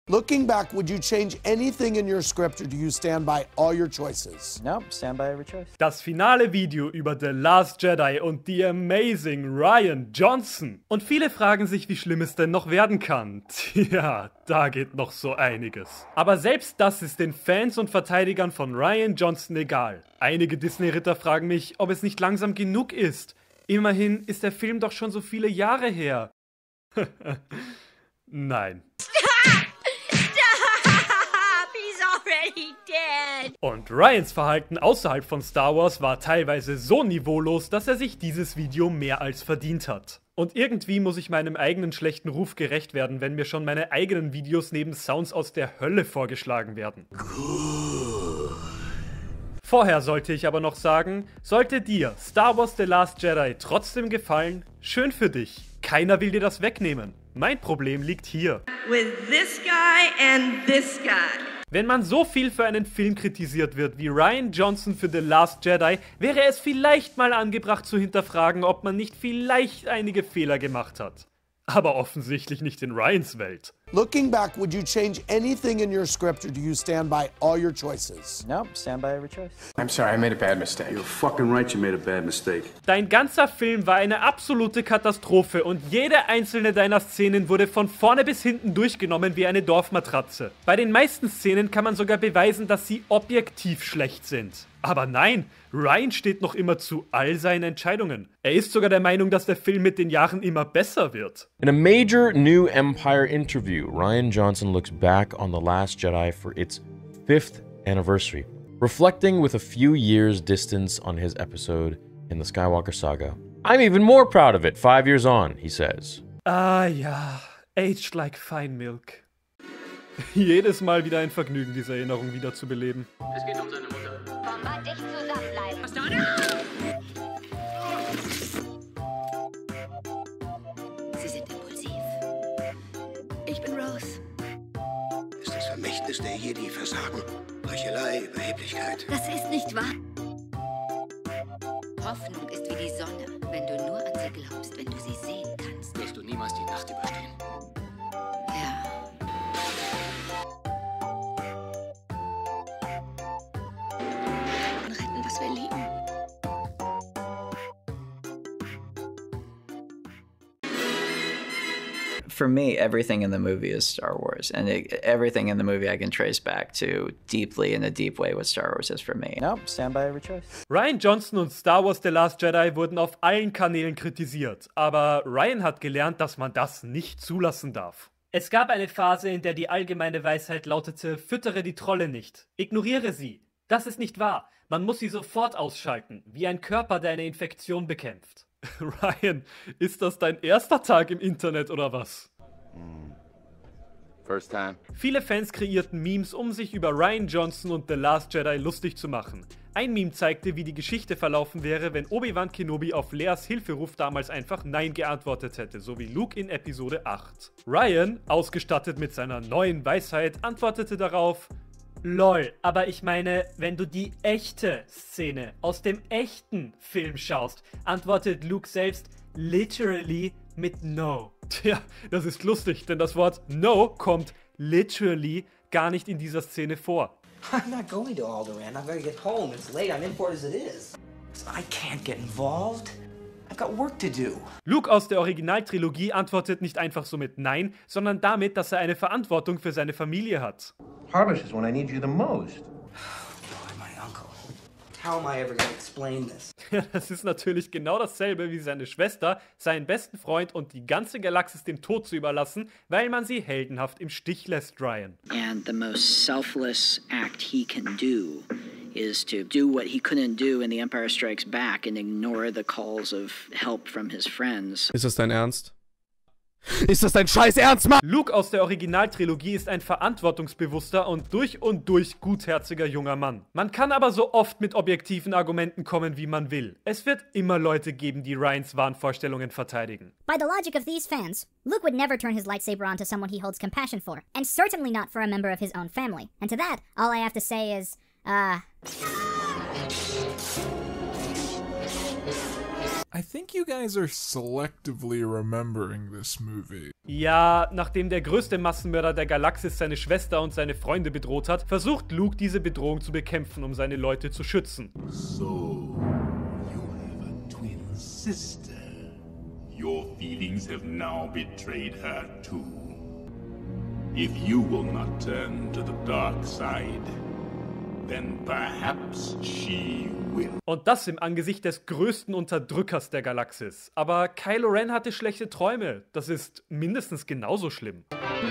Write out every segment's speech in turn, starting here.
Looking back, would you change anything in your script or do you stand by all your choices? Nope, stand by every choice. Das finale Video über The Last Jedi und the amazing Rian Johnson. Und viele fragen sich, wie schlimm es denn noch werden kann. Tja, da geht noch so einiges. Aber selbst das ist den Fans und Verteidigern von Rian Johnson egal. Einige Disney-Ritter fragen mich, ob es nicht langsam genug ist. Immerhin ist der Film doch schon so viele Jahre her. Nein. Und Ryans Verhalten außerhalb von Star Wars war teilweise so niveaulos, dass er sich dieses Video mehr als verdient hat. Und irgendwie muss ich meinem eigenen schlechten Ruf gerecht werden, wenn mir schon meine eigenen Videos neben Sounds aus der Hölle vorgeschlagen werden. Vorher sollte ich aber noch sagen, sollte dir Star Wars The Last Jedi trotzdem gefallen, schön für dich. Keiner will dir das wegnehmen. Mein Problem liegt hier. With this guy and this guy. Wenn man so viel für einen Film kritisiert wird wie Rian Johnson für The Last Jedi, wäre es vielleicht mal angebracht zu hinterfragen, ob man nicht vielleicht einige Fehler gemacht hat. Aber offensichtlich nicht in Ryans Welt. Looking back, would you change anything in your script or do you stand by all your choices? Nope, stand by every choice. I'm sorry, I made a bad mistake. You're fucking right, you made a bad mistake. Dein ganzer Film war eine absolute Katastrophe und jede einzelne deiner Szenen wurde von vorne bis hinten durchgenommen wie eine Dorfmatratze. Bei den meisten Szenen kann man sogar beweisen, dass sie objektiv schlecht sind. Aber nein, Rian steht noch immer zu all seinen Entscheidungen. Er ist sogar der Meinung, dass der Film mit den Jahren immer besser wird. In a major New Empire interview, Rian Johnson looks back on The Last Jedi for its 5th anniversary, reflecting with a few years' distance on his episode in the Skywalker saga. I'm even more proud of it 5 years on, he says. Ah ja, aged like fine milk. Jedes Mal wieder ein Vergnügen, diese Erinnerung wieder zu beleben. Es geht um seine Mutter. Bomber, dicht zusammenbleiben. Was da? Sie sind impulsiv. Ich bin Rose. Ist das Vermächtnis der Jedi Versagen? Heuchelei, Überheblichkeit. Das ist nicht wahr. Hoffnung ist wie die Sonne, wenn du nur an sie glaubst, wenn du sie sehen kannst. Wirst du niemals die Nacht überstehen. Ja. Retten, was wir lieben. For me, everything in the movie is Star Wars, and everything in the movie I can trace back to deeply, in a deep way, what Star Wars is for me. Nope, stand by every choice. Rian Johnson und Star Wars The Last Jedi wurden auf allen Kanälen kritisiert, aber Rian hat gelernt, dass man das nicht zulassen darf. Es gab eine Phase, in der die allgemeine Weisheit lautete, füttere die Trolle nicht, ignoriere sie. Das ist nicht wahr. Man muss sie sofort ausschalten, wie ein Körper, der eine Infektion bekämpft. Rian, ist das dein erster Tag im Internet oder was? First time. Viele Fans kreierten Memes, um sich über Rian Johnson und The Last Jedi lustig zu machen. Ein Meme zeigte, wie die Geschichte verlaufen wäre, wenn Obi-Wan Kenobi auf Leas Hilferuf damals einfach Nein geantwortet hätte, so wie Luke in Episode 8. Rian, ausgestattet mit seiner neuen Weisheit, antwortete darauf: LOL, aber ich meine, wenn du die echte Szene aus dem echten Film schaust, antwortet Luke selbst literally mit No. Tja, das ist lustig, denn das Wort No kommt literally gar nicht in dieser Szene vor. I'm not going to Alderaan. I've got to get home. It's late. I'm in for it as it is. I can't get involved. I've got work to do. Luke aus der Originaltrilogie antwortet nicht einfach so mit Nein, sondern damit, dass er eine Verantwortung für seine Familie hat. Harvest is when I need you the most. Boy, my uncle. How am I ever going to explain this? Ja, das ist natürlich genau dasselbe wie seine Schwester, seinen besten Freund und die ganze Galaxis dem Tod zu überlassen, weil man sie heldenhaft im Stich lässt, Rian. And the most selfless act he can do is to do what he couldn't do in The Empire Strikes Back and ignore the calls of help from his friends. Ist das dein Ernst? Ist das dein scheiß Ernst, Mann? Luke aus der Originaltrilogie ist ein verantwortungsbewusster und durch gutherziger junger Mann. Man kann aber so oft mit objektiven Argumenten kommen, wie man will. Es wird immer Leute geben, die Ryans Wahnvorstellungen verteidigen. By the logic of these fans, Luke would never turn his lightsaber on to someone he holds compassion for, and certainly not for a member of his own family. And to that, all I have to say is, I think you guys are selectively remembering this movie. Ja, nachdem der größte Massenmörder der Galaxis seine Schwester und seine Freunde bedroht hat, versucht Luke diese Bedrohung zu bekämpfen, um seine Leute zu schützen. So, you have a twin sister. Your feelings have now betrayed her too. If you will not turn to the dark side, then perhaps she will. Und das im Angesicht des größten Unterdrückers der Galaxis. Aber Kylo Ren hatte schlechte Träume. Das ist mindestens genauso schlimm.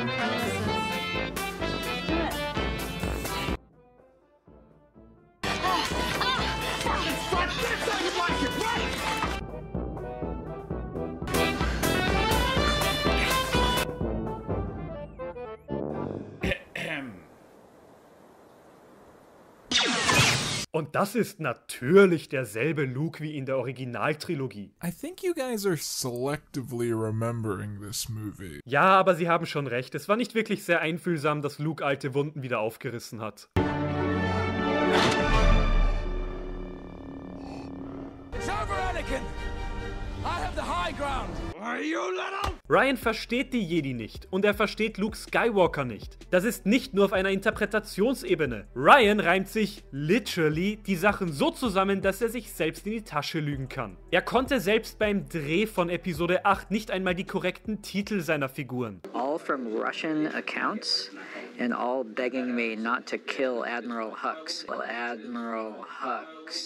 Und das ist natürlich derselbe Luke wie in der Originaltrilogie. I think you guys are selectively remembering this movie. Ja, aber Sie haben schon recht. Es war nicht wirklich sehr einfühlsam, dass Luke alte Wunden wieder aufgerissen hat. It's over, Anakin! I have the high ground! Are you little? Rian versteht die Jedi nicht und er versteht Luke Skywalker nicht. Das ist nicht nur auf einer Interpretationsebene. Rian reimt sich literally die Sachen so zusammen, dass er sich selbst in die Tasche lügen kann. Er konnte selbst beim Dreh von Episode 8 nicht einmal die korrekten Titel seiner Figuren. All from Russian accounts and all begging me not to kill Admiral Hux. Admiral Hux.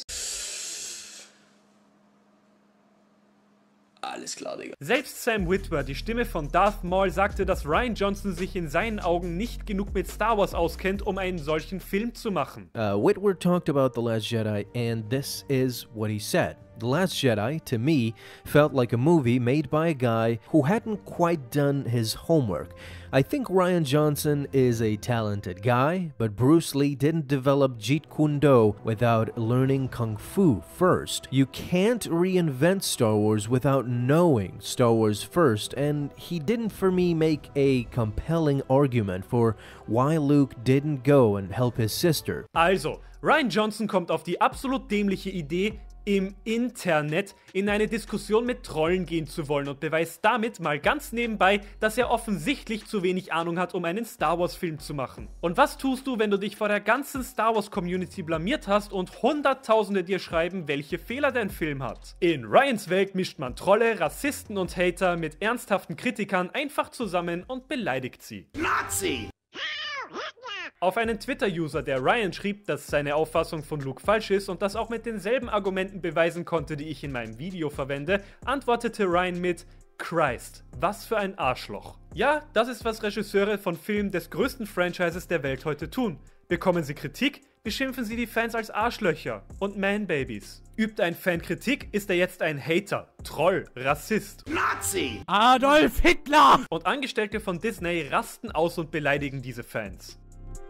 Alles klar, Digga. Selbst Sam Witwer, die Stimme von Darth Maul, sagte, dass Rian Johnson sich in seinen Augen nicht genug mit Star Wars auskennt, um einen solchen Film zu machen. Witwer talked about The Last Jedi, and this is what he said. The Last Jedi, to me, felt like a movie made by a guy who hadn't quite done his homework. I think Rian Johnson is a talented guy, but Bruce Lee didn't develop Jeet Kune Do without learning Kung Fu first. You can't reinvent Star Wars without knowing Star Wars first, and he didn't for me make a compelling argument for why Luke didn't go and help his sister. Also, Rian Johnson kommt auf die absolut dämliche Idee, im Internet in eine Diskussion mit Trollen gehen zu wollen und beweist damit mal ganz nebenbei, dass er offensichtlich zu wenig Ahnung hat, um einen Star Wars Film zu machen. Und was tust du, wenn du dich vor der ganzen Star Wars Community blamiert hast und Hunderttausende dir schreiben, welche Fehler dein Film hat? In Ryans Welt mischt man Trolle, Rassisten und Hater mit ernsthaften Kritikern einfach zusammen und beleidigt sie. Nazi! Auf einen Twitter-User, der Rian schrieb, dass seine Auffassung von Luke falsch ist und das auch mit denselben Argumenten beweisen konnte, die ich in meinem Video verwende, antwortete Rian mit Christ, was für ein Arschloch. Ja, das ist, was Regisseure von Filmen des größten Franchises der Welt heute tun. Bekommen sie Kritik, beschimpfen sie die Fans als Arschlöcher und Man-Babys. Übt ein Fan Kritik, ist er jetzt ein Hater, Troll, Rassist, Nazi, Adolf Hitler! Und Angestellte von Disney rasten aus und beleidigen diese Fans.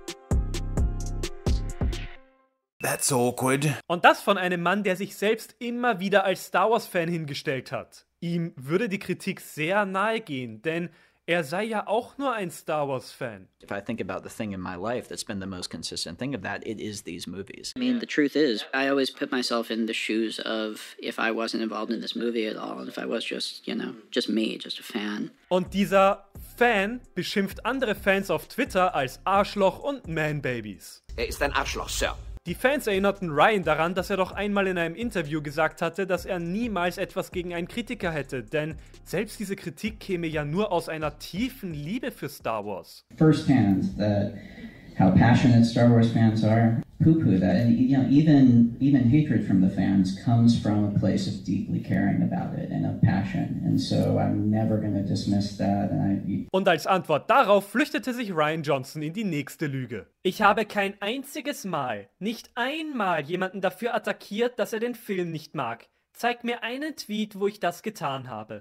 That's awkward. Und das von einem Mann, der sich selbst immer wieder als Star Wars-Fan hingestellt hat. Ihm würde die Kritik sehr nahe gehen, denn er sei ja auch nur ein Star Wars-Fan. If I think about the thing in my life that's been the most consistent thing of that, it is these movies. I mean, the truth is, I always put myself in the shoes of if I wasn't involved in this movie at all, and if I was just, you know, just me, just a fan. Und dieser Fan beschimpft andere Fans auf Twitter als Arschloch und Man-Babys. Er ist ein Arschloch, Sir. Die Fans erinnerten Rian daran, dass er doch einmal in einem Interview gesagt hatte, dass er niemals etwas gegen einen Kritiker hätte, denn selbst diese Kritik käme ja nur aus einer tiefen Liebe für Star Wars. Firsthand that how passionate Star Wars fans are, poo-poo that, and you know, even hatred from the fans comes from a place of deeply caring about it and of passion, and so I'm never going to dismiss that. Und als Antwort darauf flüchtete sich Rian Johnson in die nächste Lüge. Ich habe kein einziges Mal, nicht einmal jemanden dafür attackiert, dass er den Film nicht mag. Zeig mir einen Tweet, wo ich das getan habe.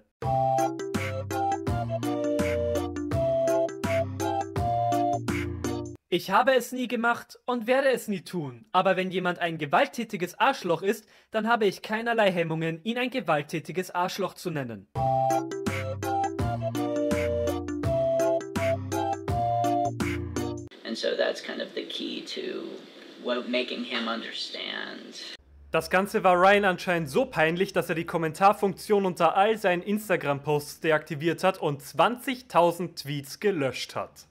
Ich habe es nie gemacht und werde es nie tun. Aber wenn jemand ein gewalttätiges Arschloch ist, dann habe ich keinerlei Hemmungen, ihn ein gewalttätiges Arschloch zu nennen. And so that's kind of the key to making him understand. Das Ganze war Ryan anscheinend so peinlich, dass er die Kommentarfunktion unter all seinen Instagram-Posts deaktiviert hat und 20.000 Tweets gelöscht hat.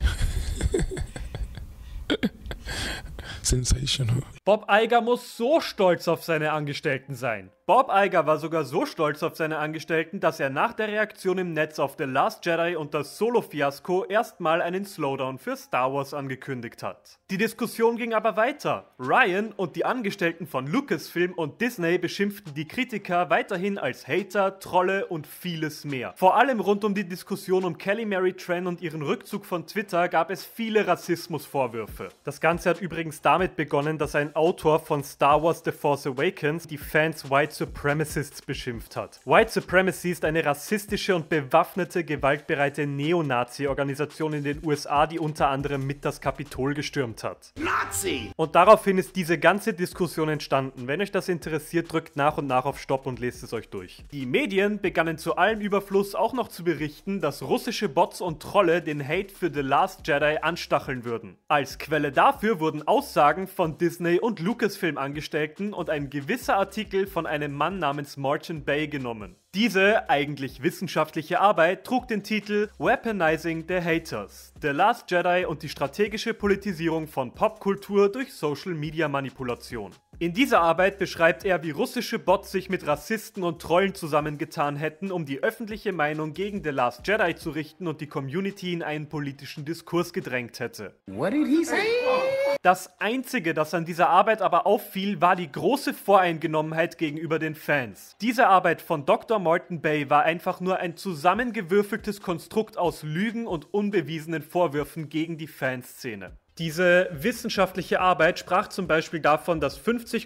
Sensational. Bob Iger muss so stolz auf seine Angestellten sein. Bob Iger war sogar so stolz auf seine Angestellten, dass er nach der Reaktion im Netz auf The Last Jedi und das Solo-Fiasko erstmal einen Slowdown für Star Wars angekündigt hat. Die Diskussion ging aber weiter. Ryan und die Angestellten von Lucasfilm und Disney beschimpften die Kritiker weiterhin als Hater, Trolle und vieles mehr. Vor allem rund um die Diskussion um Kelly Mary Tran und ihren Rückzug von Twitter gab es viele Rassismusvorwürfe. Das Ganze hat übrigens damit begonnen, dass ein Autor von Star Wars The Force Awakens die Fans White Supremacists beschimpft hat. White Supremacy ist eine rassistische und bewaffnete, gewaltbereite Neonazi-Organisation in den USA, die unter anderem mit das Kapitol gestürmt hat. Nazi! Und daraufhin ist diese ganze Diskussion entstanden. Wenn euch das interessiert, drückt nach und nach auf Stopp und lest es euch durch. Die Medien begannen zu allem Überfluss auch noch zu berichten, dass russische Bots und Trolle den Hate für The Last Jedi anstacheln würden. Als Quelle dafür wurden Aussagen von Disney und Lucasfilm-Angestellten und ein gewisser Artikel von einem Mann namens Martin Bay genommen. Diese eigentlich wissenschaftliche Arbeit trug den Titel Weaponizing the Haters, The Last Jedi und die strategische Politisierung von Popkultur durch Social-Media-Manipulation. In dieser Arbeit beschreibt er, wie russische Bots sich mit Rassisten und Trollen zusammengetan hätten, um die öffentliche Meinung gegen The Last Jedi zu richten und die Community in einen politischen Diskurs gedrängt hätte. What did he say? Das Einzige, das an dieser Arbeit aber auffiel, war die große Voreingenommenheit gegenüber den Fans. Diese Arbeit von Dr. Martin Bay war einfach nur ein zusammengewürfeltes Konstrukt aus Lügen und unbewiesenen Vorwürfen gegen die Fanszene. Diese wissenschaftliche Arbeit sprach zum Beispiel davon, dass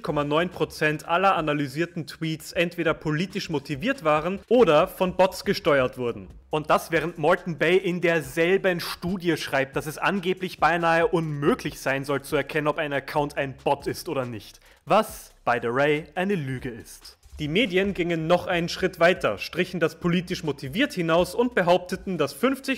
50,9% aller analysierten Tweets entweder politisch motiviert waren oder von Bots gesteuert wurden. Und das während Martin Bay in derselben Studie schreibt, dass es angeblich beinahe unmöglich sein soll zu erkennen, ob ein Account ein Bot ist oder nicht. Was, by the way, eine Lüge ist. Die Medien gingen noch einen Schritt weiter, strichen das politisch motiviert hinaus und behaupteten, dass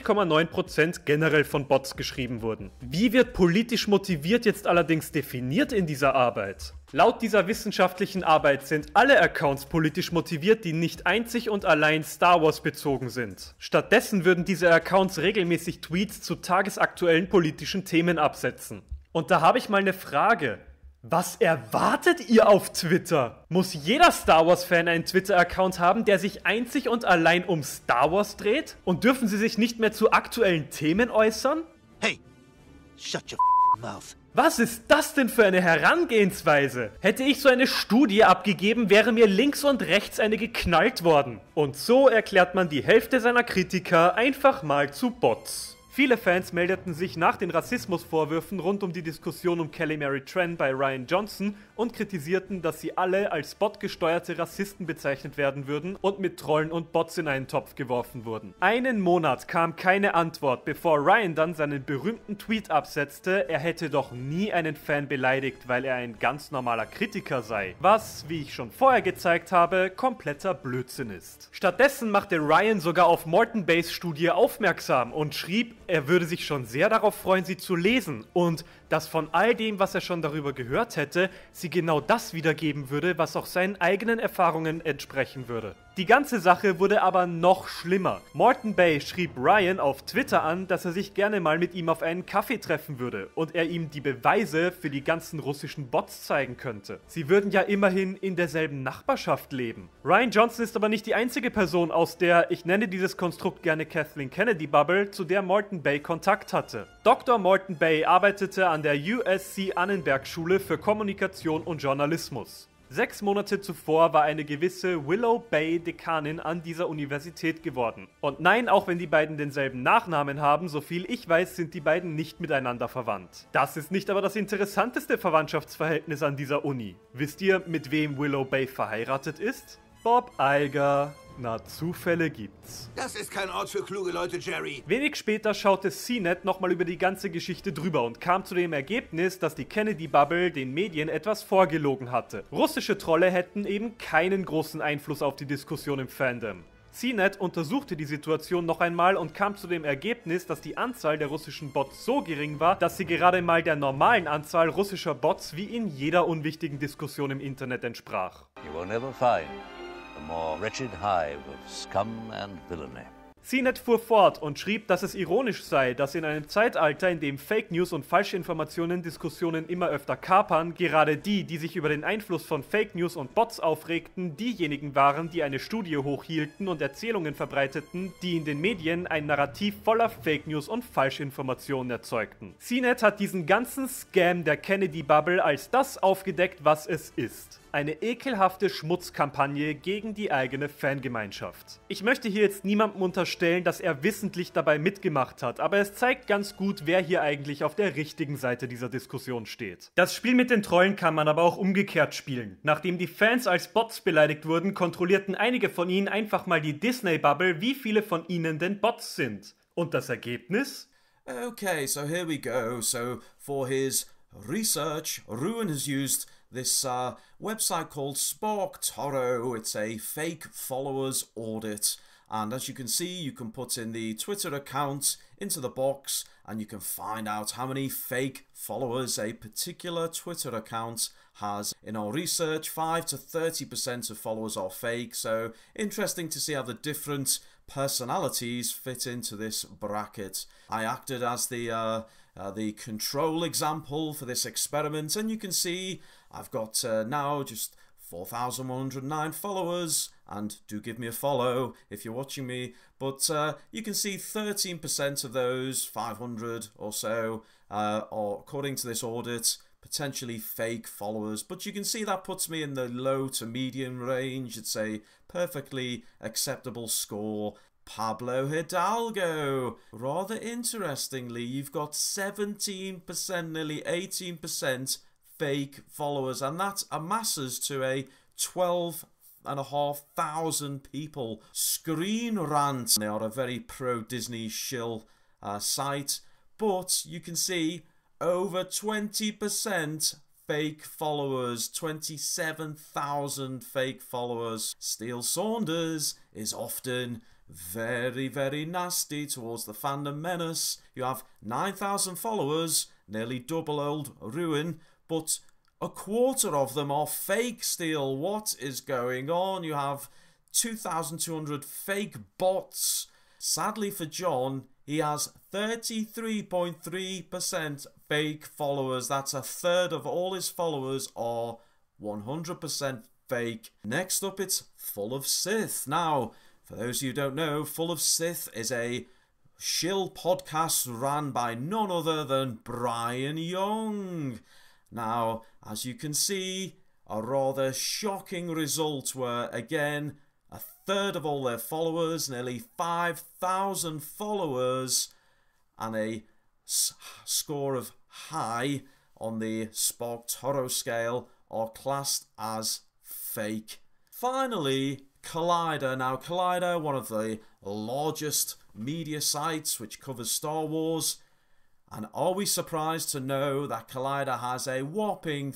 50,9% generell von Bots geschrieben wurden. Wie wird politisch motiviert jetzt allerdings definiert in dieser Arbeit? Laut dieser wissenschaftlichen Arbeit sind alle Accounts politisch motiviert, die nicht einzig und allein Star Wars bezogen sind. Stattdessen würden diese Accounts regelmäßig Tweets zu tagesaktuellen politischen Themen absetzen. Und da habe ich mal eine Frage. Was erwartet ihr auf Twitter? Muss jeder Star Wars-Fan einen Twitter-Account haben, der sich einzig und allein um Star Wars dreht? Und dürfen sie sich nicht mehr zu aktuellen Themen äußern? Hey, shut your mouth. Was ist das denn für eine Herangehensweise? Hätte ich so eine Studie abgegeben, wäre mir links und rechts eine geknallt worden. Und so erklärt man die Hälfte seiner Kritiker einfach mal zu Bots. Viele Fans meldeten sich nach den Rassismusvorwürfen rund um die Diskussion um Kelly Mary Tran bei Rian Johnson und kritisierten, dass sie alle als botgesteuerte Rassisten bezeichnet werden würden und mit Trollen und Bots in einen Topf geworfen wurden. Einen Monat kam keine Antwort, bevor Ryan dann seinen berühmten Tweet absetzte, er hätte doch nie einen Fan beleidigt, weil er ein ganz normaler Kritiker sei. Was, wie ich schon vorher gezeigt habe, kompletter Blödsinn ist. Stattdessen machte Ryan sogar auf Martin Bays Studie aufmerksam und schrieb, er würde sich schon sehr darauf freuen, sie zu lesen und dass von all dem, was er schon darüber gehört hätte, sie genau das wiedergeben würde, was auch seinen eigenen Erfahrungen entsprechen würde. Die ganze Sache wurde aber noch schlimmer. Martin Bay schrieb Ryan auf Twitter an, dass er sich gerne mal mit ihm auf einen Kaffee treffen würde und er ihm die Beweise für die ganzen russischen Bots zeigen könnte. Sie würden ja immerhin in derselben Nachbarschaft leben. Rian Johnson ist aber nicht die einzige Person aus der, ich nenne dieses Konstrukt gerne Kathleen Kennedy Bubble, zu der Martin Bay Kontakt hatte. Dr. Martin Bay arbeitete an der USC Annenberg Schule für Kommunikation und Journalismus. 6 Monate zuvor war eine gewisse Willow Bay Dekanin an dieser Universität geworden. Und nein, auch wenn die beiden denselben Nachnamen haben, soviel ich weiß, sind die beiden nicht miteinander verwandt. Das ist nicht aber das interessanteste Verwandtschaftsverhältnis an dieser Uni. Wisst ihr, mit wem Willow Bay verheiratet ist? Bob Iger. Na, Zufälle gibt's. Das ist kein Ort für kluge Leute, Jerry. Wenig später schaute CNET nochmal über die ganze Geschichte drüber und kam zu dem Ergebnis, dass die Kennedy-Bubble den Medien etwas vorgelogen hatte. Russische Trolle hätten eben keinen großen Einfluss auf die Diskussion im Fandom. CNET untersuchte die Situation noch einmal und kam zu dem Ergebnis, dass die Anzahl der russischen Bots so gering war, dass sie gerade mal der normalen Anzahl russischer Bots wie in jeder unwichtigen Diskussion im Internet entsprach. You will never find a more wretched hive of scum and villainy. CNET fuhr fort und schrieb, dass es ironisch sei, dass in einem Zeitalter, in dem Fake News und falsche Informationen Diskussionen immer öfter kapern, gerade die, die sich über den Einfluss von Fake News und Bots aufregten, diejenigen waren, die eine Studie hochhielten und Erzählungen verbreiteten, die in den Medien ein Narrativ voller Fake News und Falschinformationen erzeugten. CNET hat diesen ganzen Scam der Kennedy-Bubble als das aufgedeckt, was es ist. Eine ekelhafte Schmutzkampagne gegen die eigene Fangemeinschaft. Ich möchte hier jetzt niemandem unterstellen, dass er wissentlich dabei mitgemacht hat, aber es zeigt ganz gut, wer hier eigentlich auf der richtigen Seite dieser Diskussion steht. Das Spiel mit den Trollen kann man aber auch umgekehrt spielen. Nachdem die Fans als Bots beleidigt wurden, kontrollierten einige von ihnen einfach mal die Disney-Bubble, wie viele von ihnen denn Bots sind. Und das Ergebnis? Okay, so here we go. So for his research, Ruin has used this website called SparkToro. It's a fake followers audit, and as you can see, you can put in the Twitter account into the box and you can find out how many fake followers a particular Twitter account has. In our research, 5 to 30% of followers are fake, so interesting to see how the different personalities fit into this bracket. I acted as the control example for this experiment, and you can see I've got now just 4,109 followers, and do give me a follow if you're watching me, but you can see 13% of those 500 or so are, according to this audit, potentially fake followers, but you can see that puts me in the low to medium range. It's a perfectly acceptable score. Pablo Hidalgo. Rather interestingly, you've got 17%, nearly 18% fake followers, and that amasses to a 12,500 people. Screen Rant, they are a very pro-Disney shill site, but you can see over 20% fake followers, 27,000 fake followers. Steele Saunders is often very, very nasty towards the fandom menace. You have 9,000 followers, nearly double old Ruin, but a quarter of them are fake. Steele, what is going on? You have 2,200 fake bots. Sadly for John, he has 33.3% fake followers. That's a third of all his followers are 100% fake. Next up, it's Full of Sith. Now, for those of you who don't know, Full of Sith is a shill podcast ran by none other than Brian Young. Now, as you can see, a rather shocking result where, again, a third of all their followers, nearly 5,000 followers, and a score of high on the SparkToro scale are classed as fake. Finally, Collider. Now, Collider, one of the largest media sites which covers Star Wars. And are we surprised to know that Collider has a whopping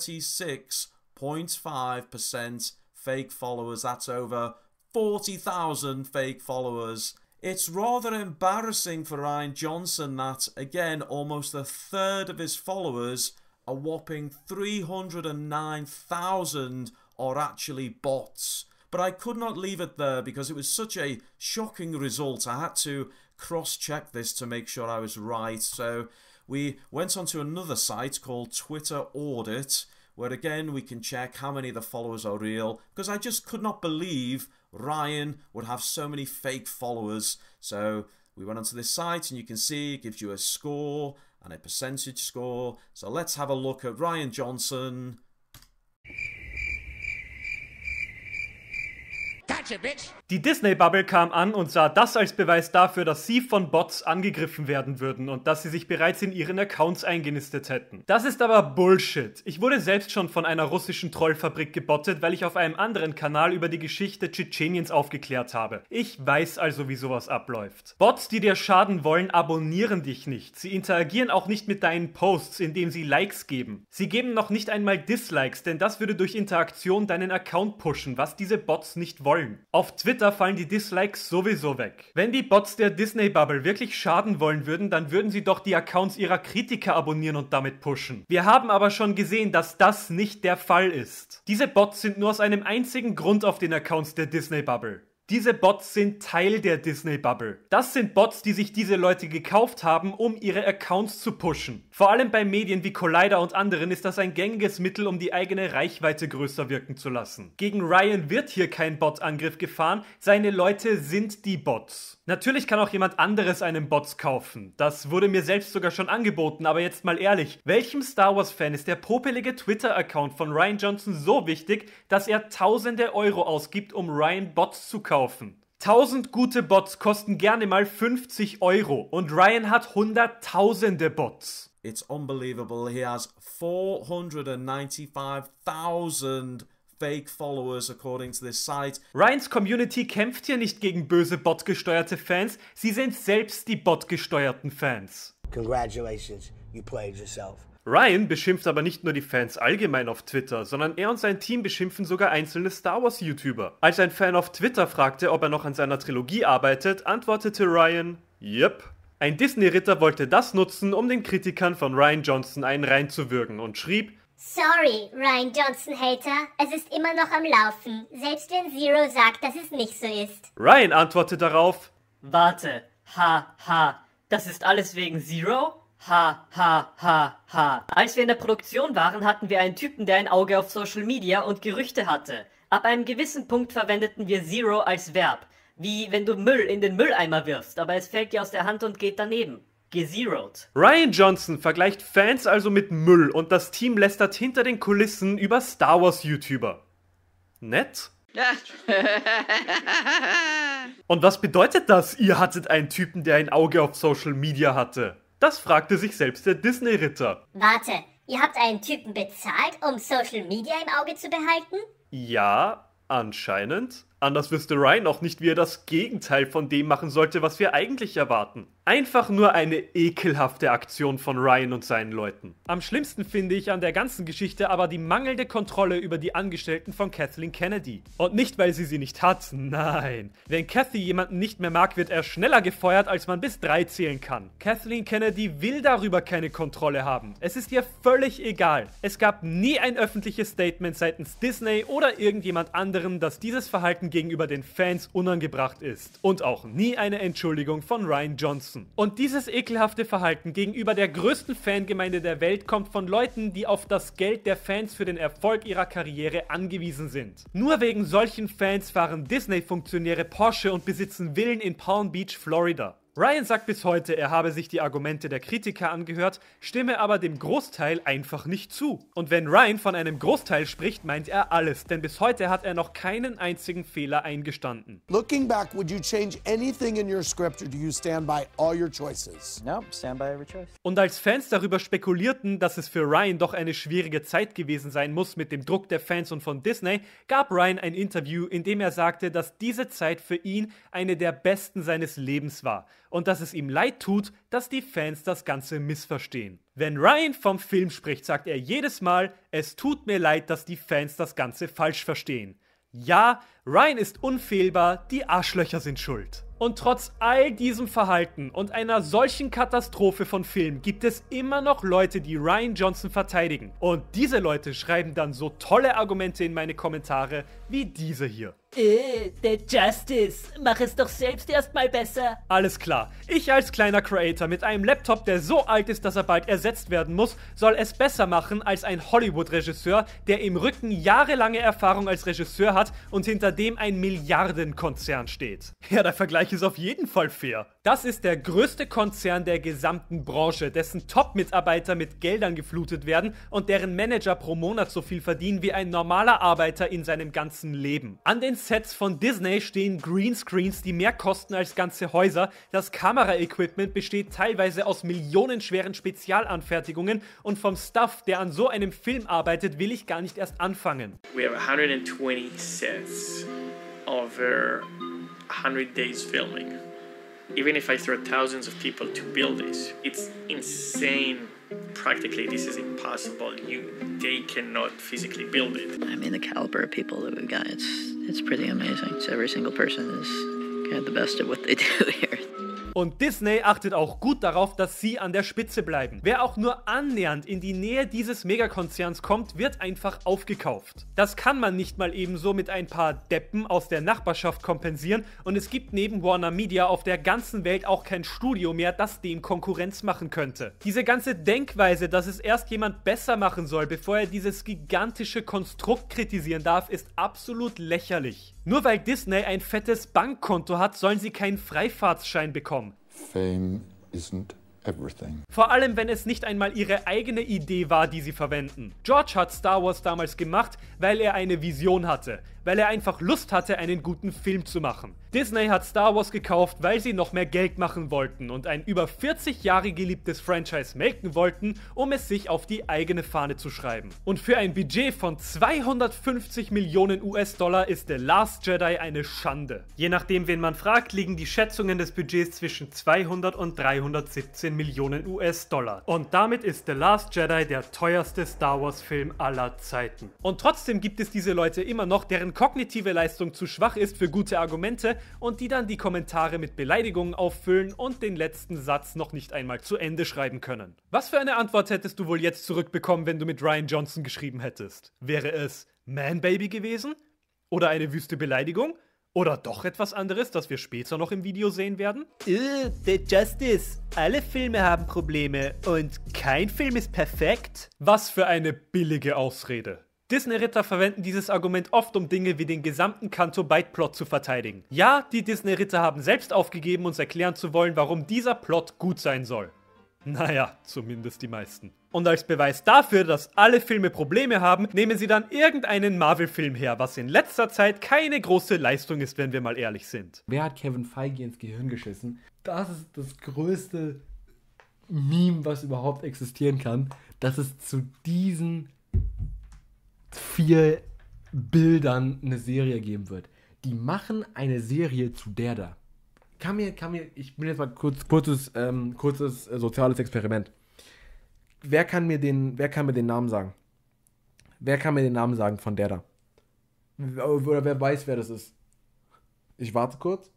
36.5% fake followers? That's over 40,000 fake followers. It's rather embarrassing for Rian Johnson that, again, almost a third of his followers, a whopping 309,000, are actually bots. But I could not leave it there because it was such a shocking result. I had to cross-check this to make sure I was right. So we went onto another site called Twitter Audit, where again we can check how many of the followers are real, because I just could not believe Ryan would have so many fake followers. So we went onto this site and you can see it gives you a score and a percentage score. So let's have a look at Rian Johnson. Die Disney-Bubble kam an und sah das als Beweis dafür, dass sie von Bots angegriffen werden würden und dass sie sich bereits in ihren Accounts eingenistet hätten. Das ist aber Bullshit. Ich wurde selbst schon von einer russischen Trollfabrik gebottet, weil ich auf einem anderen Kanal über die Geschichte Tschetscheniens aufgeklärt habe. Ich weiß also, wie sowas abläuft. Bots, die dir schaden wollen, abonnieren dich nicht. Sie interagieren auch nicht mit deinen Posts, indem sie Likes geben. Sie geben noch nicht einmal Dislikes, denn das würde durch Interaktion deinen Account pushen, was diese Bots nicht wollen. folgen. Auf Twitter fallen die Dislikes sowieso weg. Wenn die Bots der Disney-Bubble wirklich schaden wollen würden, dann würden sie doch die Accounts ihrer Kritiker abonnieren und damit pushen. Wir haben aber schon gesehen, dass das nicht der Fall ist. Diese Bots sind nur aus einem einzigen Grund auf den Accounts der Disney-Bubble. Diese Bots sind Teil der Disney-Bubble. Das sind Bots, die sich diese Leute gekauft haben, um ihre Accounts zu pushen. Vor allem bei Medien wie Collider und anderen ist das ein gängiges Mittel, um die eigene Reichweite größer wirken zu lassen. Gegen Ryan wird hier kein Bot-Angriff gefahren, seine Leute sind die Bots. Natürlich kann auch jemand anderes einen Bots kaufen. Das wurde mir selbst sogar schon angeboten, aber jetzt mal ehrlich, welchem Star Wars-Fan ist der popelige Twitter-Account von Rian Johnson so wichtig, dass er tausende Euro ausgibt, um Ryan Bots zu kaufen? 1000 gute Bots kosten gerne mal 50 Euro und Ryan hat hunderttausende Bots. It's unbelievable. He has 495,000 fake followers according to this site. Ryans Community kämpft hier nicht gegen böse botgesteuerte Fans, sie sind selbst die botgesteuerten Fans. Congratulations, you played yourself. Ryan beschimpft aber nicht nur die Fans allgemein auf Twitter, sondern er und sein Team beschimpfen sogar einzelne Star Wars YouTuber. Als ein Fan auf Twitter fragte, ob er noch an seiner Trilogie arbeitet, antwortete Ryan, Yep. Ein Disney-Ritter wollte das nutzen, um den Kritikern von Rian Johnson einen reinzuwürgen und schrieb, Sorry, Rian Johnson-Hater, es ist immer noch am Laufen, selbst wenn Zero sagt, dass es nicht so ist. Ryan antwortet darauf, Warte, das ist alles wegen Zero? Als wir in der Produktion waren, hatten wir einen Typen, der ein Auge auf Social Media und Gerüchte hatte. Ab einem gewissen Punkt verwendeten wir Zero als Verb. Wie wenn du Müll in den Mülleimer wirfst, aber es fällt dir aus der Hand und geht daneben. Gezeroed. Rian Johnson vergleicht Fans also mit Müll und das Team lästert hinter den Kulissen über Star Wars YouTuber. Nett? Und was bedeutet das, ihr hattet einen Typen, der ein Auge auf Social Media hatte? Das fragte sich selbst der Disney-Ritter. Warte, ihr habt einen Typen bezahlt, um Social Media im Auge zu behalten? Ja, anscheinend. Anders wüsste Ryan auch nicht, wie er das Gegenteil von dem machen sollte, was wir eigentlich erwarten. Einfach nur eine ekelhafte Aktion von Ryan und seinen Leuten. Am schlimmsten finde ich an der ganzen Geschichte aber die mangelnde Kontrolle über die Angestellten von Kathleen Kennedy. Und nicht, weil sie nicht hat, nein. Wenn Kathy jemanden nicht mehr mag, wird er schneller gefeuert, als man bis 3 zählen kann. Kathleen Kennedy will darüber keine Kontrolle haben. Es ist ihr völlig egal. Es gab nie ein öffentliches Statement seitens Disney oder irgendjemand anderen, dass dieses Verhalten gegenüber den Fans unangebracht ist. Und auch nie eine Entschuldigung von Rian Johnson. Und dieses ekelhafte Verhalten gegenüber der größten Fangemeinde der Welt kommt von Leuten, die auf das Geld der Fans für den Erfolg ihrer Karriere angewiesen sind. Nur wegen solchen Fans fahren Disney-Funktionäre Porsche und besitzen Villen in Palm Beach, Florida. Ryan sagt bis heute, er habe sich die Argumente der Kritiker angehört, stimme aber dem Großteil einfach nicht zu. Und wenn Ryan von einem Großteil spricht, meint er alles, denn bis heute hat er noch keinen einzigen Fehler eingestanden. Looking back, would you change anything in your script or do you stand by all your choices? No, stand by every choice. Und als Fans darüber spekulierten, dass es für Ryan doch eine schwierige Zeit gewesen sein muss mit dem Druck der Fans und von Disney, gab Ryan ein Interview, in dem er sagte, dass diese Zeit für ihn eine der besten seines Lebens war. Und dass es ihm leid tut, dass die Fans das Ganze missverstehen. Wenn Ryan vom Film spricht, sagt er jedes Mal, es tut mir leid, dass die Fans das Ganze falsch verstehen. Ja, Ryan ist unfehlbar, die Arschlöcher sind schuld. Und trotz all diesem Verhalten und einer solchen Katastrophe von Film gibt es immer noch Leute, die Rian Johnson verteidigen. Und diese Leute schreiben dann so tolle Argumente in meine Kommentare wie diese hier. Der Justice, mach es doch selbst erstmal besser. Alles klar, ich als kleiner Creator mit einem Laptop, der so alt ist, dass er bald ersetzt werden muss, soll es besser machen als ein Hollywood-Regisseur, der im Rücken jahrelange Erfahrung als Regisseur hat und hinter dem ein Milliardenkonzern steht. Ja, der Vergleich ist auf jeden Fall fair. Das ist der größte Konzern der gesamten Branche, dessen Top-Mitarbeiter mit Geldern geflutet werden und deren Manager pro Monat so viel verdienen wie ein normaler Arbeiter in seinem ganzen Leben. An den Sets von Disney stehen Greenscreens, die mehr kosten als ganze Häuser. Das Kameraequipment besteht teilweise aus millionenschweren Spezialanfertigungen und vom Stuff, der an so einem Film arbeitet, will ich gar nicht erst anfangen. We have 120 sets over 100 days filming. Even if I throw thousands of people to build this, it's insane practically this is impossible. They cannot physically build it. I mean, the caliber of people that we've got, it's pretty amazing. So every single person is kind of the best at what they do here. Und Disney achtet auch gut darauf, dass sie an der Spitze bleiben. Wer auch nur annähernd in die Nähe dieses Megakonzerns kommt, wird einfach aufgekauft. Das kann man nicht mal ebenso mit ein paar Deppen aus der Nachbarschaft kompensieren und es gibt neben Warner Media auf der ganzen Welt auch kein Studio mehr, das dem Konkurrenz machen könnte. Diese ganze Denkweise, dass es erst jemand besser machen soll, bevor er dieses gigantische Konstrukt kritisieren darf, ist absolut lächerlich. Nur weil Disney ein fettes Bankkonto hat, sollen sie keinen Freifahrtsschein bekommen. Fame isn't everything. Vor allem, wenn es nicht einmal ihre eigene Idee war, die sie verwenden. George hat Star Wars damals gemacht, weil er eine Vision hatte. Weil er einfach Lust hatte, einen guten Film zu machen. Disney hat Star Wars gekauft, weil sie noch mehr Geld machen wollten und ein über 40 Jahre geliebtes Franchise melken wollten, um es sich auf die eigene Fahne zu schreiben. Und für ein Budget von 250 Millionen US-Dollar ist The Last Jedi eine Schande. Je nachdem, wen man fragt, liegen die Schätzungen des Budgets zwischen 200 und 317 Millionen US-Dollar. Und damit ist The Last Jedi der teuerste Star Wars-Film aller Zeiten. Und trotzdem gibt es diese Leute immer noch, deren kognitive Leistung zu schwach ist für gute Argumente und die dann die Kommentare mit Beleidigungen auffüllen und den letzten Satz noch nicht einmal zu Ende schreiben können. Was für eine Antwort hättest du wohl jetzt zurückbekommen, wenn du mit Rian Johnson geschrieben hättest? Wäre es Man Baby gewesen? Oder eine wüste Beleidigung? Oder doch etwas anderes, das wir später noch im Video sehen werden? The Justice. Alle Filme haben Probleme und kein Film ist perfekt? Was für eine billige Ausrede. Disney-Ritter verwenden dieses Argument oft, um Dinge wie den gesamten Canto-Bight-Plot zu verteidigen. Ja, die Disney-Ritter haben selbst aufgegeben, uns erklären zu wollen, warum dieser Plot gut sein soll. Naja, zumindest die meisten. Und als Beweis dafür, dass alle Filme Probleme haben, nehmen sie dann irgendeinen Marvel-Film her, was in letzter Zeit keine große Leistung ist, wenn wir mal ehrlich sind. Wer hat Kevin Feige ins Gehirn geschissen? Das ist das größte Meme, was überhaupt existieren kann, dass es zu diesen 4 Bildern eine Serie geben wird. Die machen eine Serie zu der da. Ich bin jetzt mal kurzes soziales Experiment. Wer kann mir den Namen sagen? Wer kann mir den Namen sagen von der da? Oder wer weiß, wer das ist? Ich warte kurz.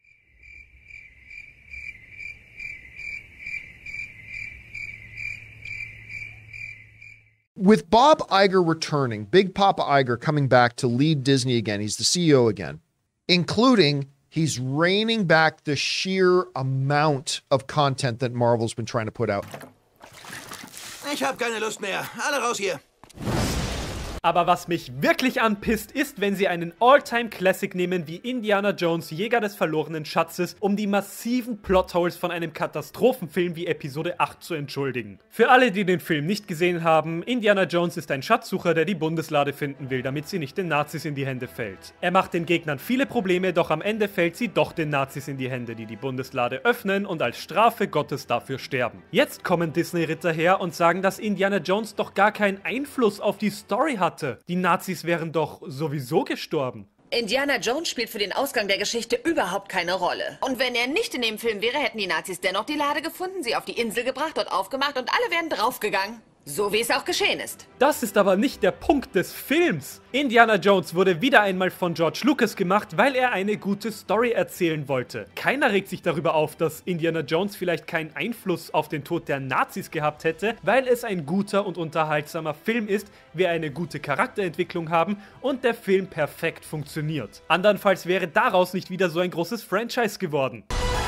With Bob Iger returning, Big Papa Iger coming back to lead Disney again, he's the CEO again, including he's reining back the sheer amount of content that Marvel's been trying to put out. Ich hab keine Lust mehr. Alle raus hier. Aber was mich wirklich anpisst, ist, wenn sie einen All-Time-Classic nehmen wie Indiana Jones, Jäger des verlorenen Schatzes, um die massiven Plotholes von einem Katastrophenfilm wie Episode 8 zu entschuldigen. Für alle, die den Film nicht gesehen haben, Indiana Jones ist ein Schatzsucher, der die Bundeslade finden will, damit sie nicht den Nazis in die Hände fällt. Er macht den Gegnern viele Probleme, doch am Ende fällt sie doch den Nazis in die Hände, die die Bundeslade öffnen und als Strafe Gottes dafür sterben. Jetzt kommen Disney-Ritter her und sagen, dass Indiana Jones doch gar keinen Einfluss auf die Story hat. Die Nazis wären doch sowieso gestorben. Indiana Jones spielt für den Ausgang der Geschichte überhaupt keine Rolle. Und wenn er nicht in dem Film wäre, hätten die Nazis dennoch die Lade gefunden, sie auf die Insel gebracht, dort aufgemacht und alle wären draufgegangen. So wie es auch geschehen ist. Das ist aber nicht der Punkt des Films. Indiana Jones wurde wieder einmal von George Lucas gemacht, weil er eine gute Story erzählen wollte. Keiner regt sich darüber auf, dass Indiana Jones vielleicht keinen Einfluss auf den Tod der Nazis gehabt hätte, weil es ein guter und unterhaltsamer Film ist, wir eine gute Charakterentwicklung haben und der Film perfekt funktioniert. Andernfalls wäre daraus nicht wieder so ein großes Franchise geworden.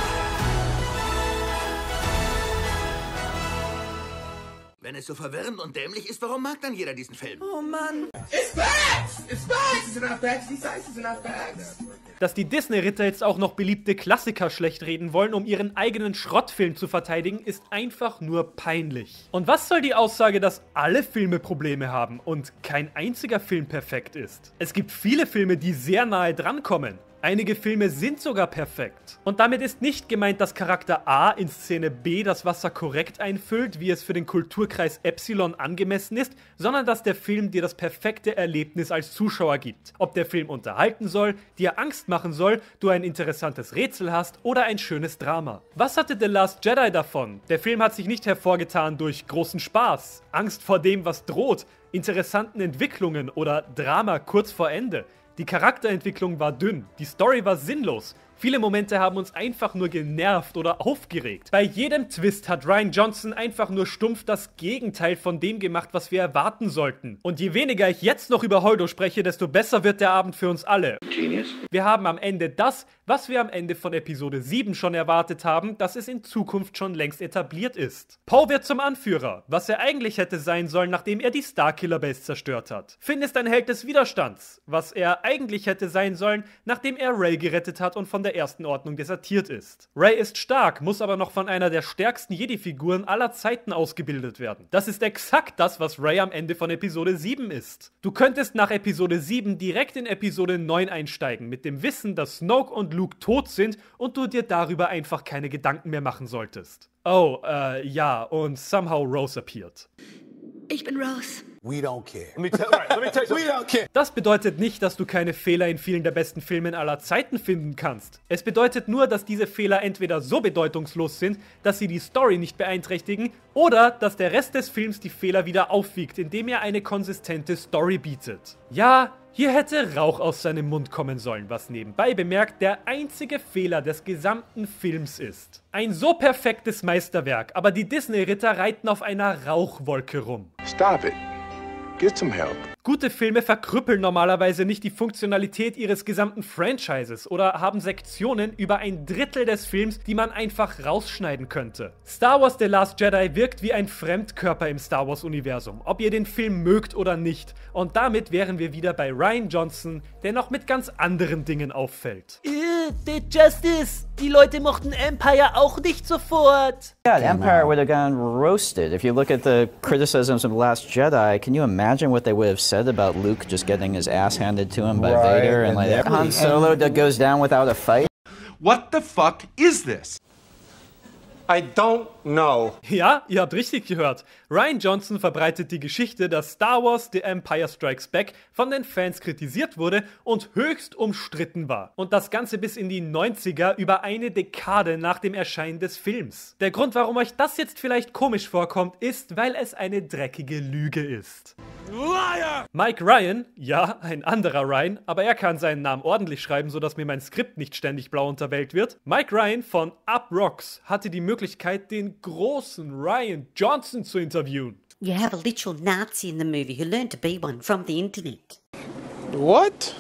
Wenn es so verwirrend und dämlich ist, warum mag dann jeder diesen Film? Oh Mann. It's facts! It's facts! It's enough facts! These sites is enough facts! Dass die Disney-Ritter jetzt auch noch beliebte Klassiker schlecht reden wollen, um ihren eigenen Schrottfilm zu verteidigen, ist einfach nur peinlich. Und was soll die Aussage, dass alle Filme Probleme haben und kein einziger Film perfekt ist? Es gibt viele Filme, die sehr nahe drankommen. Einige Filme sind sogar perfekt. Und damit ist nicht gemeint, dass Charakter A in Szene B das Wasser korrekt einfüllt, wie es für den Kulturkreis Epsilon angemessen ist, sondern dass der Film dir das perfekte Erlebnis als Zuschauer gibt. Ob der Film unterhalten soll, dir Angst machen soll, du ein interessantes Rätsel hast oder ein schönes Drama. Was hatte The Last Jedi davon? Der Film hat sich nicht hervorgetan durch großen Spaß, Angst vor dem, was droht, interessanten Entwicklungen oder Drama kurz vor Ende. Die Charakterentwicklung war dünn, die Story war sinnlos. Viele Momente haben uns einfach nur genervt oder aufgeregt. Bei jedem Twist hat Rian Johnson einfach nur stumpf das Gegenteil von dem gemacht, was wir erwarten sollten. Und je weniger ich jetzt noch über Holdo spreche, desto besser wird der Abend für uns alle. Genius. Wir haben am Ende das, was wir am Ende von Episode 7 schon erwartet haben, dass es in Zukunft schon längst etabliert ist. Poe wird zum Anführer, was er eigentlich hätte sein sollen, nachdem er die Starkiller Base zerstört hat. Finn ist ein Held des Widerstands, was er eigentlich hätte sein sollen, nachdem er Rey gerettet hat und von der Ersten Ordnung desertiert ist. Rey ist stark, muss aber noch von einer der stärksten Jedi-Figuren aller Zeiten ausgebildet werden. Das ist exakt das, was Rey am Ende von Episode 7 ist. Du könntest nach Episode 7 direkt in Episode 9 einsteigen, mit dem Wissen, dass Snoke und Luke tot sind und du dir darüber einfach keine Gedanken mehr machen solltest. Oh, ja, und somehow Rose appeared. Ich bin Rose. We don't care. Let me tell you, we don't care. Das bedeutet nicht, dass du keine Fehler in vielen der besten Filmen aller Zeiten finden kannst. Es bedeutet nur, dass diese Fehler entweder so bedeutungslos sind, dass sie die Story nicht beeinträchtigen, oder dass der Rest des Films die Fehler wieder aufwiegt, indem er eine konsistente Story bietet. Ja, hier hätte Rauch aus seinem Mund kommen sollen, was nebenbei bemerkt der einzige Fehler des gesamten Films ist. Ein so perfektes Meisterwerk, aber die Disney-Ritter reiten auf einer Rauchwolke rum. Stop it. Get some help. Gute Filme verkrüppeln normalerweise nicht die Funktionalität ihres gesamten Franchises oder haben Sektionen über ein Drittel des Films, die man einfach rausschneiden könnte. Star Wars The Last Jedi wirkt wie ein Fremdkörper im Star Wars-Universum, ob ihr den Film mögt oder nicht. Und damit wären wir wieder bei Rian Johnson, der noch mit ganz anderen Dingen auffällt. The Justice! Die Leute mochten Empire auch nicht sofort! Yeah, Empire would have gone roasted. If you look at the criticisms of The Last Jedi, can you imagine what they would have said about Luke just getting his ass handed to him by Vader and like Han Solo that goes down without a fight? What the fuck is this? I don't know. Ja, ihr habt richtig gehört. Rian Johnson verbreitet die Geschichte, dass Star Wars The Empire Strikes Back von den Fans kritisiert wurde und höchst umstritten war. Und das Ganze bis in die 90er, über eine Dekade nach dem Erscheinen des Films. Der Grund, warum euch das jetzt vielleicht komisch vorkommt, ist, weil es eine dreckige Lüge ist. Liar! Mike Ryan, ja, ein anderer Ryan, aber er kann seinen Namen ordentlich schreiben, sodass mir mein Skript nicht ständig blau unterwelkt wird. Mike Ryan von Up Rocks hatte die Möglichkeit, den großen Rian Johnson zu interviewen. You have a literal Nazi in the movie who learned to be one from the internet. What?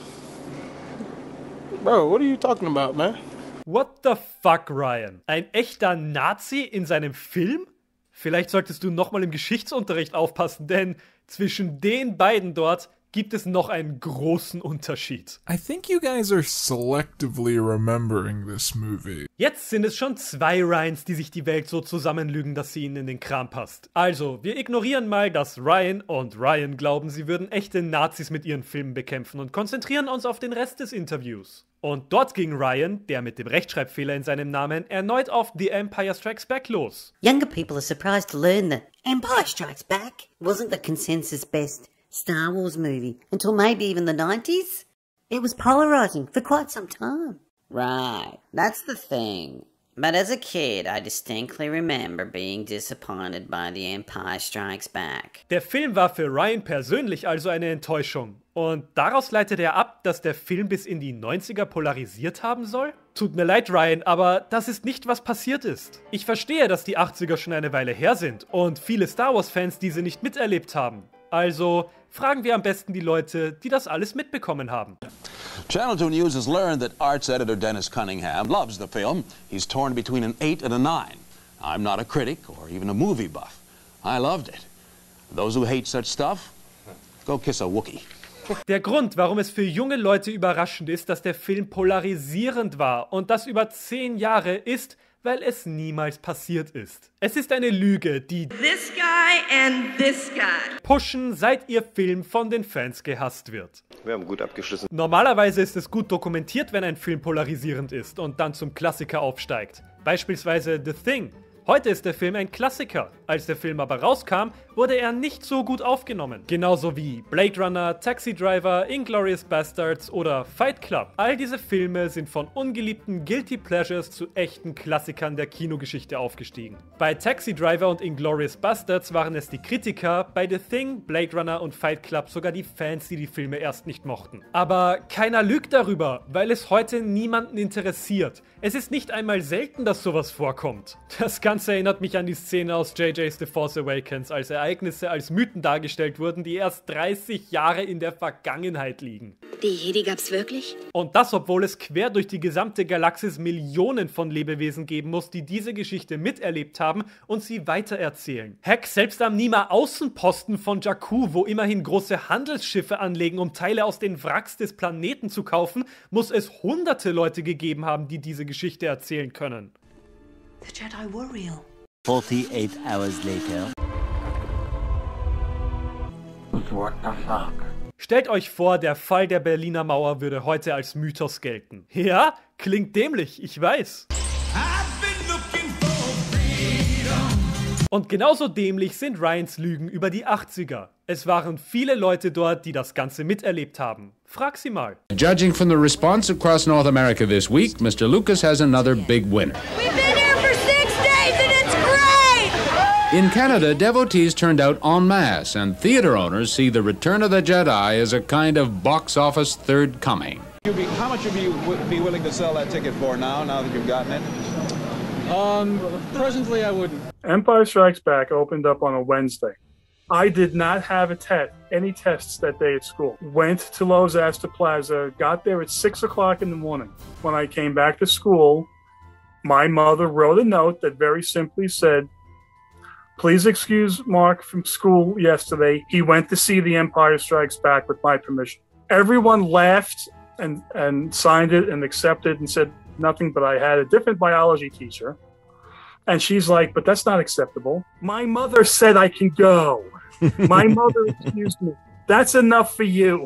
Bro, what are you talking about, man? What the fuck, Ryan? Ein echter Nazi in seinem Film? Vielleicht solltest du nochmal im Geschichtsunterricht aufpassen, denn zwischen den beiden dort gibt es noch einen großen Unterschied. I think you guys are selectively remembering this movie. Jetzt sind es schon 2 Ryans, die sich die Welt so zusammenlügen, dass sie ihnen in den Kram passt. Also, wir ignorieren mal, dass Ryan und Ryan glauben, sie würden echte Nazis mit ihren Filmen bekämpfen und konzentrieren uns auf den Rest des Interviews. Und dort ging Ryan, der mit dem Rechtschreibfehler in seinem Namen, erneut auf The Empire Strikes Back los. Younger people are surprised to learn that Empire Strikes Back wasn't the consensus best Star Wars movie until maybe even the 90s. It was polarizing for quite some time. Right, that's the thing. But as a kid, I distinctly remember being disappointed by The Empire Strikes Back. Der Film war für Ryan persönlich also eine Enttäuschung. Und daraus leitet er ab, dass der Film bis in die 90er polarisiert haben soll? Tut mir leid, Ryan, aber das ist nicht, was passiert ist. Ich verstehe, dass die 80er schon eine Weile her sind und viele Star Wars-Fans diese nicht miterlebt haben. Also fragen wir am besten die Leute, die das alles mitbekommen haben. Channel 2 News has learned that arts editor Dennis Cunningham loves the film. He's torn between an 8 and a 9. I'm not a critic or even a movie buff. I loved it. Those who hate such stuff, go kiss a Wookiee. Der Grund, warum es für junge Leute überraschend ist, dass der Film polarisierend war und das über 10 Jahre, ist, weil es niemals passiert ist. Es ist eine Lüge, die This guy and this guy pushen, seit ihr Film von den Fans gehasst wird. Wir haben gut abgeschissen. Normalerweise ist es gut dokumentiert, wenn ein Film polarisierend ist und dann zum Klassiker aufsteigt. Beispielsweise The Thing. Heute ist der Film ein Klassiker. Als der Film aber rauskam, wurde er nicht so gut aufgenommen. Genauso wie Blade Runner, Taxi Driver, Inglourious Basterds oder Fight Club. All diese Filme sind von ungeliebten Guilty Pleasures zu echten Klassikern der Kinogeschichte aufgestiegen. Bei Taxi Driver und Inglourious Basterds waren es die Kritiker, bei The Thing, Blade Runner und Fight Club sogar die Fans, die die Filme erst nicht mochten. Aber keiner lügt darüber, weil es heute niemanden interessiert. Es ist nicht einmal selten, dass sowas vorkommt. Das Ganze erinnert mich an die Szene aus JJ's The Force Awakens, als Ereignisse als Mythen dargestellt wurden, die erst 30 Jahre in der Vergangenheit liegen. Die Jedi gab's wirklich? Und das, obwohl es quer durch die gesamte Galaxis Millionen von Lebewesen geben muss, die diese Geschichte miterlebt haben und sie weitererzählen. Heck, selbst am Nima-Außenposten von Jakku, wo immerhin große Handelsschiffe anlegen, um Teile aus den Wracks des Planeten zu kaufen, muss es hunderte Leute gegeben haben, die diese Geschichte erzählen können. The Jedi were real. 48 hours later. What the fuck? Stellt euch vor, der Fall der Berliner Mauer würde heute als Mythos gelten. Ja, klingt dämlich, ich weiß. Und genauso dämlich sind Ryans Lügen über die 80er. Es waren viele Leute dort, die das Ganze miterlebt haben. Frag sie mal. Judging from the response across North America this week, Mr. Lucas has another big winner. We've been here for 6 days and it's great! In Canada, devotees turned out en masse, and theater owners see The Return of the Jedi as a kind of box office third coming. How much would you be willing to sell that ticket for now that you've gotten it? Presently I wouldn't. Empire Strikes Back opened up on a Wednesday. I did not have any tests that day at school. Went to Lowe's Astor Plaza, got there at 6 o'clock in the morning. When I came back to school, my mother wrote a note that very simply said, "Please excuse Mark from school yesterday. He went to see The Empire Strikes Back with my permission." Everyone laughed and signed it and accepted and said nothing, but I had a different biology teacher. And she's like, "But that's not acceptable." My mother said I can go. My mother excused me. That's enough for you.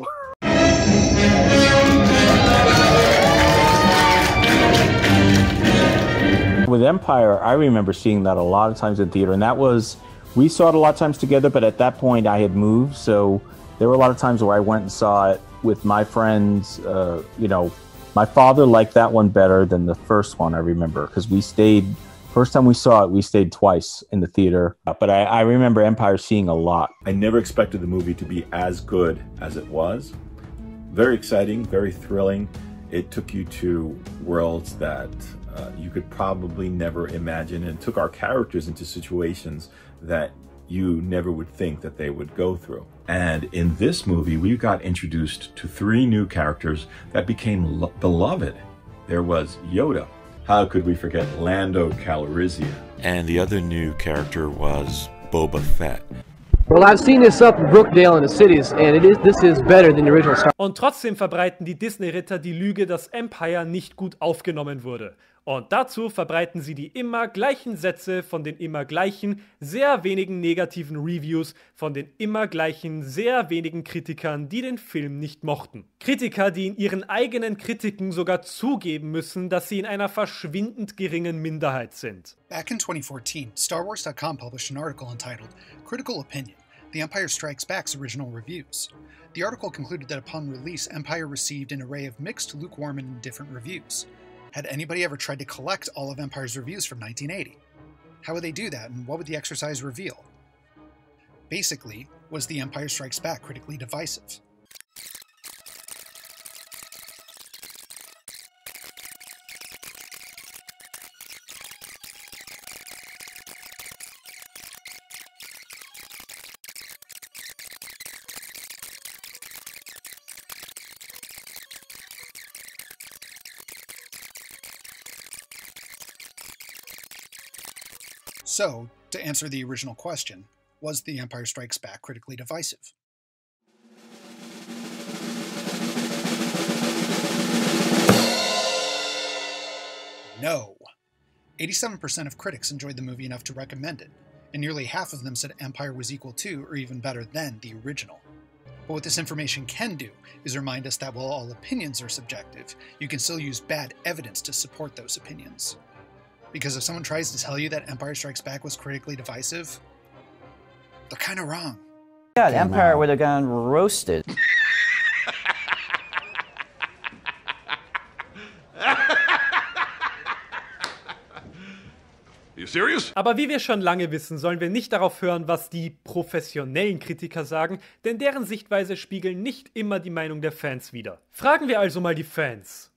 With Empire, I remember seeing that a lot of times in theater, and we saw it a lot of times together, but at that point I had moved, so there were a lot of times where I went and saw it with my friends. My father liked that one better than the first one, I remember, because first time we saw it, we stayed twice in the theater. But I remember Empire seeing a lot. I never expected the movie to be as good as it was. Very exciting, very thrilling. It took you to worlds that you could probably never imagine, and took our characters into situations that you never would think that they would go through. And in this movie, we got introduced to 3 new characters that became beloved. There was Yoda. How could we forget Lando Calrissian? And the other new character was Boba Fett. Well, I've seen this up in Brookdale in the cities, and this is better than the original Star Wars. Und trotzdem verbreiten die Disney-Ritter die Lüge, dass Empire nicht gut aufgenommen wurde. Und dazu verbreiten sie die immer gleichen Sätze von den immer gleichen, sehr wenigen negativen Reviews von den immer gleichen, sehr wenigen Kritikern, die den Film nicht mochten. Kritiker, die in ihren eigenen Kritiken sogar zugeben müssen, dass sie in einer verschwindend geringen Minderheit sind. Back in 2014, StarWars.com published an article entitled Critical Opinion: The Empire Strikes Back's Original Reviews. The article concluded that upon release, Empire received an array of mixed, lukewarm, and indifferent reviews. Had anybody ever tried to collect all of Empire's reviews from 1980? How would they do that, and what would the exercise reveal? Basically, was The Empire Strikes Back critically divisive? So, to answer the original question, was The Empire Strikes Back critically divisive? No. 87% of critics enjoyed the movie enough to recommend it, and nearly half of them said Empire was equal to or even better than the original. But what this information can do is remind us that while all opinions are subjective, you can still use bad evidence to support those opinions. Because if someone tries to tell you that Empire Strikes Back was critically divisive, they're kind of wrong. God, Empire would have gone roasted. Serious? Aber wie wir schon lange wissen, sollen wir nicht darauf hören, was die professionellen Kritiker sagen, denn deren Sichtweise spiegeln nicht immer die Meinung der Fans wider. Fragen wir also mal die Fans.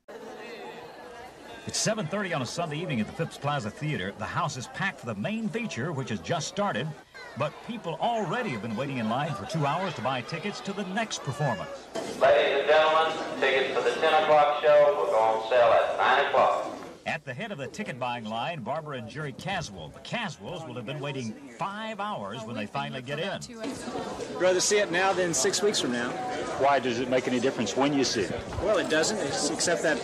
It's 7:30 on a Sunday evening at the Phipps Plaza Theater. The house is packed for the main feature, which has just started, but people already have been waiting in line for 2 hours to buy tickets to the next performance. Ladies and gentlemen, tickets for the 10 o'clock show will go on sale at 9 o'clock. At the head of the ticket-buying line, Barbara and Jerry Caswell. The Caswells will have been waiting 5 hours when they finally get in. I'd rather see it now than 6 weeks from now. Why does it make any difference when you see it? Well, it doesn't, except that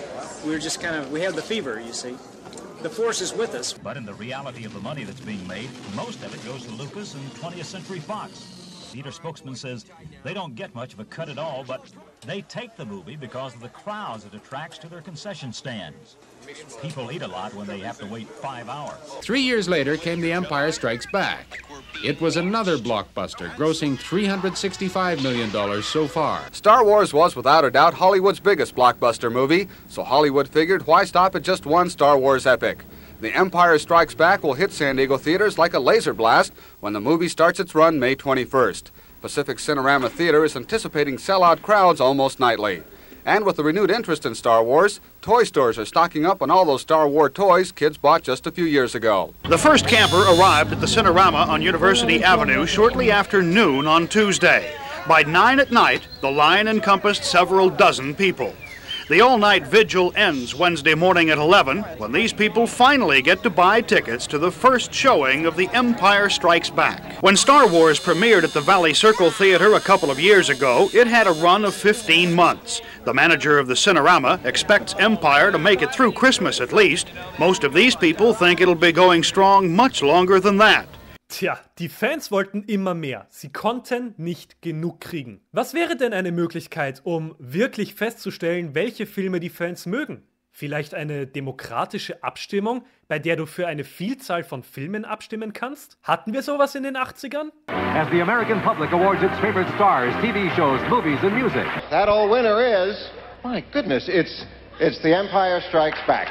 we have the fever, you see. The force is with us. But in the reality of the money that's being made, most of it goes to Lucas and 20th Century Fox. Theater spokesman says they don't get much of a cut at all, but they take the movie because of the crowds it attracts to their concession stands. People eat a lot when they have to wait 5 hours. 3 years later came The Empire Strikes Back. It was another blockbuster, grossing $365 million so far. Star Wars was without a doubt Hollywood's biggest blockbuster movie, so Hollywood figured why stop at just one Star Wars epic. The Empire Strikes Back will hit San Diego theaters like a laser blast when the movie starts its run May 21st. Pacific Cinerama Theater is anticipating sellout crowds almost nightly. And with the renewed interest in Star Wars, toy stores are stocking up on all those Star Wars toys kids bought just a few years ago. The first camper arrived at the Cinerama on University Avenue shortly after noon on Tuesday. By 9 at night, the line encompassed several dozen people. The all-night vigil ends Wednesday morning at 11 when these people finally get to buy tickets to the first showing of The Empire Strikes Back. When Star Wars premiered at the Valley Circle Theater a couple of years ago, it had a run of 15 months. The manager of the Cinerama expects Empire to make it through Christmas at least. Most of these people think it'll be going strong much longer than that. Tja, die Fans wollten immer mehr. Sie konnten nicht genug kriegen. Was wäre denn eine Möglichkeit, um wirklich festzustellen, welche Filme die Fans mögen? Vielleicht eine demokratische Abstimmung, bei der du für eine Vielzahl von Filmen abstimmen kannst? Hatten wir sowas in den 80ern? As the American public awards its favorite stars, TV shows, movies and music. That old winner is, my goodness, it's The Empire Strikes Back.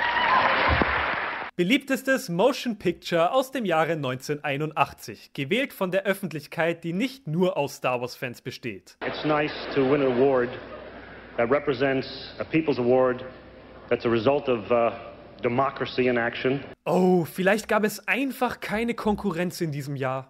Beliebtestes Motion Picture aus dem Jahre 1981, gewählt von der Öffentlichkeit, die nicht nur aus Star Wars Fans besteht. It's nice to win an award that represents a people's award that's a result of democracy in action. Oh, vielleicht gab es einfach keine Konkurrenz in diesem Jahr.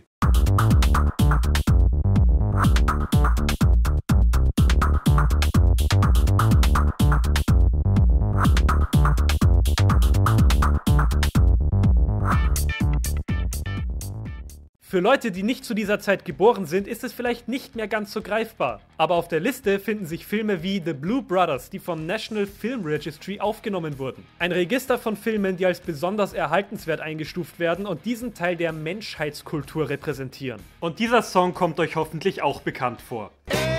Für Leute, die nicht zu dieser Zeit geboren sind, ist es vielleicht nicht mehr ganz so greifbar. Aber auf der Liste finden sich Filme wie The Blue Brothers, die vom National Film Registry aufgenommen wurden. Ein Register von Filmen, die als besonders erhaltenswert eingestuft werden und diesen Teil der Menschheitskultur repräsentieren. Und dieser Song kommt euch hoffentlich auch bekannt vor.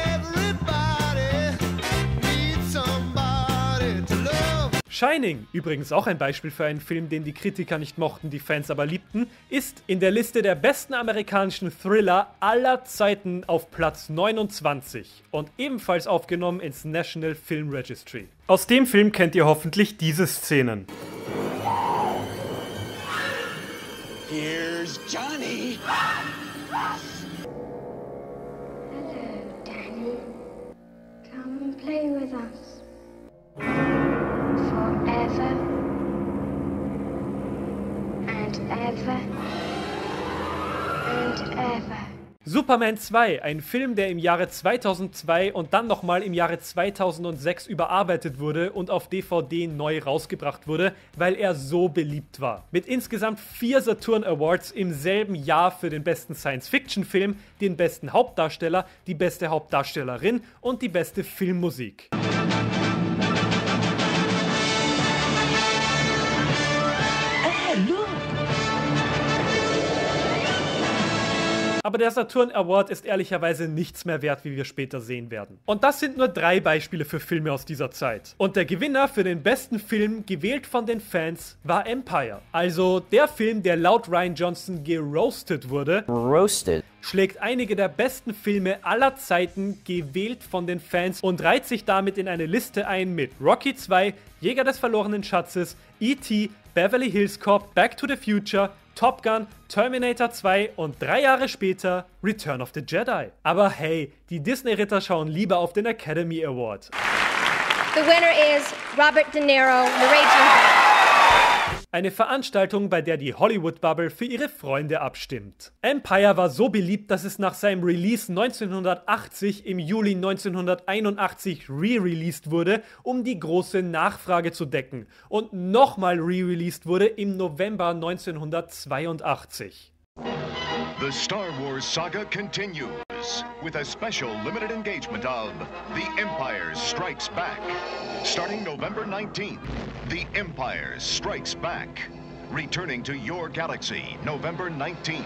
Shining, übrigens auch ein Beispiel für einen Film, den die Kritiker nicht mochten, die Fans aber liebten, ist in der Liste der besten amerikanischen Thriller aller Zeiten auf Platz 29 und ebenfalls aufgenommen ins National Film Registry. Aus dem Film kennt ihr hoffentlich diese Szenen. Here's Johnny. Hello, Danny. Come and play with us. Forever and ever and ever. Superman 2, ein Film, der im Jahre 2002 und dann nochmal im Jahre 2006 überarbeitet wurde und auf DVD neu rausgebracht wurde, weil er so beliebt war. Mit insgesamt 4 Saturn Awards im selben Jahr für den besten Science-Fiction-Film, den besten Hauptdarsteller, die beste Hauptdarstellerin und die beste Filmmusik. Look! aber der Saturn Award ist ehrlicherweise nichts mehr wert, wie wir später sehen werden. Und das sind nur 3 Beispiele für Filme aus dieser Zeit. Und der Gewinner für den besten Film, gewählt von den Fans, war Empire. Also der Film, der laut Rian Johnson geroastet wurde, schlägt einige der besten Filme aller Zeiten, gewählt von den Fans, und reiht sich damit in eine Liste ein mit Rocky 2, Jäger des verlorenen Schatzes, E.T., Beverly Hills Cop, Back to the Future, Top Gun, Terminator 2 und 3 Jahre später Return of the Jedi. Aber hey, die Disney-Ritter schauen lieber auf den Academy Award. The winner is Robert De Niro, The Raging Bull. Eine Veranstaltung, bei der die Hollywood-Bubble für ihre Freunde abstimmt. Empire war so beliebt, dass es nach seinem Release 1980 im Juli 1981 re-released wurde, um die große Nachfrage zu decken, und nochmal re-released wurde im November 1982. The Star Wars saga continues with a special limited engagement of The Empire Strikes Back. Starting November 19th, The Empire Strikes Back. Returning to your galaxy, November 19th.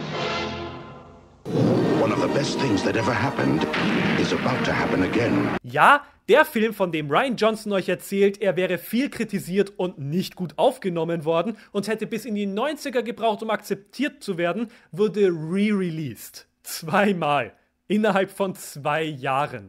One of the best things that ever happened is about to happen again. Ja, der Film, von dem Rian Johnson euch erzählt, er wäre viel kritisiert und nicht gut aufgenommen worden und hätte bis in die 90er gebraucht, um akzeptiert zu werden, wurde re-released. 2-mal. Innerhalb von 2 Jahren.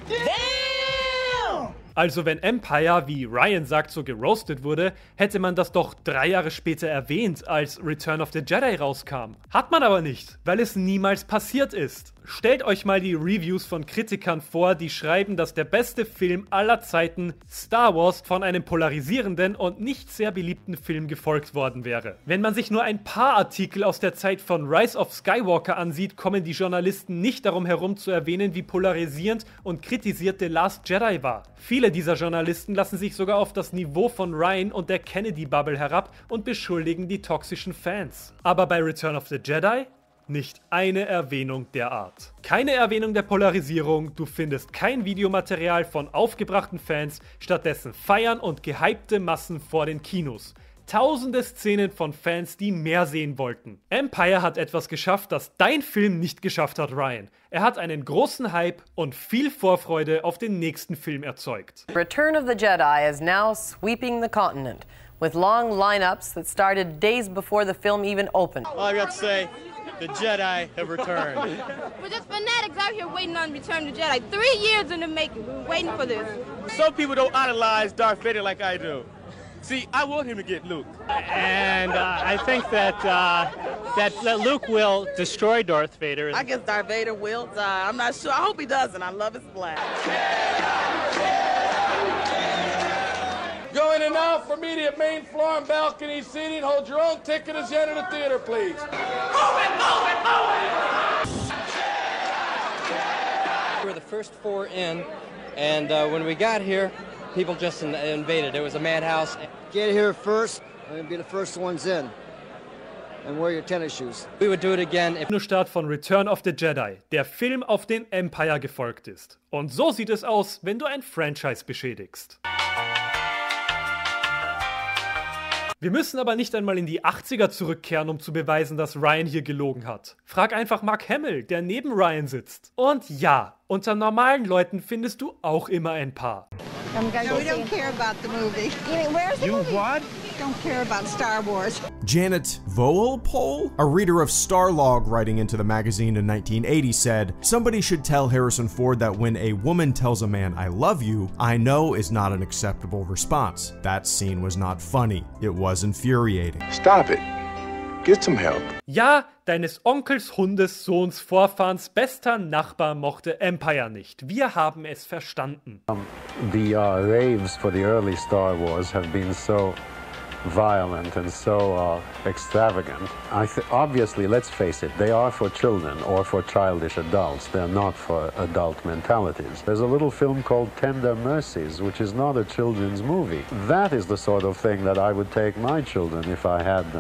Also wenn Empire, wie Rian sagt, so geroastet wurde, hätte man das doch 3 Jahre später erwähnt, als Return of the Jedi rauskam. Hat man aber nicht, weil es niemals passiert ist. Stellt euch mal die Reviews von Kritikern vor, die schreiben, dass der beste Film aller Zeiten, Star Wars, von einem polarisierenden und nicht sehr beliebten Film gefolgt worden wäre. Wenn man sich nur ein paar Artikel aus der Zeit von Rise of Skywalker ansieht, kommen die Journalisten nicht darum herum zu erwähnen, wie polarisierend und kritisiert The Last Jedi war. Viele dieser Journalisten lassen sich sogar auf das Niveau von Rian und der Kennedy-Bubble herab und beschuldigen die toxischen Fans. Aber bei Return of the Jedi? Nicht eine Erwähnung der Art. Keine Erwähnung der Polarisierung, du findest kein Videomaterial von aufgebrachten Fans, stattdessen Feiern und gehypte Massen vor den Kinos. Tausende Szenen von Fans, die mehr sehen wollten. Empire hat etwas geschafft, das dein Film nicht geschafft hat, Rian. Er hat einen großen Hype und viel Vorfreude auf den nächsten Film erzeugt. Return of the Jedi is now sweeping the continent, with long lineups that started days before the film even opened. All I got to say, the Jedi have returned. We're just fanatics out here waiting on Return of the Jedi. 3 years in the making, we're waiting for this. Some people don't idolize Darth Vader like I do. See, I want him to get Luke. And I think that, that Luke will destroy Darth Vader. I guess Darth Vader will die. I'm not sure. I hope he doesn't. I love his black. Going in now for immediate main floor and balcony seating. Hold your own ticket as you enter the theater, please. Move it, move it, move it! We were the first 4 in, and when we got here, people just invaded. It was a madhouse. Get here first and be the first ones in. And wear your tennis shoes. We would do it again. Kinostart von Return of the Jedi, der Film, auf den Empire gefolgt ist. Und so sieht es aus, wenn du ein Franchise beschädigst. Wir müssen aber nicht einmal in die 80er zurückkehren, um zu beweisen, dass Rian hier gelogen hat. Frag einfach Mark Hamill, der neben Rian sitzt. Und ja, unter normalen Leuten findest du auch immer ein paar. No, we don't care about the movie. You mean, where's the movie? What? Don't care about Star Wars. Janet Voelpol, a reader of Starlog writing into the magazine in 1980, said, "Somebody should tell Harrison Ford that when a woman tells a man, 'I love you,' I know is not an acceptable response. That scene was not funny. It was infuriating." Stop it. Get some help. Ja, deines Onkels, Hundes, Sohns, Vorfahrens bester Nachbar mochte Empire nicht. Wir haben es verstanden. The raves for the early Star Wars have been so violent and so extravagant. Obviously, let's face it, they are for children or for childish adults. They're not for adult mentalities. There's a little film called Tender Mercies, which is not a children's movie. That is the sort of thing that I would take my children if I had them.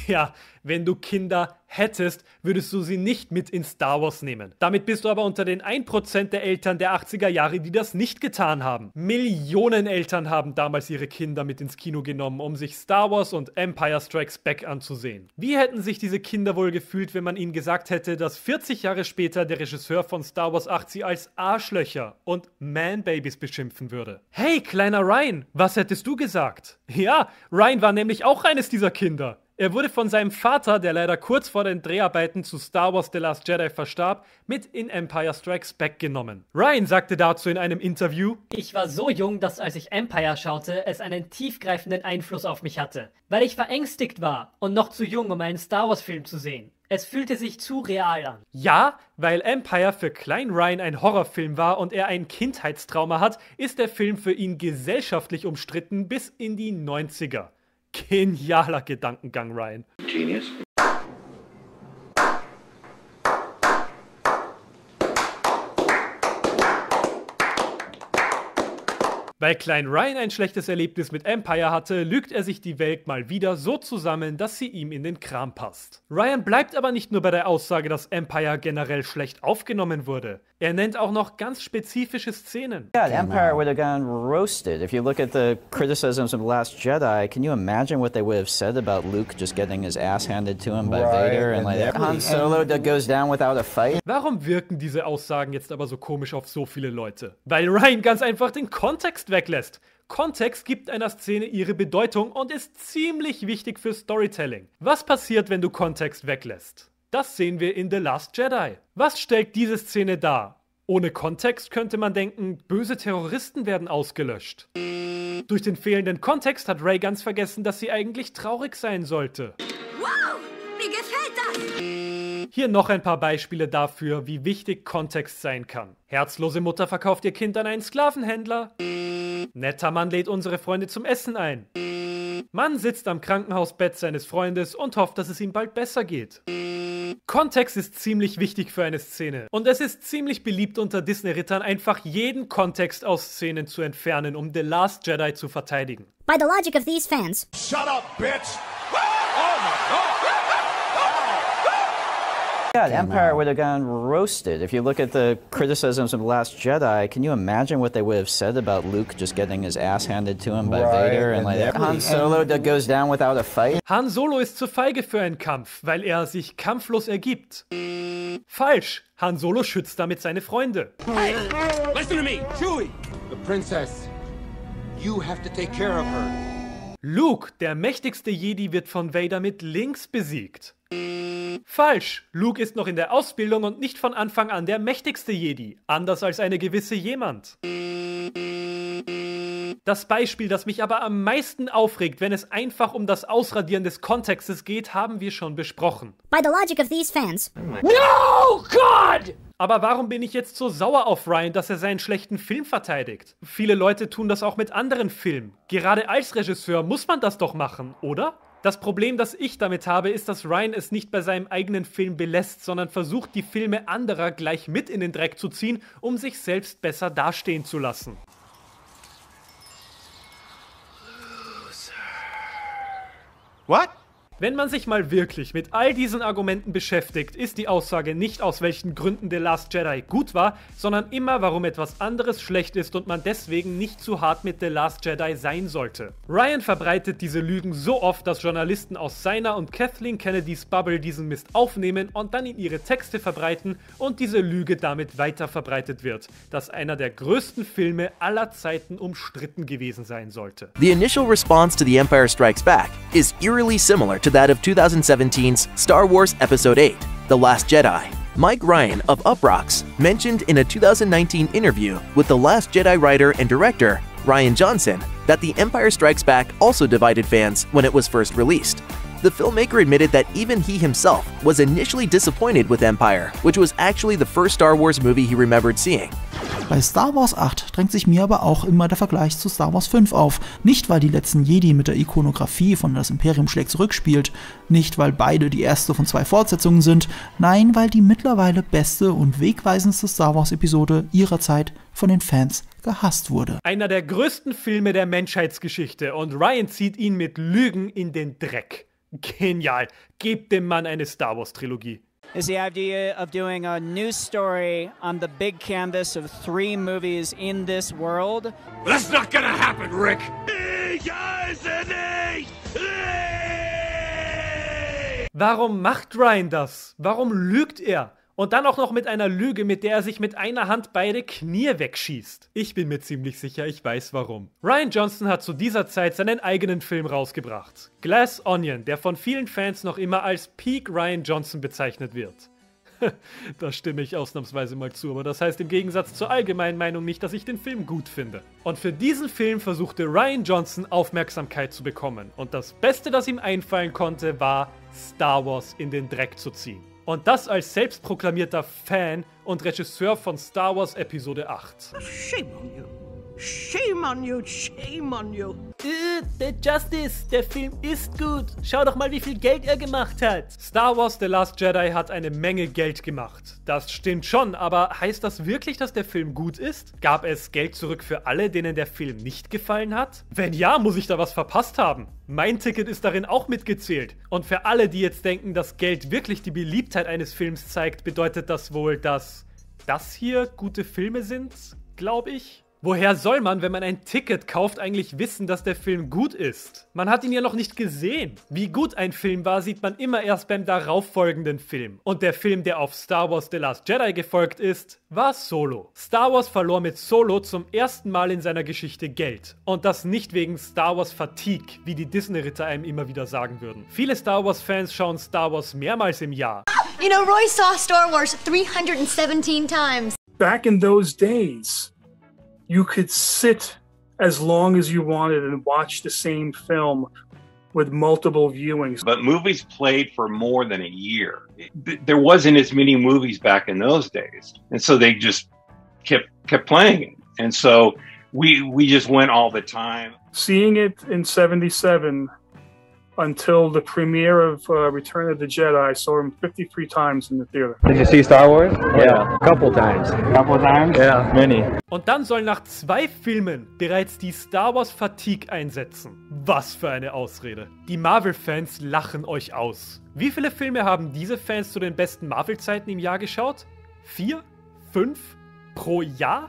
Ja, wenn du Kinder hättest, würdest du sie nicht mit in Star Wars nehmen. Damit bist du aber unter den 1% der Eltern der 80er Jahre, die das nicht getan haben. Millionen Eltern haben damals ihre Kinder mit ins Kino genommen, um sich Star Wars und Empire Strikes Back anzusehen. Wie hätten sich diese Kinder wohl gefühlt, wenn man ihnen gesagt hätte, dass 40 Jahre später der Regisseur von Star Wars 8 sie als Arschlöcher und Man-Babys beschimpfen würde? Hey, kleiner Ryan, was hättest du gesagt? Ja, Ryan war nämlich auch eines dieser Kinder. Er wurde von seinem Vater, der leider kurz vor den Dreharbeiten zu Star Wars The Last Jedi verstarb, mit in Empire Strikes Back genommen. Ryan sagte dazu in einem Interview: Ich war so jung, dass als ich Empire schaute, es einen tiefgreifenden Einfluss auf mich hatte. Weil ich verängstigt war und noch zu jung, um einen Star Wars Film zu sehen. Es fühlte sich zu real an. Ja, weil Empire für Klein Ryan ein Horrorfilm war und er ein Kindheitstrauma hat, ist der Film für ihn gesellschaftlich umstritten bis in die 90er. Genialer Gedankengang, Ryan. Genius. Weil Klein Ryan ein schlechtes Erlebnis mit Empire hatte, lügt er sich die Welt mal wieder so zusammen, dass sie ihm in den Kram passt. Ryan bleibt aber nicht nur bei der Aussage, dass Empire generell schlecht aufgenommen wurde. Er nennt auch noch ganz spezifische Szenen. Yeah, Empire would have gone roasted. If you look at the criticisms of The Last Jedi, can you imagine what they would have said about Luke just getting his ass handed to him by Vader and like Han Solo that goes down without a fight? Warum wirken diese Aussagen jetzt aber so komisch auf so viele Leute? Weil Ryan ganz einfach den Kontext weglässt. Kontext gibt einer Szene ihre Bedeutung und ist ziemlich wichtig für Storytelling. Was passiert, wenn du Kontext weglässt? Das sehen wir in The Last Jedi. Was stellt diese Szene dar? Ohne Kontext könnte man denken, böse Terroristen werden ausgelöscht. Durch den fehlenden Kontext hat Rey ganz vergessen, dass sie eigentlich traurig sein sollte. Wow, mir gefällt das! Hier noch ein paar Beispiele dafür, wie wichtig Kontext sein kann. Herzlose Mutter verkauft ihr Kind an einen Sklavenhändler. Netter Mann lädt unsere Freunde zum Essen ein. Mann sitzt am Krankenhausbett seines Freundes und hofft, dass es ihm bald besser geht. Kontext ist ziemlich wichtig für eine Szene. Und es ist ziemlich beliebt unter Disney-Rittern, einfach jeden Kontext aus Szenen zu entfernen, um The Last Jedi zu verteidigen. By the logic of these fans. Shut up, bitch! Oh my God! Yeah, Empire would have gone roasted. If you look at the criticisms of The Last Jedi, can you imagine what they would have said about Luke just getting his ass handed to him by Vader and like Han Solo that goes down without a fight? Han Solo ist zu feige für einen Kampf, weil er sich kampflos ergibt. Falsch. Han Solo schützt damit seine Freunde. Hey, listen to me, Chewie! The princess. You have to take care of her. Luke, der mächtigste Jedi, wird von Vader mit links besiegt. Falsch. Luke ist noch in der Ausbildung und nicht von Anfang an der mächtigste Jedi. Anders als eine gewisse jemand. Das Beispiel, das mich aber am meisten aufregt, wenn es einfach um das Ausradieren des Kontextes geht, haben wir schon besprochen. By the logic of these fans. No, God! Aber warum bin ich jetzt so sauer auf Ryan, dass er seinen schlechten Film verteidigt? Viele Leute tun das auch mit anderen Filmen. Gerade als Regisseur muss man das doch machen, oder? Das Problem, das ich damit habe, ist, dass Ryan es nicht bei seinem eigenen Film belässt, sondern versucht, die Filme anderer gleich mit in den Dreck zu ziehen, um sich selbst besser dastehen zu lassen. What? Wenn man sich mal wirklich mit all diesen Argumenten beschäftigt, ist die Aussage nicht, aus welchen Gründen The Last Jedi gut war, sondern immer, warum etwas anderes schlecht ist und man deswegen nicht zu hart mit The Last Jedi sein sollte. Ryan verbreitet diese Lügen so oft, dass Journalisten aus seiner und Kathleen Kennedys Bubble diesen Mist aufnehmen und dann in ihre Texte verbreiten und diese Lüge damit weiter verbreitet wird, dass einer der größten Filme aller Zeiten umstritten gewesen sein sollte. The initial response to The Empire Strikes Back is eerily similar to that of 2017's Star Wars Episode 8, The Last Jedi. Mike Ryan of Uproxx mentioned in a 2019 interview with The Last Jedi writer and director Rian Johnson that The Empire Strikes Back also divided fans when it was first released. The filmmaker admitted that even he himself was initially disappointed with Empire, which was actually the first Star Wars movie he remembered seeing. Bei Star Wars 8 drängt sich mir aber auch immer der Vergleich zu Star Wars 5 auf. Nicht, weil die letzten Jedi mit der Ikonografie von Das Imperium schlägt zurück spielt, nicht, weil beide die erste von 2 Fortsetzungen sind, nein, weil die mittlerweile beste und wegweisendste Star Wars Episode ihrer Zeit von den Fans gehasst wurde. Einer der größten Filme der Menschheitsgeschichte und Ryan zieht ihn mit Lügen in den Dreck. Genial. Gebt dem Mann eine Star Wars Trilogie. Is the idea of doing a new story on the big canvas of 3 movies in this world. That's not gonna happen, Rick! Warum macht Rian das? Warum lügt er? Und dann auch noch mit einer Lüge, mit der er sich mit einer Hand beide Knie wegschießt. Ich bin mir ziemlich sicher, ich weiß warum. Rian Johnson hat zu dieser Zeit seinen eigenen Film rausgebracht. Glass Onion, der von vielen Fans noch immer als Peak Rian Johnson bezeichnet wird. Da stimme ich ausnahmsweise mal zu, aber das heißt im Gegensatz zur allgemeinen Meinung nicht, dass ich den Film gut finde. Und für diesen Film versuchte Rian Johnson Aufmerksamkeit zu bekommen. Und das Beste, das ihm einfallen konnte, war, Star Wars in den Dreck zu ziehen. Und das als selbstproklamierter Fan und Regisseur von Star Wars Episode 8. Shame on you. Shame on you. Shame on you. Der Justice, der Film ist gut. Schau doch mal, wie viel Geld er gemacht hat. Star Wars The Last Jedi hat eine Menge Geld gemacht. Das stimmt schon, aber heißt das wirklich, dass der Film gut ist? Gab es Geld zurück für alle, denen der Film nicht gefallen hat? Wenn ja, muss ich da was verpasst haben. Mein Ticket ist darin auch mitgezählt. Und für alle, die jetzt denken, dass Geld wirklich die Beliebtheit eines Films zeigt, bedeutet das wohl, dass das hier gute Filme sind, glaube ich. Woher soll man, wenn man ein Ticket kauft, eigentlich wissen, dass der Film gut ist? Man hat ihn ja noch nicht gesehen. Wie gut ein Film war, sieht man immer erst beim darauffolgenden Film. Und der Film, der auf Star Wars The Last Jedi gefolgt ist, war Solo. Star Wars verlor mit Solo zum ersten Mal in seiner Geschichte Geld. Und das nicht wegen Star Wars Fatigue, wie die Disney-Ritter einem immer wieder sagen würden. Viele Star Wars-Fans schauen Star Wars mehrmals im Jahr. You know, Roy saw Star Wars 317 times. Back in those days, you could sit as long as you wanted and watch the same film with multiple viewings. But movies played for more than a year. There wasn't as many movies back in those days. And so they just kept playing it. And so we just went all the time. Seeing it in 77 until the premiere of Return of the Jedi, I saw him 53 times in the theater. Did you see Star Wars? Yeah, a couple times. Couple times? Yeah, many. Und dann soll nach 2 Filmen bereits die Star Wars Fatigue einsetzen. Was für eine Ausrede. Die Marvel-Fans lachen euch aus. Wie viele Filme haben diese Fans zu den besten Marvel-Zeiten im Jahr geschaut? 4? 5? Pro Jahr?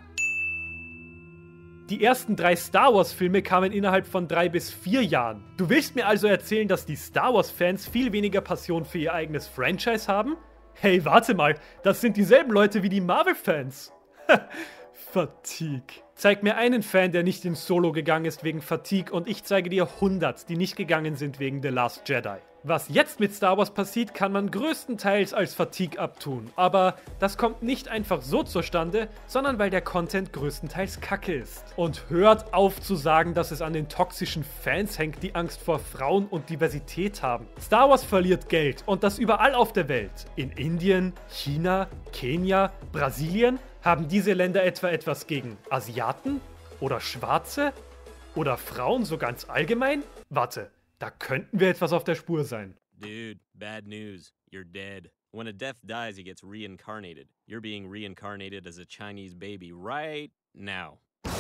Die ersten 3 Star Wars-Filme kamen innerhalb von 3 bis 4 Jahren. Du willst mir also erzählen, dass die Star Wars-Fans viel weniger Passion für ihr eigenes Franchise haben? Hey, warte mal, das sind dieselben Leute wie die Marvel-Fans. Fatigue. Zeig mir einen Fan, der nicht in Solo gegangen ist wegen Fatigue, und ich zeige dir 100, die nicht gegangen sind wegen The Last Jedi. Was jetzt mit Star Wars passiert, kann man größtenteils als Fatigue abtun. Aber das kommt nicht einfach so zustande, sondern weil der Content größtenteils Kacke ist. Und hört auf zu sagen, dass es an den toxischen Fans hängt, die Angst vor Frauen und Diversität haben. Star Wars verliert Geld, und das überall auf der Welt. In Indien, China, Kenia, Brasilien. Haben diese Länder etwas gegen Asiaten? Oder Schwarze? Oder Frauen so ganz allgemein? Warte. Da könnten wir etwas auf der Spur sein. Dude, bad news. You're dead. When a death dies, he gets reincarnated. You're being reincarnated as a Chinese baby right now.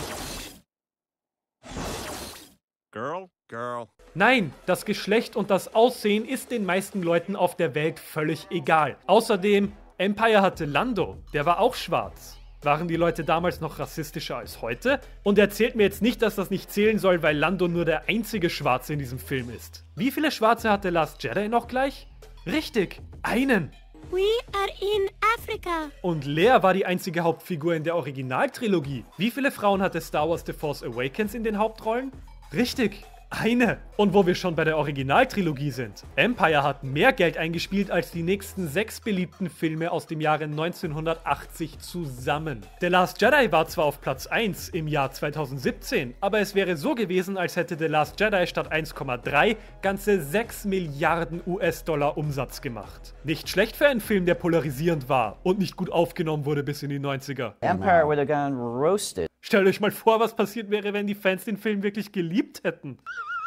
Girl. Nein, das Geschlecht und das Aussehen ist den meisten Leuten auf der Welt völlig egal. Außerdem, Empire hatte Lando, der war auch schwarz. Waren die Leute damals noch rassistischer als heute? Und erzählt mir jetzt nicht, dass das nicht zählen soll, weil Lando nur der einzige Schwarze in diesem Film ist. Wie viele Schwarze hatte Last Jedi noch gleich? Richtig, einen. We are in Africa. Und Leia war die einzige Hauptfigur in der Originaltrilogie. Wie viele Frauen hatte Star Wars The Force Awakens in den Hauptrollen? Richtig, eine. Und wo wir schon bei der Originaltrilogie sind. Empire hat mehr Geld eingespielt als die nächsten 6 beliebten Filme aus dem Jahre 1980 zusammen. The Last Jedi war zwar auf Platz 1 im Jahr 2017, aber es wäre so gewesen, als hätte The Last Jedi statt 1,3 ganze 6 Milliarden US-Dollar Umsatz gemacht. Nicht schlecht für einen Film, der polarisierend war und nicht gut aufgenommen wurde bis in die 90er. Empire would have gone roasted. Stellt euch mal vor, was passiert wäre, wenn die Fans den Film wirklich geliebt hätten.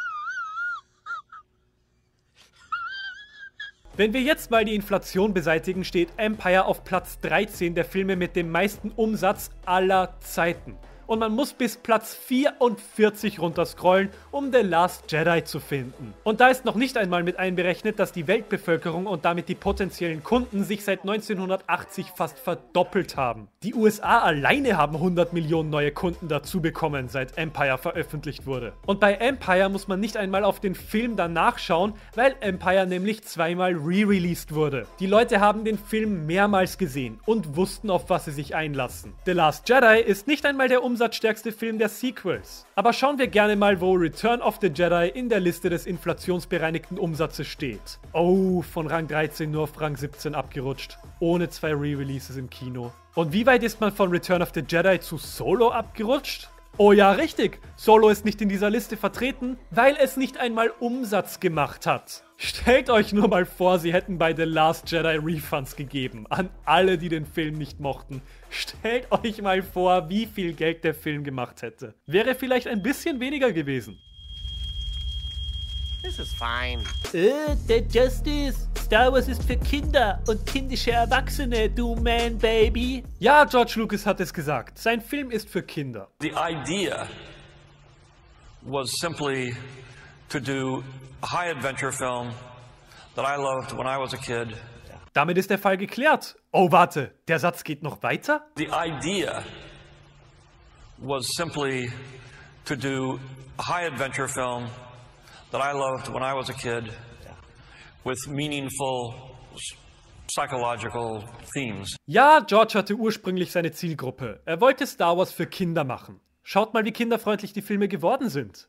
Wenn wir jetzt mal die Inflation beseitigen, steht Empire auf Platz 13 der Filme mit dem meisten Umsatz aller Zeiten. und man muss bis Platz 44 runterscrollen, um The Last Jedi zu finden. Und da ist noch nicht einmal mit einberechnet, dass die Weltbevölkerung und damit die potenziellen Kunden sich seit 1980 fast verdoppelt haben. Die USA alleine haben 100 Millionen neue Kunden dazu bekommen, seit Empire veröffentlicht wurde. Und bei Empire muss man nicht einmal auf den Film danach schauen, weil Empire nämlich zweimal re-released wurde. Die Leute haben den Film mehrmals gesehen und wussten, auf was sie sich einlassen. The Last Jedi ist nicht einmal der umsatzstärkste Film der Sequels. Aber schauen wir gerne mal, wo Return of the Jedi in der Liste des inflationsbereinigten Umsatzes steht. Oh, von Rang 13 nur auf Rang 17 abgerutscht. Ohne 2 Re-Releases im Kino. Und wie weit ist man von Return of the Jedi zu Solo abgerutscht? Oh ja, richtig. Solo ist nicht in dieser Liste vertreten, weil es nicht einmal Umsatz gemacht hat. Stellt euch nur mal vor, sie hätten bei The Last Jedi Refunds gegeben. An alle, die den Film nicht mochten. Stellt euch mal vor, wie viel Geld der Film gemacht hätte. Wäre vielleicht ein bisschen weniger gewesen. This is fine. Der Justice. Star Wars ist für Kinder und kindische Erwachsene, du Man-Baby. Ja, George Lucas hat es gesagt. Sein Film ist für Kinder. The idea was simply to do a high-adventure film that I loved when I was a kid. Damit ist der Fall geklärt. Oh, warte, der Satz geht noch weiter? The idea was simply to do a high-adventure film that I loved when I was a kid with meaningful psychological themes. Ja, George hatte ursprünglich seine Zielgruppe. Er wollte Star Wars für Kinder machen. Schaut mal, wie kinderfreundlich die Filme geworden sind.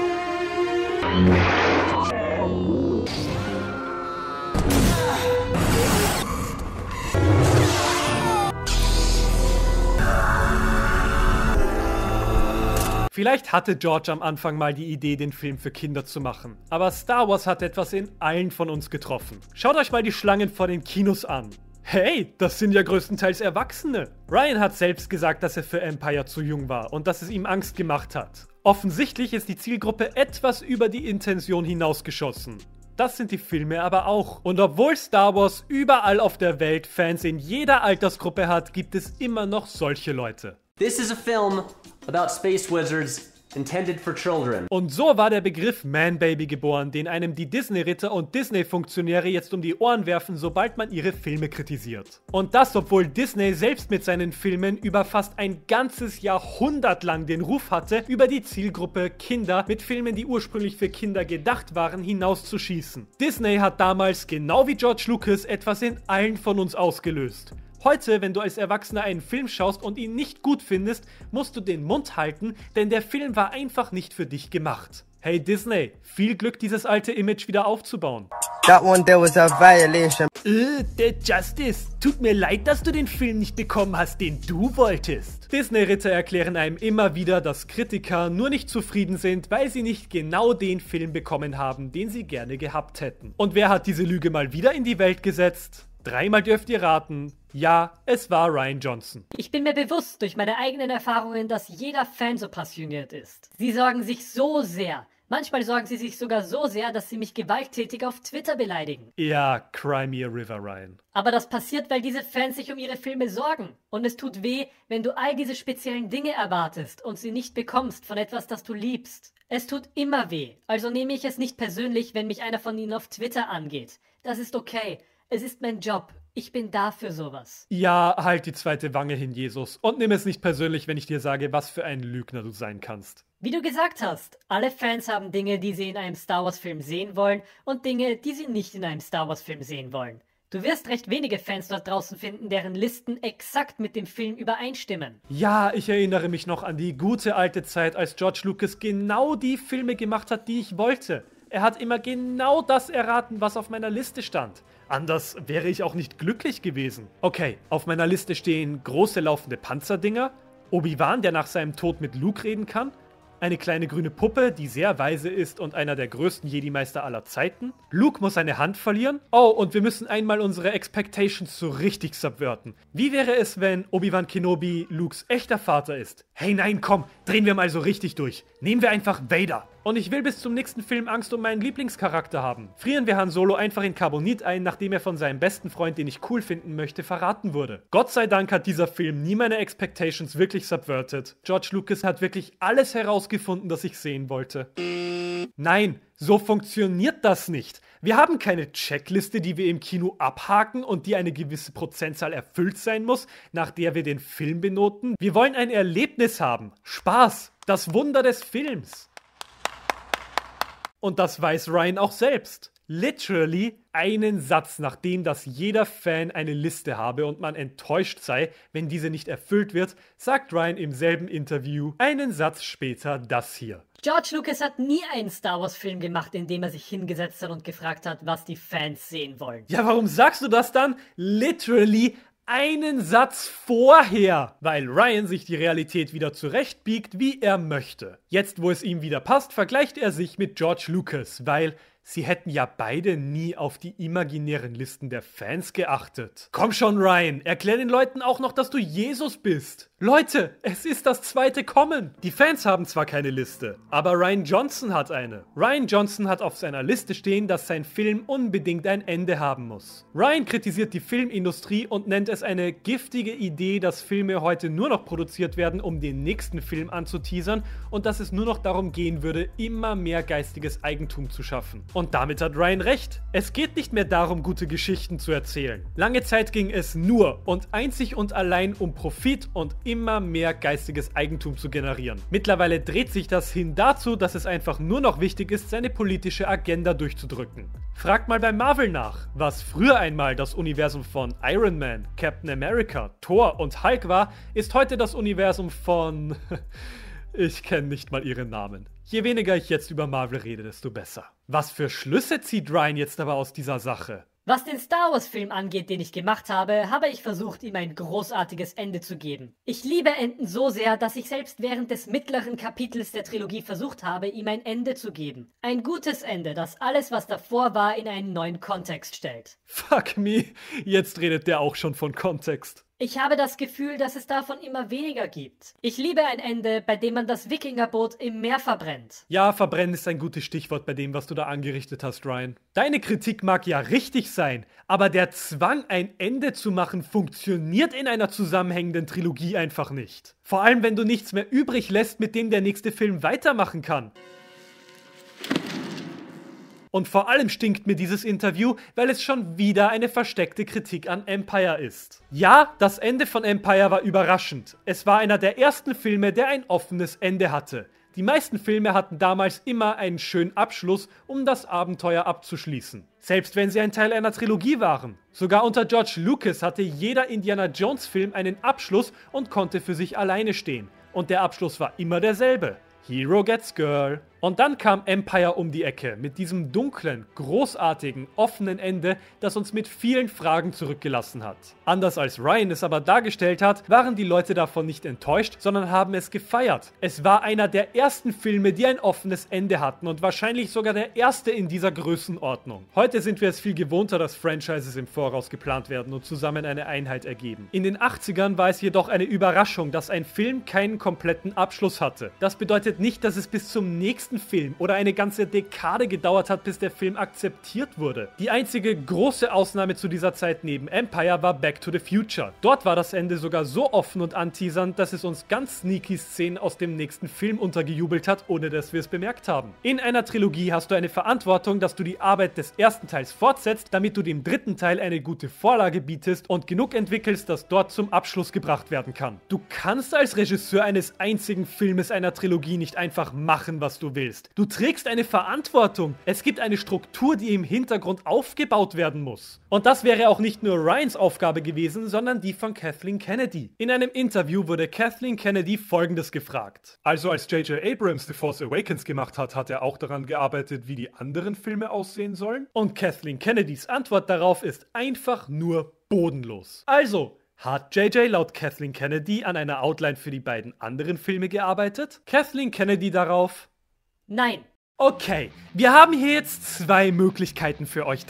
Vielleicht hatte George am Anfang mal die Idee, den Film für Kinder zu machen. Aber Star Wars hat etwas in allen von uns getroffen. Schaut euch mal die Schlangen vor den Kinos an. Hey, das sind ja größtenteils Erwachsene. Rian hat selbst gesagt, dass er für Empire zu jung war und dass es ihm Angst gemacht hat. Offensichtlich ist die Zielgruppe etwas über die Intention hinausgeschossen. Das sind die Filme aber auch. Und obwohl Star Wars überall auf der Welt Fans in jeder Altersgruppe hat, gibt es immer noch solche Leute. This is a film about space wizards intended for children. Und so war der Begriff Man-Baby geboren, den einem die Disney-Ritter und Disney-Funktionäre jetzt um die Ohren werfen, sobald man ihre Filme kritisiert. Und das, obwohl Disney selbst mit seinen Filmen über fast ein ganzes Jahrhundert lang den Ruf hatte, über die Zielgruppe Kinder mit Filmen, die ursprünglich für Kinder gedacht waren, hinauszuschießen. Disney hat damals, genau wie George Lucas, etwas in allen von uns ausgelöst. Heute, wenn du als Erwachsener einen Film schaust und ihn nicht gut findest, musst du den Mund halten, denn der Film war einfach nicht für dich gemacht. Hey Disney, viel Glück, dieses alte Image wieder aufzubauen. That one there was a violation. Der Justice, tut mir leid, dass du den Film nicht bekommen hast, den du wolltest. Disney-Ritter erklären einem immer wieder, dass Kritiker nur nicht zufrieden sind, weil sie nicht genau den Film bekommen haben, den sie gerne gehabt hätten. Und wer hat diese Lüge mal wieder in die Welt gesetzt? Dreimal dürft ihr raten. Ja, es war Rian Johnson. Ich bin mir bewusst durch meine eigenen Erfahrungen, dass jeder Fan so passioniert ist. Sie sorgen sich so sehr. Manchmal sorgen sie sich sogar so sehr, dass sie mich gewalttätig auf Twitter beleidigen. Ja, cry me a river, Ryan. Aber das passiert, weil diese Fans sich um ihre Filme sorgen. Und es tut weh, wenn du all diese speziellen Dinge erwartest und sie nicht bekommst von etwas, das du liebst. Es tut immer weh. Also nehme ich es nicht persönlich, wenn mich einer von ihnen auf Twitter angeht. Das ist okay. Es ist mein Job. Ich bin da für sowas. Ja, halt die zweite Wange hin, Jesus. Und nimm es nicht persönlich, wenn ich dir sage, was für ein Lügner du sein kannst. Wie du gesagt hast, alle Fans haben Dinge, die sie in einem Star Wars Film sehen wollen und Dinge, die sie nicht in einem Star Wars Film sehen wollen. Du wirst recht wenige Fans dort draußen finden, deren Listen exakt mit dem Film übereinstimmen. Ja, ich erinnere mich noch an die gute alte Zeit, als George Lucas genau die Filme gemacht hat, die ich wollte. Er hat immer genau das erraten, was auf meiner Liste stand. Anders wäre ich auch nicht glücklich gewesen. Okay, auf meiner Liste stehen große laufende Panzerdinger, Obi-Wan, der nach seinem Tod mit Luke reden kann, eine kleine grüne Puppe, die sehr weise ist und einer der größten Jedi-Meister aller Zeiten. Luke muss seine Hand verlieren. Oh, und wir müssen einmal unsere Expectations so richtig subverten. Wie wäre es, wenn Obi-Wan Kenobi Lukes echter Vater ist? Hey, nein, komm, drehen wir mal so richtig durch. Nehmen wir einfach Vader. Und ich will bis zum nächsten Film Angst um meinen Lieblingscharakter haben. Frieren wir Han Solo einfach in Carbonit ein, nachdem er von seinem besten Freund, den ich cool finden möchte, verraten wurde. Gott sei Dank hat dieser Film nie meine Expectations wirklich subverted. George Lucas hat wirklich alles herausgefunden, das ich sehen wollte. Nein, so funktioniert das nicht. Wir haben keine Checkliste, die wir im Kino abhaken und die eine gewisse Prozentzahl erfüllt sein muss, nach der wir den Film benoten. Wir wollen ein Erlebnis haben. Spaß. Das Wunder des Films. Und das weiß Ryan auch selbst. Literally einen Satz, nachdem dass jeder Fan eine Liste habe und man enttäuscht sei, wenn diese nicht erfüllt wird, sagt Ryan im selben Interview einen Satz später das hier. George Lucas hat nie einen Star Wars Film gemacht, in dem er sich hingesetzt hat und gefragt hat, was die Fans sehen wollen. Ja, warum sagst du das dann? Literally einen Satz vorher, weil Ryan sich die Realität wieder zurechtbiegt, wie er möchte. Jetzt, wo es ihm wieder passt, vergleicht er sich mit George Lucas, weil sie hätten ja beide nie auf die imaginären Listen der Fans geachtet. Komm schon, Ryan, erklär den Leuten auch noch, dass du Jesus bist. Leute, es ist das zweite Kommen. Die Fans haben zwar keine Liste, aber Rian Johnson hat eine. Rian Johnson hat auf seiner Liste stehen, dass sein Film unbedingt ein Ende haben muss. Ryan kritisiert die Filmindustrie und nennt es eine giftige Idee, dass Filme heute nur noch produziert werden, um den nächsten Film anzuteasern und dass es nur noch darum gehen würde, immer mehr geistiges Eigentum zu schaffen. Und damit hat Ryan recht. Es geht nicht mehr darum, gute Geschichten zu erzählen. Lange Zeit ging es nur und einzig und allein um Profit und immer mehr geistiges Eigentum zu generieren. Mittlerweile dreht sich das hin dazu, dass es einfach nur noch wichtig ist, seine politische Agenda durchzudrücken. Fragt mal bei Marvel nach, was früher einmal das Universum von Iron Man, Captain America, Thor und Hulk war, ist heute das Universum von... Ich kenne nicht mal ihre Namen. Je weniger ich jetzt über Marvel rede, desto besser. Was für Schlüsse zieht Ryan jetzt aber aus dieser Sache? Was den Star Wars Film angeht, den ich gemacht habe, habe ich versucht, ihm ein großartiges Ende zu geben. Ich liebe Enden so sehr, dass ich selbst während des mittleren Kapitels der Trilogie versucht habe, ihm ein Ende zu geben. Ein gutes Ende, das alles, was davor war, in einen neuen Kontext stellt. Fuck me, jetzt redet der auch schon von Kontext. Ich habe das Gefühl, dass es davon immer weniger gibt. Ich liebe ein Ende, bei dem man das Wikingerboot im Meer verbrennt. Ja, verbrennen ist ein gutes Stichwort bei dem, was du da angerichtet hast, Ryan. Deine Kritik mag ja richtig sein, aber der Zwang, ein Ende zu machen, funktioniert in einer zusammenhängenden Trilogie einfach nicht. Vor allem, wenn du nichts mehr übrig lässt, mit dem der nächste Film weitermachen kann. Und vor allem stinkt mir dieses Interview, weil es schon wieder eine versteckte Kritik an Empire ist. Ja, das Ende von Empire war überraschend. Es war einer der ersten Filme, der ein offenes Ende hatte. Die meisten Filme hatten damals immer einen schönen Abschluss, um das Abenteuer abzuschließen. Selbst wenn sie ein Teil einer Trilogie waren. Sogar unter George Lucas hatte jeder Indiana Jones Film einen Abschluss und konnte für sich alleine stehen. Und der Abschluss war immer derselbe. Hero gets girl. Und dann kam Empire um die Ecke mit diesem dunklen, großartigen, offenen Ende, das uns mit vielen Fragen zurückgelassen hat. Anders als Ryan es aber dargestellt hat, waren die Leute davon nicht enttäuscht, sondern haben es gefeiert. Es war einer der ersten Filme, die ein offenes Ende hatten und wahrscheinlich sogar der erste in dieser Größenordnung. Heute sind wir es viel gewohnter, dass Franchises im Voraus geplant werden und zusammen eine Einheit ergeben. In den 80ern war es jedoch eine Überraschung, dass ein Film keinen kompletten Abschluss hatte. Das bedeutet nicht, dass es bis zum nächsten Film oder eine ganze Dekade gedauert hat, bis der Film akzeptiert wurde. Die einzige große Ausnahme zu dieser Zeit neben Empire war Back to the Future. Dort war das Ende sogar so offen und anteasernd, dass es uns ganz sneaky Szenen aus dem nächsten Film untergejubelt hat, ohne dass wir es bemerkt haben. In einer Trilogie hast du eine Verantwortung, dass du die Arbeit des ersten Teils fortsetzt, damit du dem dritten Teil eine gute Vorlage bietest und genug entwickelst, dass dort zum Abschluss gebracht werden kann. Du kannst als Regisseur eines einzigen Filmes einer Trilogie nicht einfach machen, was du willst. Du trägst eine Verantwortung. Es gibt eine Struktur, die im Hintergrund aufgebaut werden muss. Und das wäre auch nicht nur Ryans Aufgabe gewesen, sondern die von Kathleen Kennedy. In einem Interview wurde Kathleen Kennedy Folgendes gefragt. Also als J.J. Abrams The Force Awakens gemacht hat, hat er auch daran gearbeitet, wie die anderen Filme aussehen sollen? Und Kathleen Kennedys Antwort darauf ist einfach nur bodenlos. Also, hat JJ laut Kathleen Kennedy an einer Outline für die beiden anderen Filme gearbeitet? Kathleen Kennedy darauf: Nein. Okay, wir haben hier jetzt zwei Möglichkeiten für euch drei.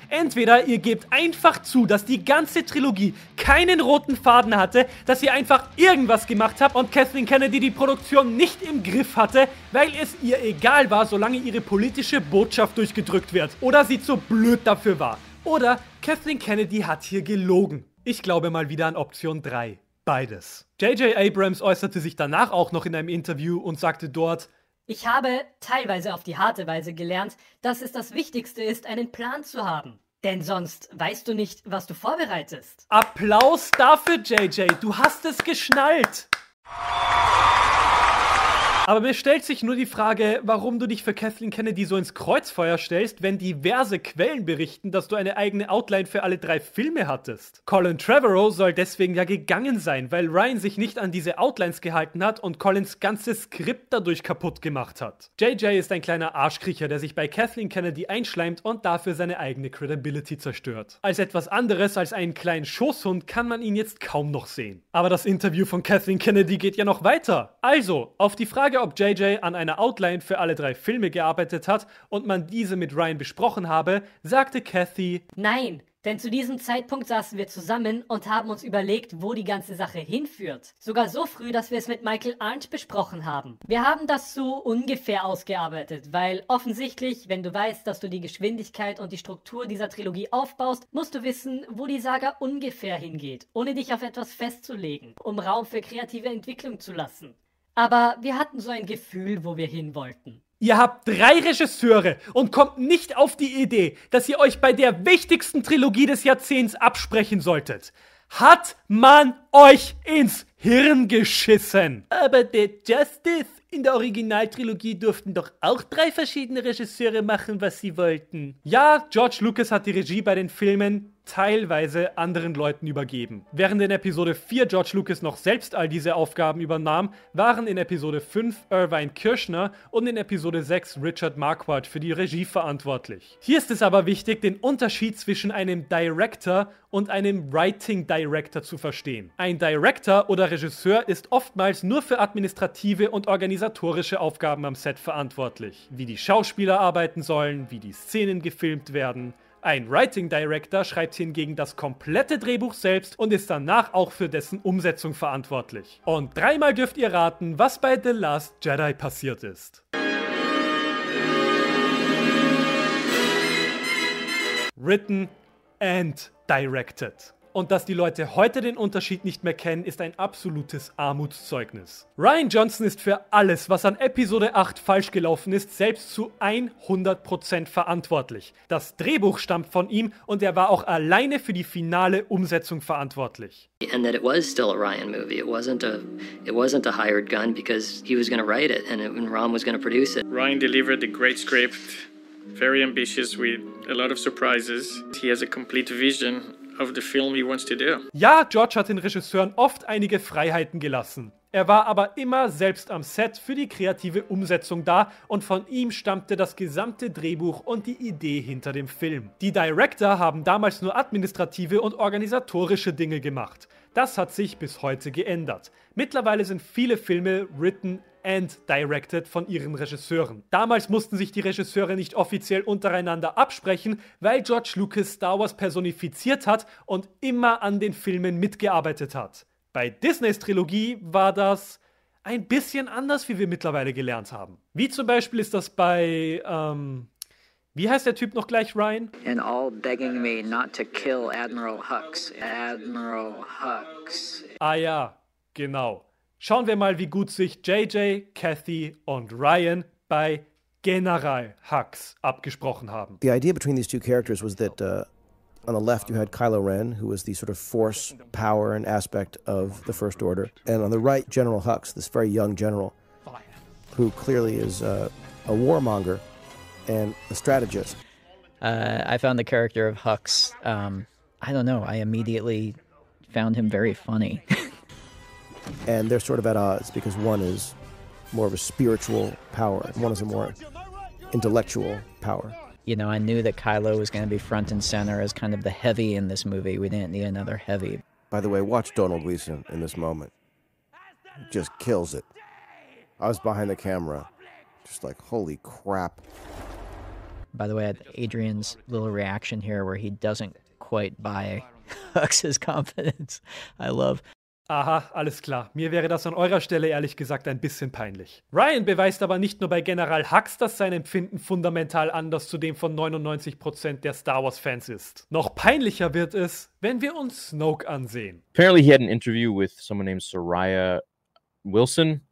Entweder ihr gebt einfach zu, dass die ganze Trilogie keinen roten Faden hatte, dass ihr einfach irgendwas gemacht habt und Kathleen Kennedy die Produktion nicht im Griff hatte, weil es ihr egal war, solange ihre politische Botschaft durchgedrückt wird. Oder sie zu blöd dafür war. Oder Kathleen Kennedy hat hier gelogen. Ich glaube mal wieder an Option 3. Beides. J.J. Abrams äußerte sich danach auch noch in einem Interview und sagte dort: Ich habe teilweise auf die harte Weise gelernt, dass es das Wichtigste ist, einen Plan zu haben. Denn sonst weißt du nicht, was du vorbereitest. Applaus dafür, JJ. Du hast es geschnallt. Aber mir stellt sich nur die Frage, warum du dich für Kathleen Kennedy so ins Kreuzfeuer stellst, wenn diverse Quellen berichten, dass du eine eigene Outline für alle 3 Filme hattest. Colin Trevorrow soll deswegen ja gegangen sein, weil Ryan sich nicht an diese Outlines gehalten hat und Collins ganzes Skript dadurch kaputt gemacht hat. JJ ist ein kleiner Arschkriecher, der sich bei Kathleen Kennedy einschleimt und dafür seine eigene Credibility zerstört. Als etwas anderes als einen kleinen Schoßhund kann man ihn jetzt kaum noch sehen. Aber das Interview von Kathleen Kennedy geht ja noch weiter. Also, auf die Frage, ob JJ an einer Outline für alle 3 Filme gearbeitet hat und man diese mit Ryan besprochen habe, sagte Kathy: Nein, denn zu diesem Zeitpunkt saßen wir zusammen und haben uns überlegt, wo die ganze Sache hinführt. Sogar so früh, dass wir es mit Michael Arndt besprochen haben. Wir haben das so ungefähr ausgearbeitet, weil offensichtlich, wenn du weißt, dass du die Geschwindigkeit und die Struktur dieser Trilogie aufbaust, musst du wissen, wo die Saga ungefähr hingeht, ohne dich auf etwas festzulegen, um Raum für kreative Entwicklung zu lassen. Aber wir hatten so ein Gefühl, wo wir hin wollten. Ihr habt 3 Regisseure und kommt nicht auf die Idee, dass ihr euch bei der wichtigsten Trilogie des Jahrzehnts absprechen solltet. Hat man euch ins Hirn geschissen? Aber der Justice, in der Originaltrilogie durften doch auch 3 verschiedene Regisseure machen, was sie wollten. Ja, George Lucas hat die Regie bei den Filmen teilweise anderen Leuten übergeben. Während in Episode 4 George Lucas noch selbst all diese Aufgaben übernahm, waren in Episode 5 Irvine Kirshner und in Episode 6 Richard Marquardt für die Regie verantwortlich. Hier ist es aber wichtig, den Unterschied zwischen einem Director und einem Writing Director zu verstehen. Ein Director oder Regisseur ist oftmals nur für administrative und organisatorische Aufgaben am Set verantwortlich. Wie die Schauspieler arbeiten sollen, wie die Szenen gefilmt werden. Ein Writing Director schreibt hingegen das komplette Drehbuch selbst und ist danach auch für dessen Umsetzung verantwortlich. Und 3-mal dürft ihr raten, was bei The Last Jedi passiert ist. Written and directed. Und dass die Leute heute den Unterschied nicht mehr kennen, ist ein absolutes Armutszeugnis. Rian Johnson ist für alles, was an Episode 8 falsch gelaufen ist, selbst zu 100% verantwortlich. Das Drehbuch stammt von ihm und er war auch alleine für die finale Umsetzung verantwortlich. And that it was still a Rian movie. It wasn't a hired gun because he was going to write it and Ron was going to produce it. Rian delivered a great script, very ambitious with a lot of surprises. He has a complete vision of the film he wants to do. Ja, George hat den Regisseuren oft einige Freiheiten gelassen. Er war aber immer selbst am Set für die kreative Umsetzung da und von ihm stammte das gesamte Drehbuch und die Idee hinter dem Film. Die Director haben damals nur administrative und organisatorische Dinge gemacht. Das hat sich bis heute geändert. Mittlerweile sind viele Filme written and directed von ihren Regisseuren. Damals mussten sich die Regisseure nicht offiziell untereinander absprechen, weil George Lucas Star Wars personifiziert hat und immer an den Filmen mitgearbeitet hat. Bei Disneys Trilogie war das ein bisschen anders, wie wir mittlerweile gelernt haben. Wie zum Beispiel ist das bei, wie heißt der Typ noch gleich, Ryan? And all begging me not to kill Admiral Hux. Admiral Hux. Ah ja, genau. Schauen wir mal, wie gut sich JJ, Kathy und Ryan bei General Hux abgesprochen haben. The idea between these two characters was that on the left you had Kylo Ren, who was the sort of force, power, and aspect of the First Order. And on the right, General Hux, this very young general, who clearly is a warmonger and a strategist. I found the character of Hux, I don't know, I immediately found him very funny. And they're sort of at odds because one is more of a spiritual power and one is a more intellectual power. You know, I knew that Kylo was going to be front and center as kind of the heavy in this movie. We didn't need another heavy. By the way, watch Donald Gleason in this moment. He just kills it. I was behind the camera, just like, holy crap. By the way, Adrian's little reaction here where he doesn't quite buy Hux' confidence. I love. Aha, alles klar. Mir wäre das an eurer Stelle ehrlich gesagt ein bisschen peinlich. Ryan beweist aber nicht nur bei General Hux, dass sein Empfinden fundamental anders zu dem von 99% der Star Wars-Fans ist. Noch peinlicher wird es, wenn wir uns Snoke ansehen. Apparently he had an interview with someone named Soraya Wilson.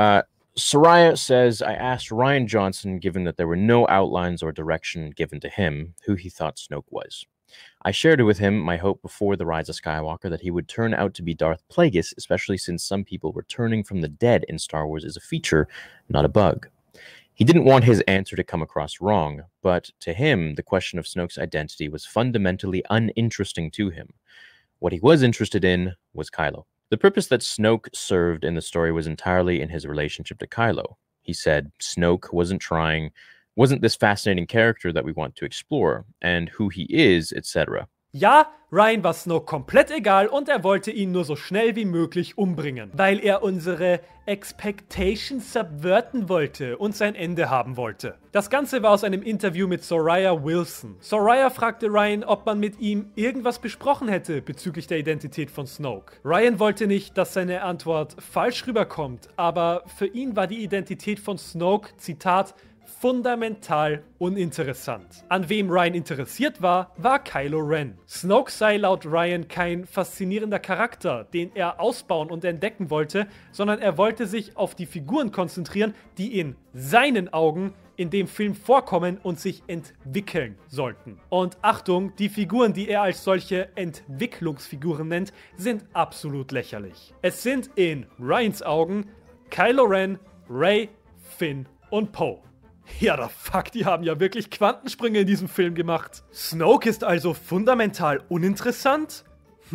Soraya says, I asked Rian Johnson, given that there were no outlines or direction given to him, who he thought Snoke was. I shared with him my hope before The Rise of Skywalker that he would turn out to be Darth Plagueis, especially since some people returning from the dead in Star Wars is a feature, not a bug. He didn't want his answer to come across wrong, but to him, the question of Snoke's identity was fundamentally uninteresting to him. What he was interested in was Kylo. The purpose that Snoke served in the story was entirely in his relationship to Kylo. He said Snoke wasn't this fascinating character that we want to explore, and who he is, etc. Ja, Ryan war Snoke komplett egal und er wollte ihn nur so schnell wie möglich umbringen, weil er unsere Expectations subverten wollte und sein Ende haben wollte. Das Ganze war aus einem Interview mit Soraya Wilson. Soraya fragte Ryan, ob man mit ihm irgendwas besprochen hätte bezüglich der Identität von Snoke. Ryan wollte nicht, dass seine Antwort falsch rüberkommt, aber für ihn war die Identität von Snoke, Zitat, fundamental uninteressant. An wem Ryan interessiert war, war Kylo Ren. Snoke sei laut Ryan kein faszinierender Charakter, den er ausbauen und entdecken wollte, sondern er wollte sich auf die Figuren konzentrieren, die in seinen Augen in dem Film vorkommen und sich entwickeln sollten. Und Achtung, die Figuren, die er als solche Entwicklungsfiguren nennt, sind absolut lächerlich. Es sind in Ryans Augen Kylo Ren, Rey, Finn und Poe. Ja, da fuck, die haben ja wirklich Quantensprünge in diesem Film gemacht. Snoke ist also fundamental uninteressant?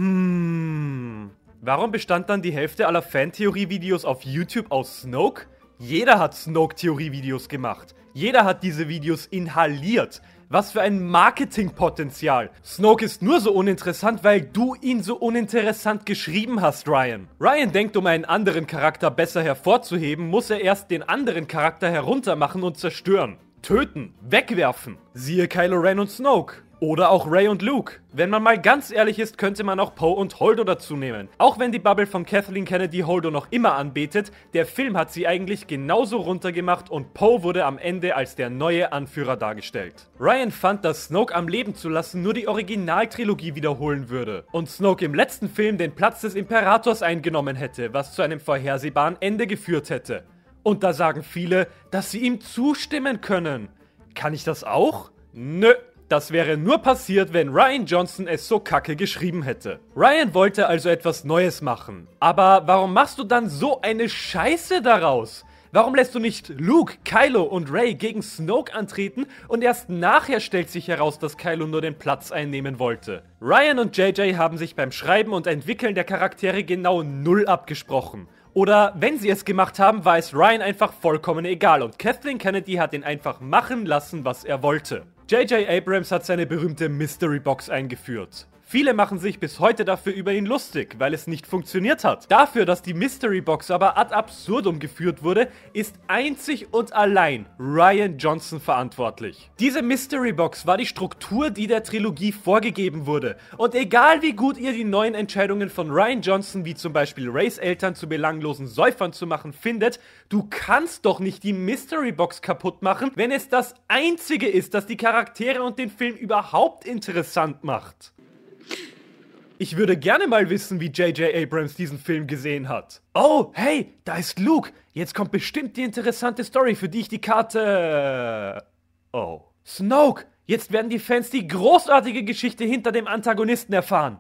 Warum bestand dann die Hälfte aller Fantheorie-Videos auf YouTube aus Snoke? Jeder hat Snoke-Theorie-Videos gemacht. Jeder hat diese Videos inhaliert. Was für ein Marketingpotenzial. Snoke ist nur so uninteressant, weil du ihn so uninteressant geschrieben hast, Ryan. Ryan denkt, um einen anderen Charakter besser hervorzuheben, muss er erst den anderen Charakter heruntermachen und zerstören. Töten, wegwerfen. Siehe Kylo Ren und Snoke. Oder auch Rey und Luke. Wenn man mal ganz ehrlich ist, könnte man auch Poe und Holdo dazu nehmen. Auch wenn die Bubble von Kathleen Kennedy Holdo noch immer anbetet, der Film hat sie eigentlich genauso runtergemacht und Poe wurde am Ende als der neue Anführer dargestellt. Ryan fand, dass Snoke am Leben zu lassen nur die Originaltrilogie wiederholen würde und Snoke im letzten Film den Platz des Imperators eingenommen hätte, was zu einem vorhersehbaren Ende geführt hätte. Und da sagen viele, dass sie ihm zustimmen können. Kann ich das auch? Nö. Das wäre nur passiert, wenn Rian Johnson es so kacke geschrieben hätte. Ryan wollte also etwas Neues machen. Aber warum machst du dann so eine Scheiße daraus? Warum lässt du nicht Luke, Kylo und Rey gegen Snoke antreten und erst nachher stellt sich heraus, dass Kylo nur den Platz einnehmen wollte? Ryan und JJ haben sich beim Schreiben und Entwickeln der Charaktere genau null abgesprochen. Oder wenn sie es gemacht haben, war es Ryan einfach vollkommen egal und Kathleen Kennedy hat ihn einfach machen lassen, was er wollte. J.J. Abrams hat seine berühmte Mystery Box eingeführt. Viele machen sich bis heute dafür über ihn lustig, weil es nicht funktioniert hat. Dafür, dass die Mystery Box aber ad absurdum geführt wurde, ist einzig und allein Rian Johnson verantwortlich. Diese Mystery Box war die Struktur, die der Trilogie vorgegeben wurde. Und egal wie gut ihr die neuen Entscheidungen von Rian Johnson, wie zum Beispiel Reys Eltern zu belanglosen Säufern zu machen, findet, du kannst doch nicht die Mystery Box kaputt machen, wenn es das Einzige ist, das die Charaktere und den Film überhaupt interessant macht. Ich würde gerne mal wissen, wie J.J. Abrams diesen Film gesehen hat. Oh, hey, da ist Luke. Jetzt kommt bestimmt die interessante Story, für die ich die Karte... Oh. Snoke. Jetzt werden die Fans die großartige Geschichte hinter dem Antagonisten erfahren.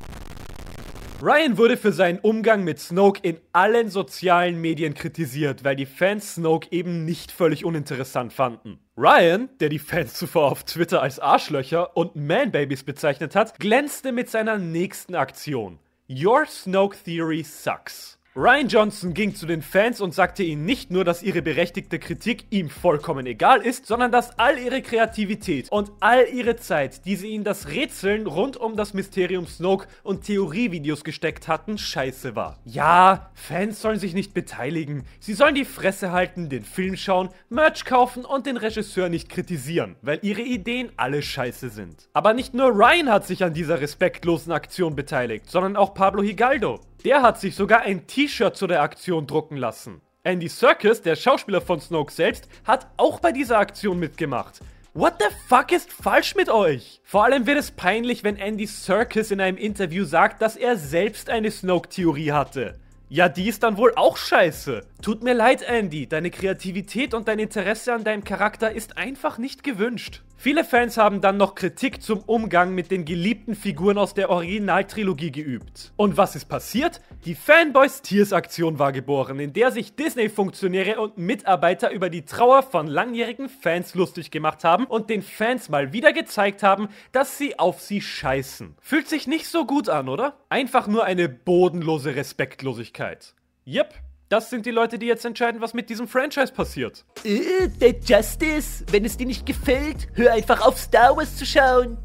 Ryan wurde für seinen Umgang mit Snoke in allen sozialen Medien kritisiert, weil die Fans Snoke eben nicht völlig uninteressant fanden. Ryan, der die Fans zuvor auf Twitter als Arschlöcher und Man-Babys bezeichnet hat, glänzte mit seiner nächsten Aktion. Your Snoke Theory sucks. Rian Johnson ging zu den Fans und sagte ihnen nicht nur, dass ihre berechtigte Kritik ihm vollkommen egal ist, sondern dass all ihre Kreativität und all ihre Zeit, die sie in das Rätseln rund um das Mysterium Snoke und Theorievideos gesteckt hatten, scheiße war. Ja, Fans sollen sich nicht beteiligen. Sie sollen die Fresse halten, den Film schauen, Merch kaufen und den Regisseur nicht kritisieren, weil ihre Ideen alle scheiße sind. Aber nicht nur Rian hat sich an dieser respektlosen Aktion beteiligt, sondern auch Pablo Higaldo. Der hat sich sogar ein T-Shirt zu der Aktion drucken lassen. Andy Serkis, der Schauspieler von Snoke selbst, hat auch bei dieser Aktion mitgemacht. What the fuck ist falsch mit euch? Vor allem wird es peinlich, wenn Andy Serkis in einem Interview sagt, dass er selbst eine Snoke-Theorie hatte. Ja, die ist dann wohl auch scheiße. Tut mir leid, Andy, deine Kreativität und dein Interesse an deinem Charakter ist einfach nicht gewünscht. Viele Fans haben dann noch Kritik zum Umgang mit den geliebten Figuren aus der Originaltrilogie geübt. Und was ist passiert? Die Fanboys Tears Aktion war geboren, in der sich Disney-Funktionäre und Mitarbeiter über die Trauer von langjährigen Fans lustig gemacht haben und den Fans mal wieder gezeigt haben, dass sie auf sie scheißen. Fühlt sich nicht so gut an, oder? Einfach nur eine bodenlose Respektlosigkeit. Yep. Das sind die Leute, die jetzt entscheiden, was mit diesem Franchise passiert. Der Justice, wenn es dir nicht gefällt, hör einfach auf Star Wars zu schauen.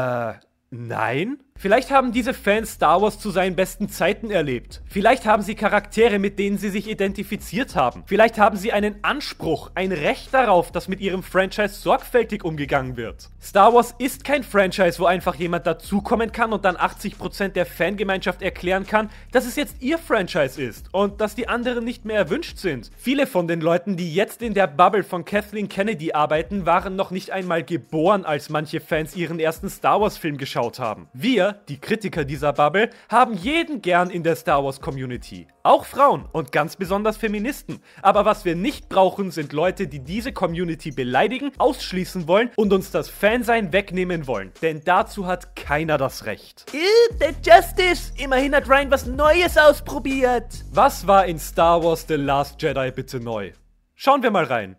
Nein? Vielleicht haben diese Fans Star Wars zu seinen besten Zeiten erlebt. Vielleicht haben sie Charaktere, mit denen sie sich identifiziert haben. Vielleicht haben sie einen Anspruch, ein Recht darauf, dass mit ihrem Franchise sorgfältig umgegangen wird. Star Wars ist kein Franchise, wo einfach jemand dazukommen kann und dann 80% der Fangemeinschaft erklären kann, dass es jetzt ihr Franchise ist und dass die anderen nicht mehr erwünscht sind. Viele von den Leuten, die jetzt in der Bubble von Kathleen Kennedy arbeiten, waren noch nicht einmal geboren, als manche Fans ihren ersten Star Wars Film geschaut haben. Wir, die Kritiker dieser Bubble, haben jeden gern in der Star Wars Community. Auch Frauen und ganz besonders Feministen. Aber was wir nicht brauchen, sind Leute, die diese Community beleidigen, ausschließen wollen und uns das Fansein wegnehmen wollen. Denn dazu hat keiner das Recht. Der Justice, immerhin hat Rian was Neues ausprobiert. Was war in Star Wars The Last Jedi bitte neu? Schauen wir mal rein.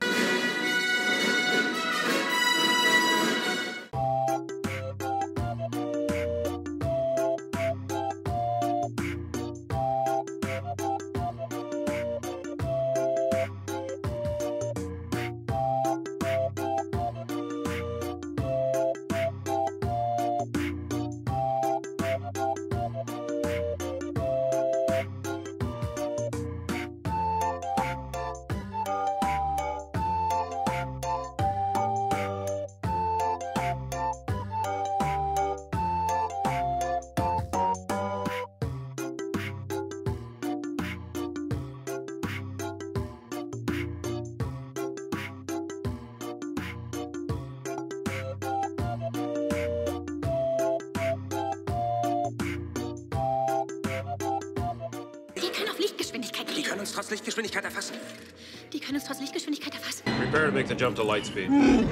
Die können uns trotz Lichtgeschwindigkeit erfassen. Die können uns trotz Lichtgeschwindigkeit erfassen. Prepare to make the jump to light speed.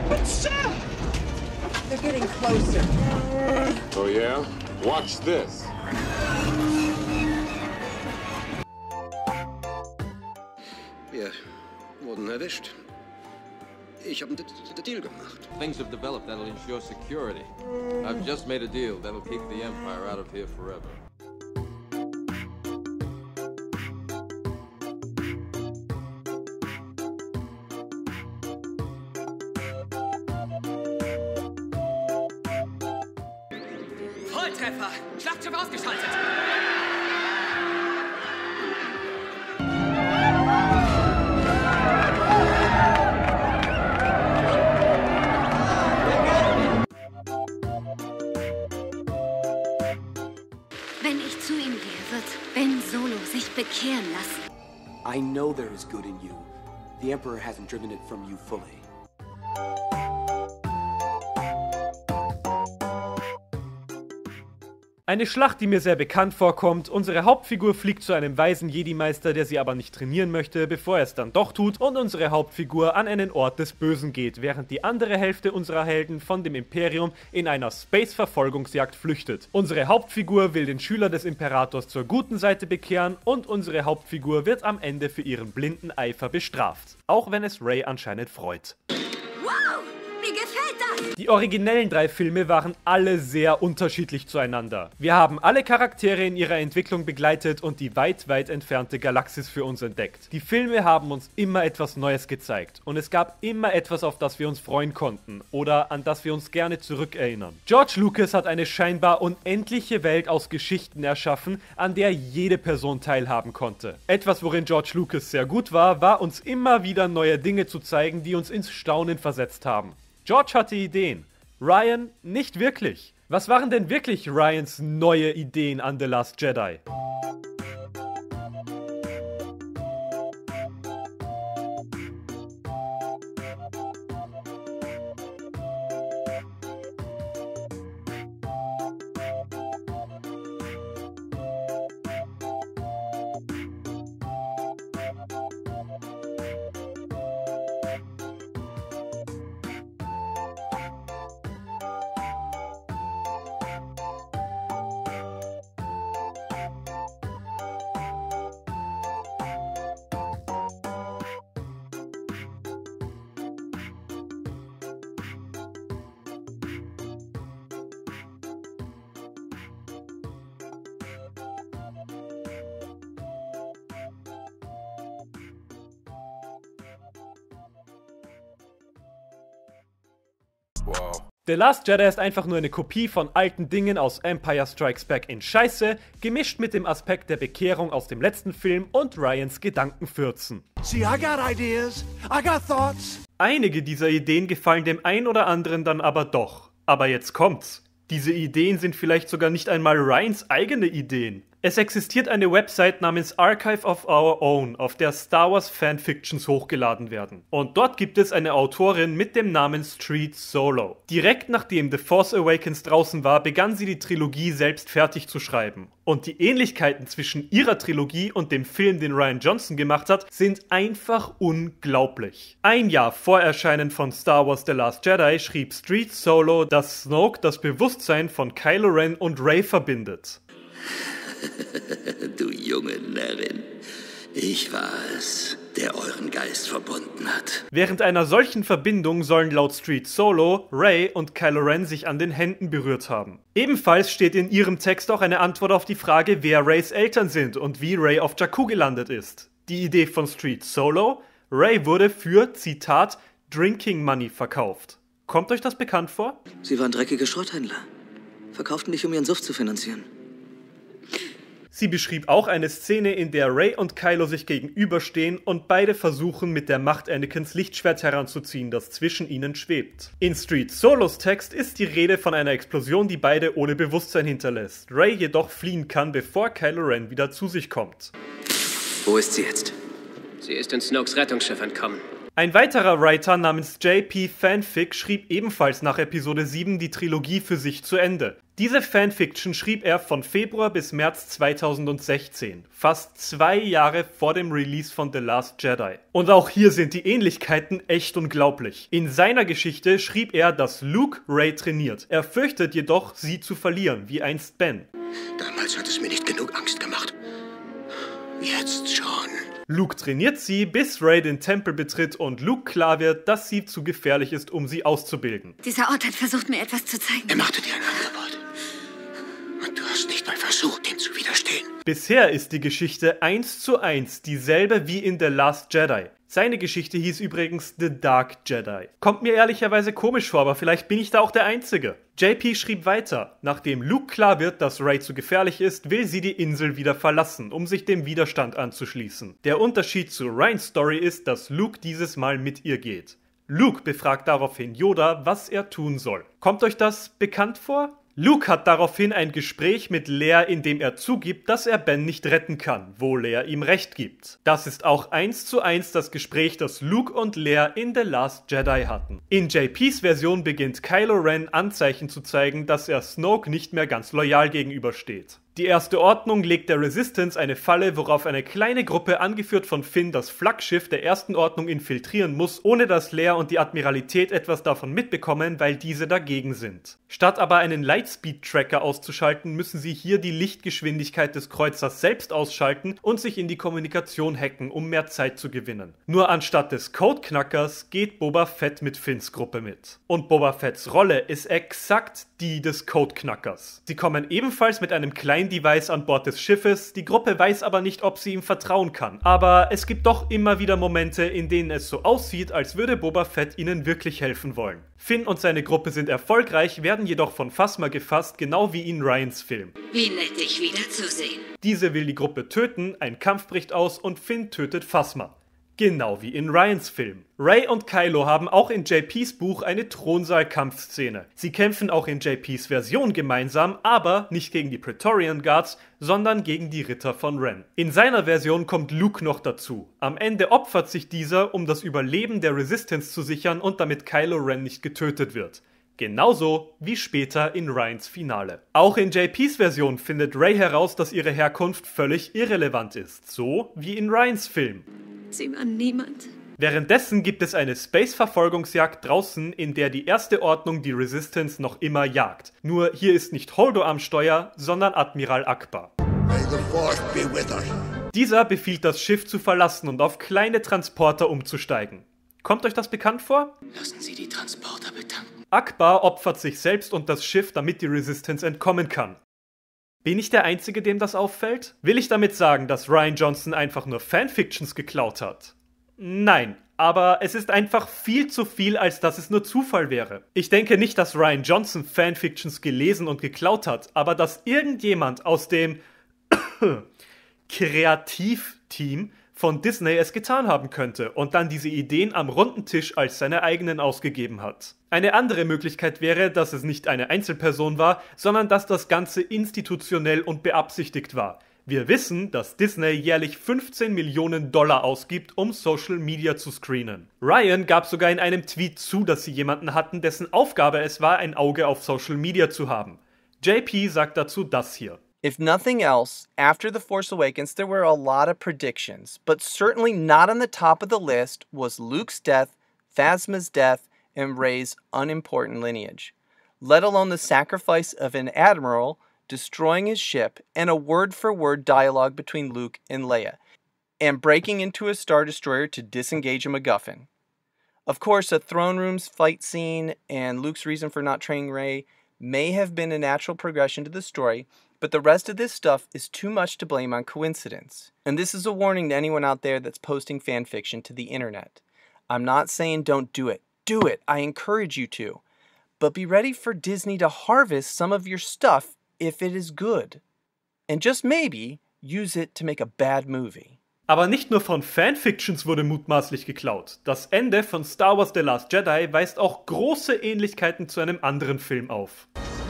They're getting closer. Oh yeah? Watch this. Wir wurden erwischt. Ich habe einen Deal gemacht. Things have developed that'll ensure security. I've just made a deal that'll keep the Empire out of here forever. Volltreffer! Schlachtschiff ausgeschaltet! Wenn ich zu ihm gehe, wird Ben Solo sich bekehren lassen. I know there is good in you. The Emperor hasn't driven it from you fully. Eine Schlacht, die mir sehr bekannt vorkommt. Unsere Hauptfigur fliegt zu einem weisen Jedi-Meister, der sie aber nicht trainieren möchte, bevor er es dann doch tut, und unsere Hauptfigur an einen Ort des Bösen geht, während die andere Hälfte unserer Helden von dem Imperium in einer Space-Verfolgungsjagd flüchtet. Unsere Hauptfigur will den Schüler des Imperators zur guten Seite bekehren und unsere Hauptfigur wird am Ende für ihren blinden Eifer bestraft. Auch wenn es Rey anscheinend freut. Wow, mir gefällt das! Die originellen 3 Filme waren alle sehr unterschiedlich zueinander. Wir haben alle Charaktere in ihrer Entwicklung begleitet und die weit, weit entfernte Galaxis für uns entdeckt. Die Filme haben uns immer etwas Neues gezeigt und es gab immer etwas, auf das wir uns freuen konnten oder an das wir uns gerne zurückerinnern. George Lucas hat eine scheinbar unendliche Welt aus Geschichten erschaffen, an der jede Person teilhaben konnte. Etwas, worin George Lucas sehr gut war uns immer wieder neue Dinge zu zeigen, die uns ins Staunen versetzt haben. George hatte Ideen, Rian nicht wirklich. Was waren denn wirklich Rians neue Ideen an The Last Jedi? Wow. The Last Jedi ist einfach nur eine Kopie von alten Dingen aus Empire Strikes Back in Scheiße, gemischt mit dem Aspekt der Bekehrung aus dem letzten Film und Ryans Gedankenfürzen. See, I got ideas. I got thoughts. Einige dieser Ideen gefallen dem einen oder anderen dann aber doch. Aber jetzt kommt's. Diese Ideen sind vielleicht sogar nicht einmal Ryans eigene Ideen. Es existiert eine Website namens Archive of Our Own, auf der Star Wars Fanfictions hochgeladen werden. Und dort gibt es eine Autorin mit dem Namen Street Solo. Direkt nachdem The Force Awakens draußen war, begann sie die Trilogie selbst fertig zu schreiben. Und die Ähnlichkeiten zwischen ihrer Trilogie und dem Film, den Rian Johnson gemacht hat, sind einfach unglaublich. Ein Jahr vor Erscheinen von Star Wars The Last Jedi schrieb Street Solo, dass Snoke das Bewusstsein von Kylo Ren und Rey verbindet. Du junge Närrin, ich war es, der euren Geist verbunden hat. Während einer solchen Verbindung sollen laut Street Solo Rey und Kylo Ren sich an den Händen berührt haben. Ebenfalls steht in ihrem Text auch eine Antwort auf die Frage, wer Reys Eltern sind und wie Rey auf Jakku gelandet ist. Die Idee von Street Solo: Rey wurde für, Zitat, Drinking Money verkauft. Kommt euch das bekannt vor? Sie waren dreckige Schrotthändler. Verkauften dich, um ihren Suff zu finanzieren. Sie beschrieb auch eine Szene, in der Rey und Kylo sich gegenüberstehen und beide versuchen, mit der Macht Anakins Lichtschwert heranzuziehen, das zwischen ihnen schwebt. In Street Solos Text ist die Rede von einer Explosion, die beide ohne Bewusstsein hinterlässt. Rey jedoch fliehen kann, bevor Kylo Ren wieder zu sich kommt. Wo ist sie jetzt? Sie ist in Snokes Rettungsschiff entkommen. Ein weiterer Writer namens JP Fanfic schrieb ebenfalls nach Episode 7 die Trilogie für sich zu Ende. Diese Fanfiction schrieb er von Februar bis März 2016, fast 2 Jahre vor dem Release von The Last Jedi. Und auch hier sind die Ähnlichkeiten echt unglaublich. In seiner Geschichte schrieb er, dass Luke Rey trainiert. Er fürchtet jedoch, sie zu verlieren, wie einst Ben. Damals hat es mir nicht genug Angst gemacht. Jetzt schon. Luke trainiert sie, bis Rey den Tempel betritt und Luke klar wird, dass sie zu gefährlich ist, um sie auszubilden. Dieser Ort hat versucht, mir etwas zu zeigen. Er machte dir ein Angebot. Und du hast nicht mal versucht, ihm zu widerstehen. Bisher ist die Geschichte 1:1 dieselbe wie in The Last Jedi. Seine Geschichte hieß übrigens The Dark Jedi. Kommt mir ehrlicherweise komisch vor, aber vielleicht bin ich da auch der Einzige. JP schrieb weiter: Nachdem Luke klar wird, dass Rey zu gefährlich ist, will sie die Insel wieder verlassen, um sich dem Widerstand anzuschließen. Der Unterschied zu Ryans Story ist, dass Luke dieses Mal mit ihr geht. Luke befragt daraufhin Yoda, was er tun soll. Kommt euch das bekannt vor? Luke hat daraufhin ein Gespräch mit Leia, in dem er zugibt, dass er Ben nicht retten kann, wo Leia ihm recht gibt. Das ist auch 1:1 das Gespräch, das Luke und Leia in The Last Jedi hatten. In JPs Version beginnt Kylo Ren Anzeichen zu zeigen, dass er Snoke nicht mehr ganz loyal gegenübersteht. Die Erste Ordnung legt der Resistance eine Falle, worauf eine kleine Gruppe, angeführt von Finn, das Flaggschiff der Ersten Ordnung infiltrieren muss, ohne dass Leia und die Admiralität etwas davon mitbekommen, weil diese dagegen sind. Statt aber einen Lightspeed-Tracker auszuschalten, müssen sie hier die Lichtgeschwindigkeit des Kreuzers selbst ausschalten und sich in die Kommunikation hacken, um mehr Zeit zu gewinnen. Nur anstatt des Codeknackers geht Boba Fett mit Finns Gruppe mit. Und Boba Fetts Rolle ist exakt die des Codeknackers. Sie kommen ebenfalls mit einem kleinen Device an Bord des Schiffes, die Gruppe weiß aber nicht, ob sie ihm vertrauen kann. Aber es gibt doch immer wieder Momente, in denen es so aussieht, als würde Boba Fett ihnen wirklich helfen wollen. Finn und seine Gruppe sind erfolgreich, werden jedoch von Phasma gefasst, genau wie in Ryans Film. Wie nett, dich wiederzusehen. Diese will die Gruppe töten, ein Kampf bricht aus und Finn tötet Phasma. Genau wie in Ryans Film. Rey und Kylo haben auch in JPs Buch eine Thronsaal-Kampfszene. Sie kämpfen auch in JPs Version gemeinsam, aber nicht gegen die Praetorian Guards, sondern gegen die Ritter von Ren. In seiner Version kommt Luke noch dazu. Am Ende opfert sich dieser, um das Überleben der Resistance zu sichern und damit Kylo Ren nicht getötet wird. Genauso wie später in Ryans Finale. Auch in JPs Version findet Rey heraus, dass ihre Herkunft völlig irrelevant ist, so wie in Ryans Film. Sie waren niemand. Währenddessen gibt es eine Space-Verfolgungsjagd draußen, in der die Erste Ordnung die Resistance noch immer jagt. Nur hier ist nicht Holdo am Steuer, sondern Admiral Ackbar. May the Force be with us. Dieser befiehlt, das Schiff zu verlassen und auf kleine Transporter umzusteigen. Kommt euch das bekannt vor? Lassen Sie die Transporter betanken. Ackbar opfert sich selbst und das Schiff, damit die Resistance entkommen kann. Bin ich der Einzige, dem das auffällt? Will ich damit sagen, dass Rian Johnson einfach nur Fanfictions geklaut hat? Nein, aber es ist einfach viel zu viel, als dass es nur Zufall wäre. Ich denke nicht, dass Rian Johnson Fanfictions gelesen und geklaut hat, aber dass irgendjemand aus dem Kreativteam von Disney es getan haben könnte und dann diese Ideen am runden Tisch als seine eigenen ausgegeben hat. Eine andere Möglichkeit wäre, dass es nicht eine Einzelperson war, sondern dass das Ganze institutionell und beabsichtigt war. Wir wissen, dass Disney jährlich 15 Millionen Dollar ausgibt, um Social Media zu screenen. Rian gab sogar in einem Tweet zu, dass sie jemanden hatten, dessen Aufgabe es war, ein Auge auf Social Media zu haben. JP sagt dazu das hier. If nothing else, after The Force Awakens, there were a lot of predictions, but certainly not on the top of the list was Luke's death, Phasma's death, and Rey's unimportant lineage, let alone the sacrifice of an admiral destroying his ship and a word-for-word dialogue between Luke and Leia, and breaking into a Star Destroyer to disengage a MacGuffin. Of course, a throne room's fight scene and Luke's reason for not training Rey may have been a natural progression to the story, but the rest of this stuff is too much to blame on coincidence. And this is a warning to anyone out there that's posting fanfiction to the internet. I'm not saying don't do it. Do it. I encourage you to. But be ready for Disney to harvest some of your stuff if it is good. And just maybe use it to make a bad movie. Aber nicht nur von Fanfictions wurde mutmaßlich geklaut. Das Ende von Star Wars The Last Jedi weist auch große Ähnlichkeiten zu einem anderen Film auf.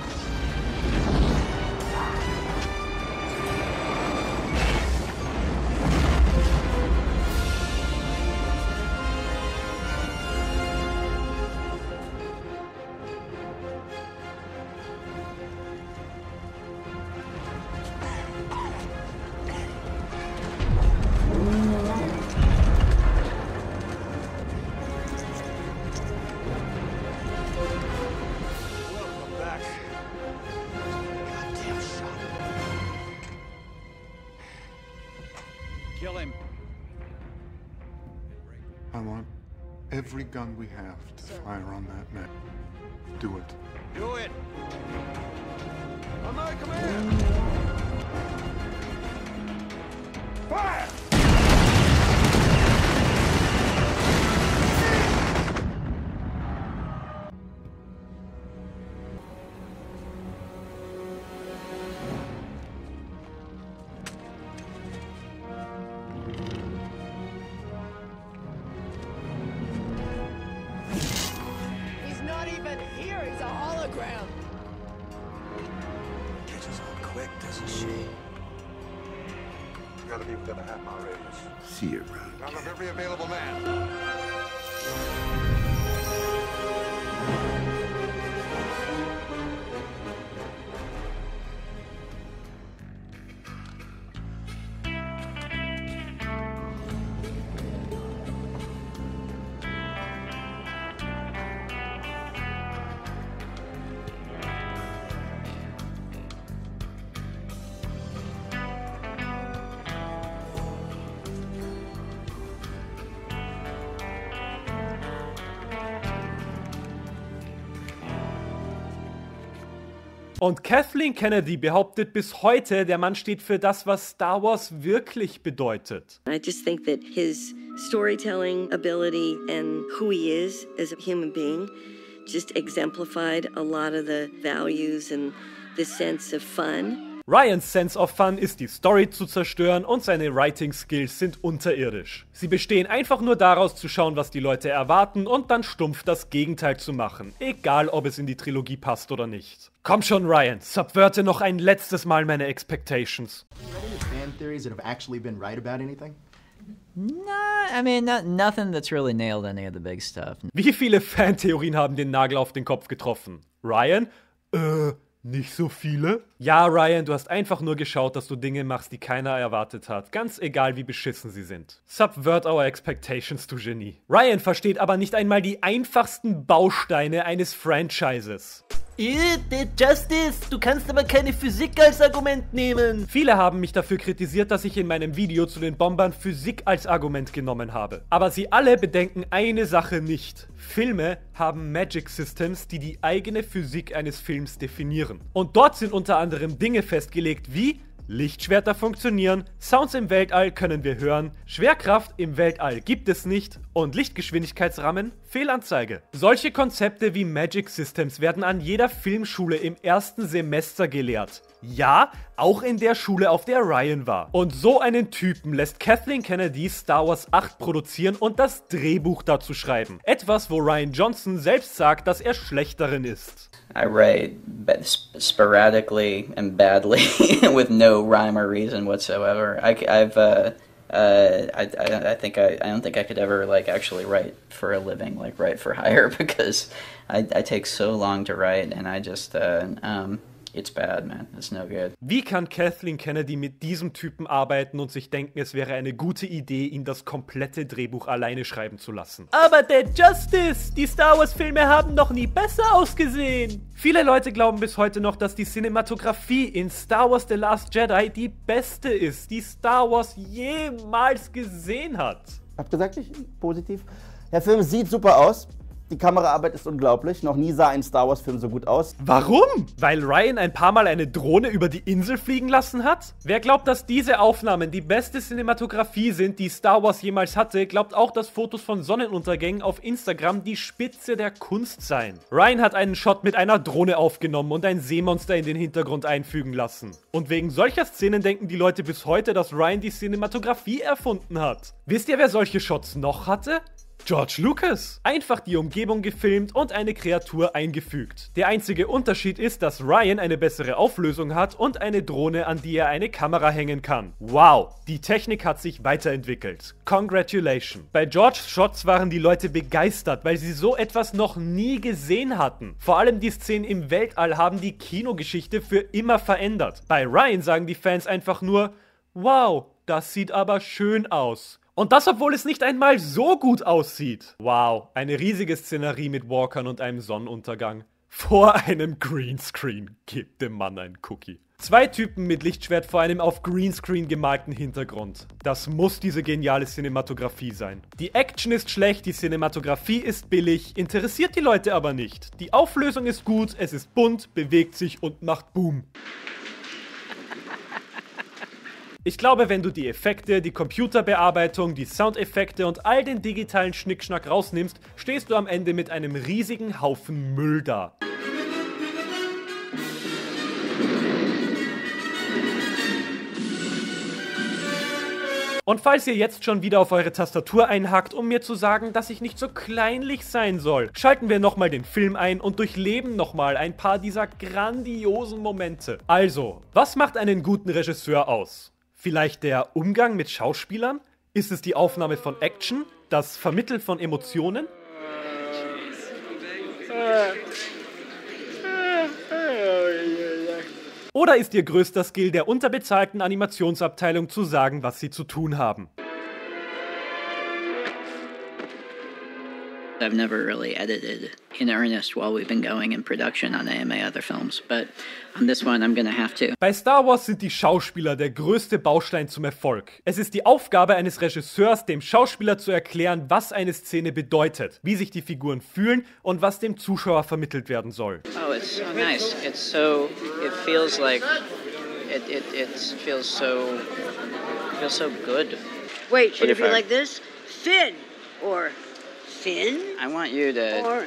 Kill him. I want every gun we have to fire on that man. Do it. Do it! On my command! Fire! Catches on quick, doesn't she? Gotta be within a half-mile radius. See you around. Round up every available man. Und Kathleen Kennedy behauptet bis heute, der Mann steht für das, was Star Wars wirklich bedeutet. I just think that his storytelling ability and who he is as a human being just exemplified a lot of the values and the sense of fun. Ryans Sense of Fun ist, die Story zu zerstören, und seine Writing-Skills sind unterirdisch. Sie bestehen einfach nur daraus, zu schauen, was die Leute erwarten und dann stumpf das Gegenteil zu machen, egal ob es in die Trilogie passt oder nicht. Komm schon, Ryan, subverte noch ein letztes Mal meine Expectations. Fan theories that have actually been right about anything? No, I mean, nothing that's really nailed any of the big stuff. Wie viele Fantheorien haben den Nagel auf den Kopf getroffen? Ryan? Nicht so viele? Ja, Ryan, du hast einfach nur geschaut, dass du Dinge machst, die keiner erwartet hat. Ganz egal, wie beschissen sie sind. Subvert our expectations, du Genie. Ryan versteht aber nicht einmal die einfachsten Bausteine eines Franchises. Justice, du kannst aber keine Physik als Argument nehmen. Viele haben mich dafür kritisiert, dass ich in meinem Video zu den Bombern Physik als Argument genommen habe. Aber sie alle bedenken eine Sache nicht. Filme haben Magic Systems, die die eigene Physik eines Films definieren. Und dort sind unter anderem Dinge festgelegt wie: Lichtschwerter funktionieren, Sounds im Weltall können wir hören, Schwerkraft im Weltall gibt es nicht und Lichtgeschwindigkeitsrahmen, Fehlanzeige. Solche Konzepte wie Magic Systems werden an jeder Filmschule im ersten Semester gelehrt. Ja, auch in der Schule, auf der Ryan war. Und so einen Typen lässt Kathleen Kennedy Star Wars 8 produzieren und das Drehbuch dazu schreiben. Etwas, wo Rian Johnson selbst sagt, dass er schlecht darin ist. I write sporadically and badly with no rhyme or reason whatsoever. I don't think I could ever like actually write for a living, like write for hire, because I take so long to write, and I just it's bad, man. It's no good. Wie kann Kathleen Kennedy mit diesem Typen arbeiten und sich denken, es wäre eine gute Idee, ihn das komplette Drehbuch alleine schreiben zu lassen? Aber der Justice, die Star Wars Filme haben noch nie besser ausgesehen. Viele Leute glauben bis heute noch, dass die Cinematografie in Star Wars The Last Jedi die beste ist, die Star Wars jemals gesehen hat. Hab gesagt, ich positiv. Der Film sieht super aus. Die Kameraarbeit ist unglaublich. Noch nie sah ein Star Wars-Film so gut aus. Warum? Weil Ryan ein paar Mal eine Drohne über die Insel fliegen lassen hat? Wer glaubt, dass diese Aufnahmen die beste Cinematografie sind, die Star Wars jemals hatte, glaubt auch, dass Fotos von Sonnenuntergängen auf Instagram die Spitze der Kunst seien. Ryan hat einen Shot mit einer Drohne aufgenommen und ein Seemonster in den Hintergrund einfügen lassen. Und wegen solcher Szenen denken die Leute bis heute, dass Ryan die Cinematografie erfunden hat. Wisst ihr, wer solche Shots noch hatte? George Lucas. Einfach die Umgebung gefilmt und eine Kreatur eingefügt. Der einzige Unterschied ist, dass Ryan eine bessere Auflösung hat und eine Drohne, an die er eine Kamera hängen kann. Wow, die Technik hat sich weiterentwickelt. Congratulations. Bei Georges Shots waren die Leute begeistert, weil sie so etwas noch nie gesehen hatten. Vor allem die Szenen im Weltall haben die Kinogeschichte für immer verändert. Bei Ryan sagen die Fans einfach nur: Wow, das sieht aber schön aus. Und das, obwohl es nicht einmal so gut aussieht. Wow, eine riesige Szenerie mit Walkern und einem Sonnenuntergang. Vor einem Greenscreen. Gebt dem Mann einen Cookie. 2 Typen mit Lichtschwert vor einem auf Greenscreen gemalten Hintergrund. Das muss diese geniale Cinematografie sein. Die Action ist schlecht, die Cinematografie ist billig, interessiert die Leute aber nicht. Die Auflösung ist gut, es ist bunt, bewegt sich und macht Boom. Ich glaube, wenn du die Effekte, die Computerbearbeitung, die Soundeffekte und all den digitalen Schnickschnack rausnimmst, stehst du am Ende mit einem riesigen Haufen Müll da. Und falls ihr jetzt schon wieder auf eure Tastatur einhackt, um mir zu sagen, dass ich nicht so kleinlich sein soll, schalten wir nochmal den Film ein und durchleben nochmal ein paar dieser grandiosen Momente. Also, was macht einen guten Regisseur aus? Vielleicht der Umgang mit Schauspielern? Ist es die Aufnahme von Action? Das Vermitteln von Emotionen? Oder ist ihr größter Skill der unterbezahlten Animationsabteilung zu sagen, was sie zu tun haben? I've never really edited in earnest while we've been going in production on AMA other films, but on this one I'm gonna have to. Bei Star Wars sind die Schauspieler der größte Baustein zum Erfolg. Es ist die Aufgabe eines Regisseurs, dem Schauspieler zu erklären, was eine Szene bedeutet, wie sich die Figuren fühlen und was dem Zuschauer vermittelt werden soll. Oh, it's so nice. It feels like it feels so good. Wait, should it be like this? Finn or Finn? I want you to. Or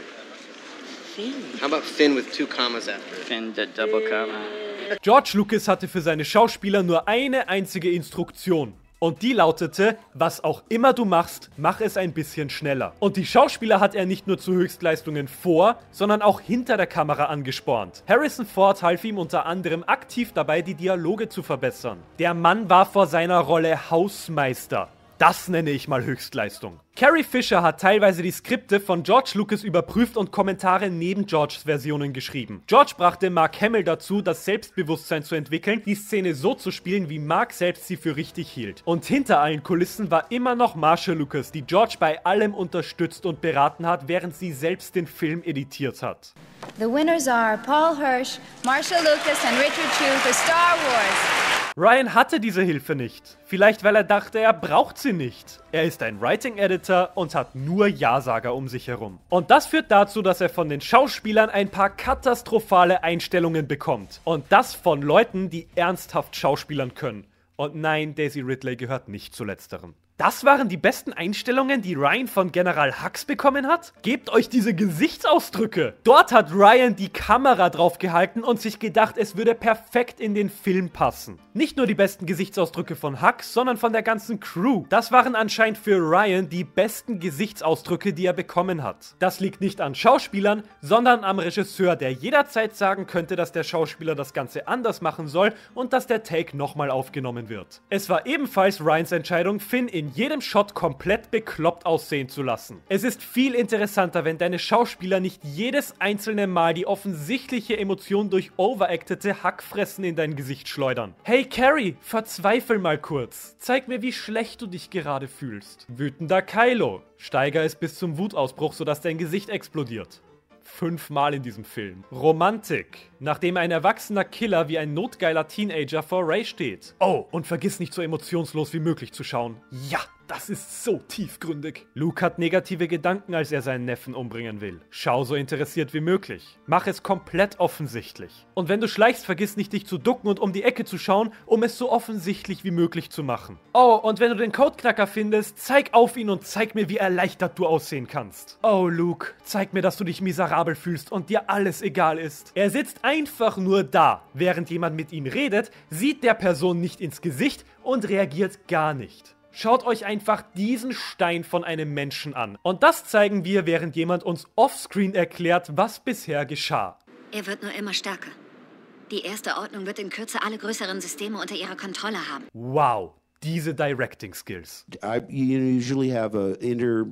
Finn. How about Finn with 2 commas after it? Finn, the double comma. George Lucas hatte für seine Schauspieler nur eine einzige Instruktion. Und die lautete, was auch immer du machst, mach es ein bisschen schneller. Und die Schauspieler hat er nicht nur zu Höchstleistungen vor, sondern auch hinter der Kamera angespornt. Harrison Ford half ihm unter anderem aktiv dabei, die Dialoge zu verbessern. Der Mann war vor seiner Rolle Hausmeister. Das nenne ich mal Höchstleistung. Carrie Fisher hat teilweise die Skripte von George Lucas überprüft und Kommentare neben Georges Versionen geschrieben. George brachte Mark Hamill dazu, das Selbstbewusstsein zu entwickeln, die Szene so zu spielen, wie Mark selbst sie für richtig hielt. Und hinter allen Kulissen war immer noch Marcia Lucas, die George bei allem unterstützt und beraten hat, während sie selbst den Film editiert hat. The winners are Paul Hirsch, Marcia Lucas and Richard Chew for Star Wars. Rian hatte diese Hilfe nicht. Vielleicht, weil er dachte, er braucht sie nicht. Er ist ein Writing-Editor und hat nur Ja-Sager um sich herum. Und das führt dazu, dass er von den Schauspielern ein paar katastrophale Einstellungen bekommt. Und das von Leuten, die ernsthaft schauspielern können. Und nein, Daisy Ridley gehört nicht zu letzterem. Das waren die besten Einstellungen, die Rian von General Hux bekommen hat? Gebt euch diese Gesichtsausdrücke! Dort hat Rian die Kamera drauf gehalten und sich gedacht, es würde perfekt in den Film passen. Nicht nur die besten Gesichtsausdrücke von Hux, sondern von der ganzen Crew. Das waren anscheinend für Rian die besten Gesichtsausdrücke, die er bekommen hat. Das liegt nicht an Schauspielern, sondern am Regisseur, der jederzeit sagen könnte, dass der Schauspieler das Ganze anders machen soll und dass der Take nochmal aufgenommen wird. Es war ebenfalls Rians Entscheidung, Finn in jedem Shot komplett bekloppt aussehen zu lassen. Es ist viel interessanter, wenn deine Schauspieler nicht jedes einzelne Mal die offensichtliche Emotion durch overactete Hackfressen in dein Gesicht schleudern. Hey Carrie, verzweifel mal kurz. Zeig mir, wie schlecht du dich gerade fühlst. Wütender Kylo. Steiger es bis zum Wutausbruch, sodass dein Gesicht explodiert. 5-mal in diesem Film. Romantik. Nachdem ein erwachsener Killer wie ein notgeiler Teenager vor Rey steht. Oh, und vergiss nicht so emotionslos wie möglich zu schauen. Ja, das ist so tiefgründig. Luke hat negative Gedanken, als er seinen Neffen umbringen will. Schau so interessiert wie möglich. Mach es komplett offensichtlich. Und wenn du schleichst, vergiss nicht, dich zu ducken und um die Ecke zu schauen, um es so offensichtlich wie möglich zu machen. Oh, und wenn du den Codeknacker findest, zeig auf ihn und zeig mir, wie erleichtert du aussehen kannst. Oh, Luke, zeig mir, dass du dich miserabel fühlst und dir alles egal ist. Er sitzt einfach nur da. Während jemand mit ihm redet, sieht der Person nicht ins Gesicht und reagiert gar nicht. Schaut euch einfach diesen Stein von einem Menschen an. Und das zeigen wir, während jemand uns offscreen erklärt, was bisher geschah. Er wird nur immer stärker. Die erste Ordnung wird in Kürze alle größeren Systeme unter ihrer Kontrolle haben. Wow, diese Directing Skills. You usually have a inner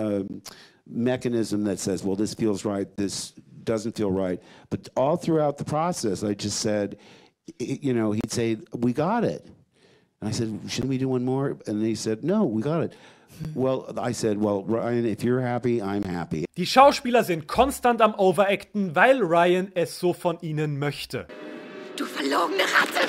mechanism that says, well, this feels right, this doesn't feel right. But all throughout the process, I just said, you know, he'd say, we got it. And I said, shouldn't we do one more? And he said, no, we got it. Well, I said, well, Rian, if you're happy, I'm happy. Die Schauspieler sind konstant am Overacten, weil Rian es so von ihnen möchte. Du verlogene Ratte!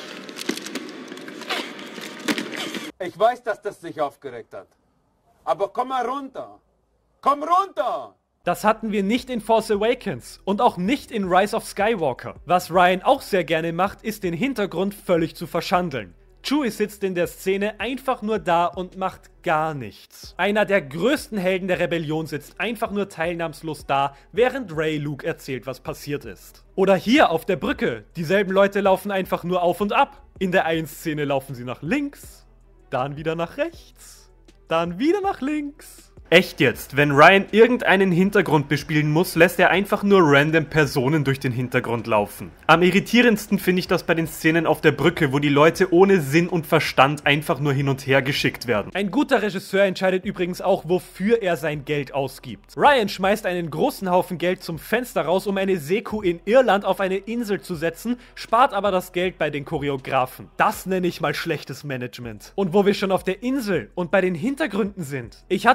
Ich weiß, dass das dich aufgeregt hat. Aber komm mal runter. Komm runter! Das hatten wir nicht in Force Awakens und auch nicht in Rise of Skywalker. Was Rian auch sehr gerne macht, ist den Hintergrund völlig zu verschandeln. Chewie sitzt in der Szene einfach nur da und macht gar nichts. Einer der größten Helden der Rebellion sitzt einfach nur teilnahmslos da, während Rey Luke erzählt, was passiert ist. Oder hier auf der Brücke. Dieselben Leute laufen einfach nur auf und ab. In der einen Szene laufen sie nach links, dann wieder nach rechts, dann wieder nach links. Echt jetzt, wenn Rian irgendeinen Hintergrund bespielen muss, lässt er einfach nur random Personen durch den Hintergrund laufen. Am irritierendsten finde ich das bei den Szenen auf der Brücke, wo die Leute ohne Sinn und Verstand einfach nur hin und her geschickt werden. Ein guter Regisseur entscheidet übrigens auch, wofür er sein Geld ausgibt. Rian schmeißt einen großen Haufen Geld zum Fenster raus, um eine Seekuh in Irland auf eine Insel zu setzen, spart aber das Geld bei den Choreografen. Das nenne ich mal schlechtes Management. Und wo wir schon auf der Insel und bei den Hintergründen sind. Ich hatte mich in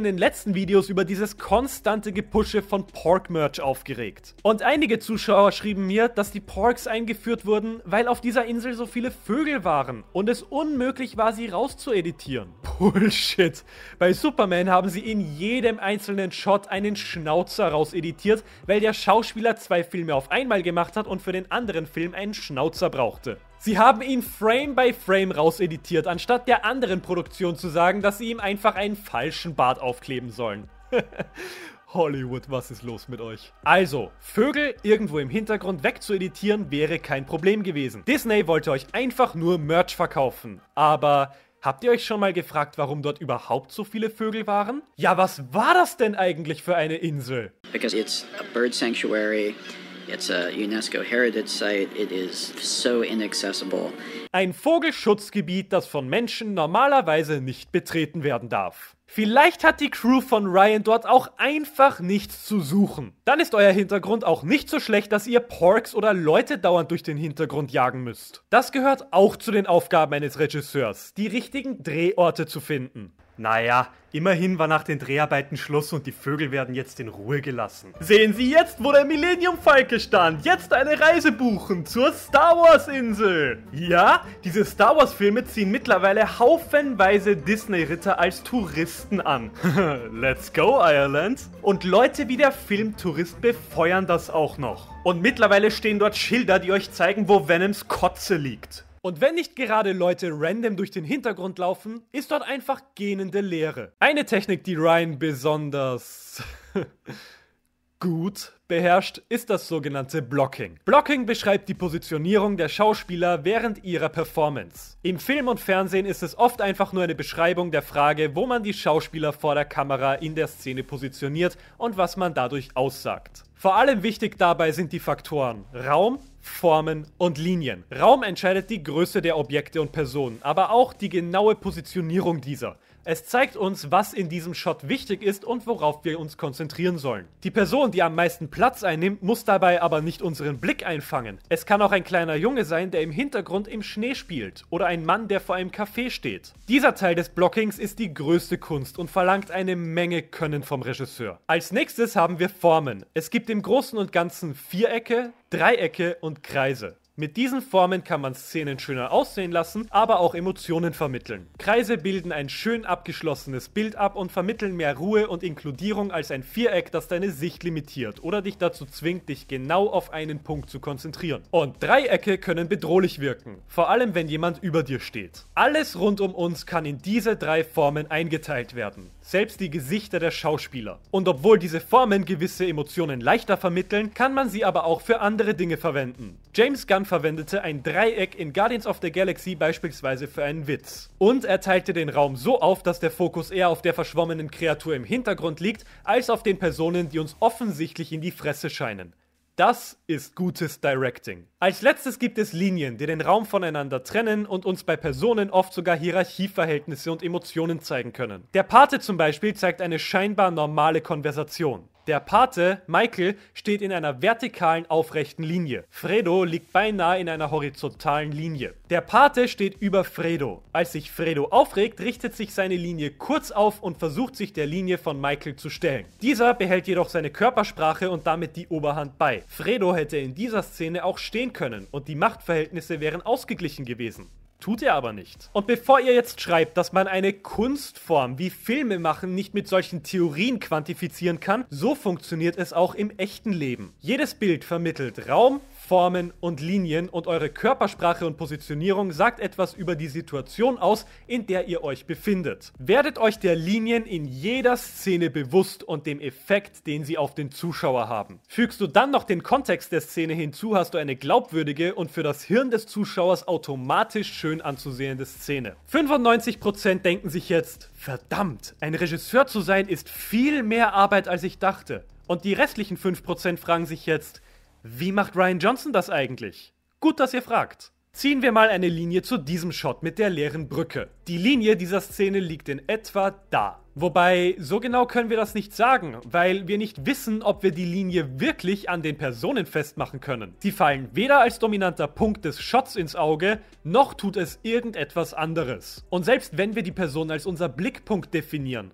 den letzten Videos über dieses konstante Gepushe von Pork-Merch aufgeregt. Und einige Zuschauer schrieben mir, dass die Porks eingeführt wurden, weil auf dieser Insel so viele Vögel waren und es unmöglich war, sie rauszueditieren. Bullshit. Bei Superman haben sie in jedem einzelnen Shot einen Schnauzer rauseditiert, weil der Schauspieler 2 Filme auf einmal gemacht hat und für den anderen Film einen Schnauzer brauchte. Sie haben ihn Frame by Frame rauseditiert, anstatt der anderen Produktion zu sagen, dass sie ihm einfach einen falschen Bart aufkleben sollen. Hollywood, was ist los mit euch? Also, Vögel irgendwo im Hintergrund wegzueditieren wäre kein Problem gewesen. Disney wollte euch einfach nur Merch verkaufen. Aber habt ihr euch schon mal gefragt, warum dort überhaupt so viele Vögel waren? Ja, was war das denn eigentlich für eine Insel? Because it's a bird sanctuary. It's a UNESCO heritage site. It is so inaccessible. Ein Vogelschutzgebiet, das von Menschen normalerweise nicht betreten werden darf. Vielleicht hat die Crew von Ryan dort auch einfach nichts zu suchen. Dann ist euer Hintergrund auch nicht so schlecht, dass ihr Porks oder Leute dauernd durch den Hintergrund jagen müsst. Das gehört auch zu den Aufgaben eines Regisseurs, die richtigen Drehorte zu finden. Naja, immerhin war nach den Dreharbeiten Schluss und die Vögel werden jetzt in Ruhe gelassen. Sehen Sie jetzt, wo der Millennium Falke stand. Jetzt eine Reise buchen zur Star Wars Insel. Ja, diese Star Wars Filme ziehen mittlerweile haufenweise Disney-Ritter als Touristen an. Let's go, Ireland. Und Leute wie der Filmtourist befeuern das auch noch. Und mittlerweile stehen dort Schilder, die euch zeigen, wo Venoms Kotze liegt. Und wenn nicht gerade Leute random durch den Hintergrund laufen, ist dort einfach gähnende Leere. Eine Technik, die Ryan besonders gut beherrscht, ist das sogenannte Blocking. Blocking beschreibt die Positionierung der Schauspieler während ihrer Performance. Im Film und Fernsehen ist es oft einfach nur eine Beschreibung der Frage, wo man die Schauspieler vor der Kamera in der Szene positioniert und was man dadurch aussagt. Vor allem wichtig dabei sind die Faktoren Raum, Formen und Linien. Raum entscheidet die Größe der Objekte und Personen, aber auch die genaue Positionierung dieser. Es zeigt uns, was in diesem Shot wichtig ist und worauf wir uns konzentrieren sollen. Die Person, die am meisten Platz einnimmt, muss dabei aber nicht unseren Blick einfangen. Es kann auch ein kleiner Junge sein, der im Hintergrund im Schnee spielt oder ein Mann, der vor einem Café steht. Dieser Teil des Blockings ist die größte Kunst und verlangt eine Menge Können vom Regisseur. Als nächstes haben wir Formen. Es gibt im Großen und Ganzen Vierecke, Dreiecke und Kreise. Mit diesen Formen kann man Szenen schöner aussehen lassen, aber auch Emotionen vermitteln. Kreise bilden ein schön abgeschlossenes Bild ab und vermitteln mehr Ruhe und Inkludierung als ein Viereck, das deine Sicht limitiert oder dich dazu zwingt, dich genau auf einen Punkt zu konzentrieren. Und Dreiecke können bedrohlich wirken, vor allem wenn jemand über dir steht. Alles rund um uns kann in diese 3 Formen eingeteilt werden. Selbst die Gesichter der Schauspieler. Und obwohl diese Formen gewisse Emotionen leichter vermitteln, kann man sie aber auch für andere Dinge verwenden. James Gunn verwendete ein Dreieck in Guardians of the Galaxy beispielsweise für einen Witz. Und er teilte den Raum so auf, dass der Fokus eher auf der verschwommenen Kreatur im Hintergrund liegt, als auf den Personen, die uns offensichtlich in die Fresse scheinen. Das ist gutes Directing. Als letztes gibt es Linien, die den Raum voneinander trennen und uns bei Personen oft sogar Hierarchieverhältnisse und Emotionen zeigen können. Der Pate zum Beispiel zeigt eine scheinbar normale Konversation. Der Pate, Michael, steht in einer vertikalen, aufrechten Linie. Fredo liegt beinahe in einer horizontalen Linie. Der Pate steht über Fredo. Als sich Fredo aufregt, richtet sich seine Linie kurz auf und versucht sich der Linie von Michael zu stellen. Dieser behält jedoch seine Körpersprache und damit die Oberhand bei. Fredo hätte in dieser Szene auch stehen können und die Machtverhältnisse wären ausgeglichen gewesen. Tut er aber nicht. Und bevor ihr jetzt schreibt, dass man eine Kunstform wie Filme machen nicht mit solchen Theorien quantifizieren kann, so funktioniert es auch im echten Leben. Jedes Bild vermittelt Raum, Formen und Linien und eure Körpersprache und Positionierung sagt etwas über die Situation aus, in der ihr euch befindet. Werdet euch der Linien in jeder Szene bewusst und dem Effekt, den sie auf den Zuschauer haben. Fügst du dann noch den Kontext der Szene hinzu, hast du eine glaubwürdige und für das Hirn des Zuschauers automatisch schön anzusehende Szene. 95% denken sich jetzt, verdammt, ein Regisseur zu sein ist viel mehr Arbeit als ich dachte. Und die restlichen 5% fragen sich jetzt, wie macht Rian Johnson das eigentlich? Gut, dass ihr fragt. Ziehen wir mal eine Linie zu diesem Shot mit der leeren Brücke. Die Linie dieser Szene liegt in etwa da. Wobei, so genau können wir das nicht sagen, weil wir nicht wissen, ob wir die Linie wirklich an den Personen festmachen können. Sie fallen weder als dominanter Punkt des Shots ins Auge, noch tut es irgendetwas anderes. Und selbst wenn wir die Person als unser Blickpunkt definieren,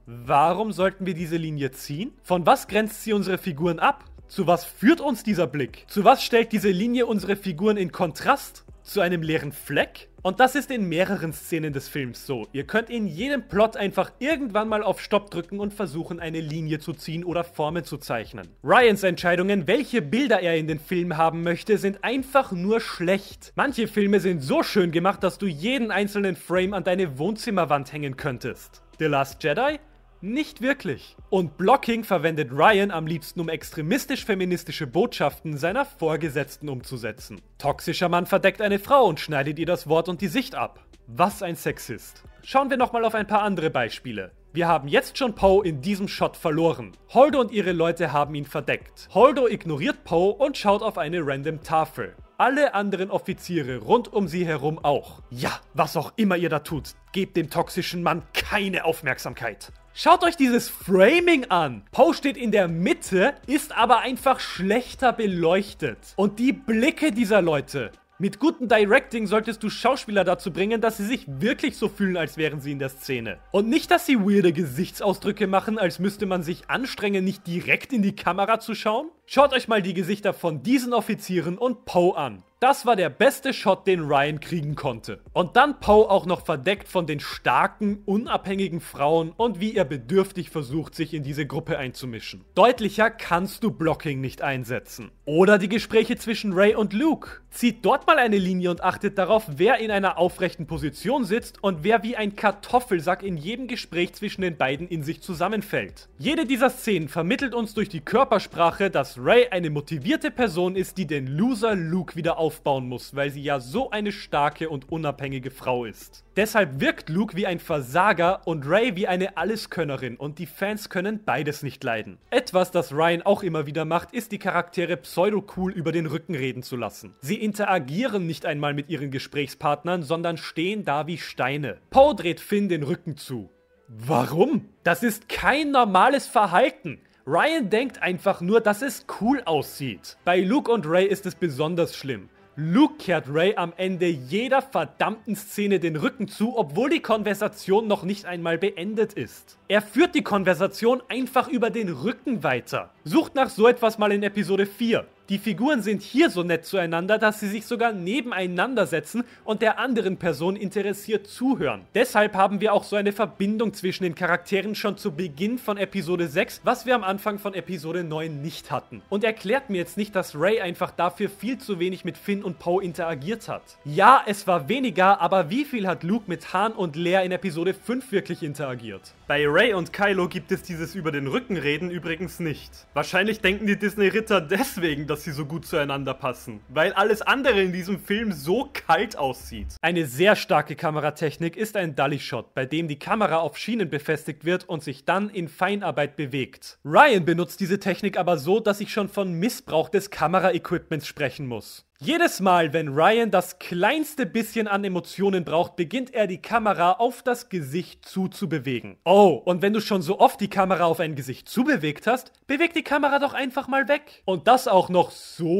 Warum sollten wir diese Linie ziehen? Von was grenzt sie unsere Figuren ab? Zu was führt uns dieser Blick? Zu was stellt diese Linie unsere Figuren in Kontrast? Zu einem leeren Fleck? Und das ist in mehreren Szenen des Films so. Ihr könnt in jedem Plot einfach irgendwann mal auf Stopp drücken und versuchen, eine Linie zu ziehen oder Formen zu zeichnen. Ryans Entscheidungen, welche Bilder er in den Film haben möchte, sind einfach nur schlecht. Manche Filme sind so schön gemacht, dass du jeden einzelnen Frame an deine Wohnzimmerwand hängen könntest. The Last Jedi? Nicht wirklich. Und Blocking verwendet Ryan am liebsten, um extremistisch-feministische Botschaften seiner Vorgesetzten umzusetzen. Toxischer Mann verdeckt eine Frau und schneidet ihr das Wort und die Sicht ab. Was ein Sexist. Schauen wir nochmal auf ein paar andere Beispiele. Wir haben jetzt schon Poe in diesem Shot verloren. Holdo und ihre Leute haben ihn verdeckt. Holdo ignoriert Poe und schaut auf eine random Tafel. Alle anderen Offiziere rund um sie herum auch. Ja, was auch immer ihr da tut, gebt dem toxischen Mann keine Aufmerksamkeit. Schaut euch dieses Framing an. Poe steht in der Mitte, ist aber einfach schlechter beleuchtet. Und die Blicke dieser Leute. Mit gutem Directing solltest du Schauspieler dazu bringen, dass sie sich wirklich so fühlen, als wären sie in der Szene. Und nicht, dass sie weirde Gesichtsausdrücke machen, als müsste man sich anstrengen, nicht direkt in die Kamera zu schauen. Schaut euch mal die Gesichter von diesen Offizieren und Poe an. Das war der beste Shot, den Ryan kriegen konnte. Und dann Poe auch noch verdeckt von den starken, unabhängigen Frauen und wie er bedürftig versucht, sich in diese Gruppe einzumischen. Deutlicher kannst du Blocking nicht einsetzen. Oder die Gespräche zwischen Rey und Luke. Zieht dort mal eine Linie und achtet darauf, wer in einer aufrechten Position sitzt und wer wie ein Kartoffelsack in jedem Gespräch zwischen den beiden in sich zusammenfällt. Jede dieser Szenen vermittelt uns durch die Körpersprache, dass Rey eine motivierte Person ist, die den Loser Luke wieder aufbauen muss, weil sie ja so eine starke und unabhängige Frau ist. Deshalb wirkt Luke wie ein Versager und Rey wie eine Alleskönnerin und die Fans können beides nicht leiden. Etwas, das Ryan auch immer wieder macht, ist die Charaktere pseudo-cool über den Rücken reden zu lassen. Sie interagieren nicht einmal mit ihren Gesprächspartnern, sondern stehen da wie Steine. Poe dreht Finn den Rücken zu. Warum? Das ist kein normales Verhalten. Ryan denkt einfach nur, dass es cool aussieht. Bei Luke und Rey ist es besonders schlimm. Luke kehrt Rey am Ende jeder verdammten Szene den Rücken zu, obwohl die Konversation noch nicht einmal beendet ist. Er führt die Konversation einfach über den Rücken weiter. Sucht nach so etwas mal in Episode 4. Die Figuren sind hier so nett zueinander, dass sie sich sogar nebeneinander setzen und der anderen Person interessiert zuhören. Deshalb haben wir auch so eine Verbindung zwischen den Charakteren schon zu Beginn von Episode 6, was wir am Anfang von Episode 9 nicht hatten. Und erklärt mir jetzt nicht, dass Rey einfach dafür viel zu wenig mit Finn und Poe interagiert hat. Ja, es war weniger, aber wie viel hat Luke mit Han und Leia in Episode 5 wirklich interagiert? Bei Rey und Kylo gibt es dieses über den Rücken reden übrigens nicht. Wahrscheinlich denken die Disney-Ritter deswegen, dass sie so gut zueinander passen, weil alles andere in diesem Film so kalt aussieht. Eine sehr starke Kameratechnik ist ein Dolly-Shot, bei dem die Kamera auf Schienen befestigt wird und sich dann in Feinarbeit bewegt. Ryan benutzt diese Technik aber so, dass ich schon von Missbrauch des Kameraequipments sprechen muss. Jedes Mal, wenn Ryan das kleinste bisschen an Emotionen braucht, beginnt er die Kamera auf das Gesicht zuzubewegen. Oh, und wenn du schon so oft die Kamera auf ein Gesicht zubewegt hast, beweg die Kamera doch einfach mal weg. Und das auch noch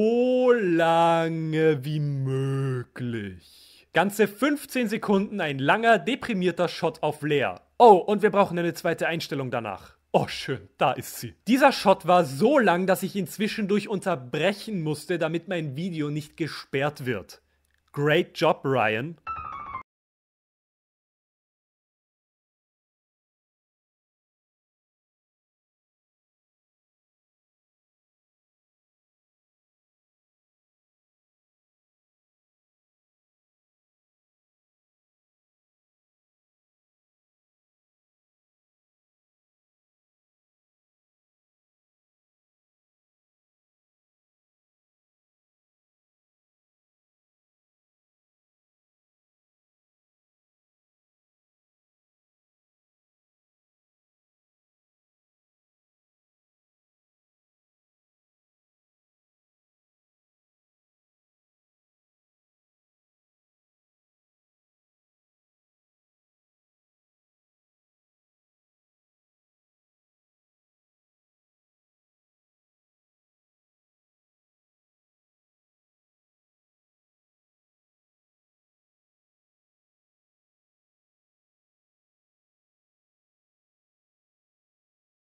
so lange wie möglich. Ganze 15 Sekunden ein langer, deprimierter Shot auf Leia. Oh, und wir brauchen eine zweite Einstellung danach. Oh schön, da ist sie. Dieser Shot war so lang, dass ich ihn zwischendurch unterbrechen musste, damit mein Video nicht gesperrt wird. Great job, Ryan.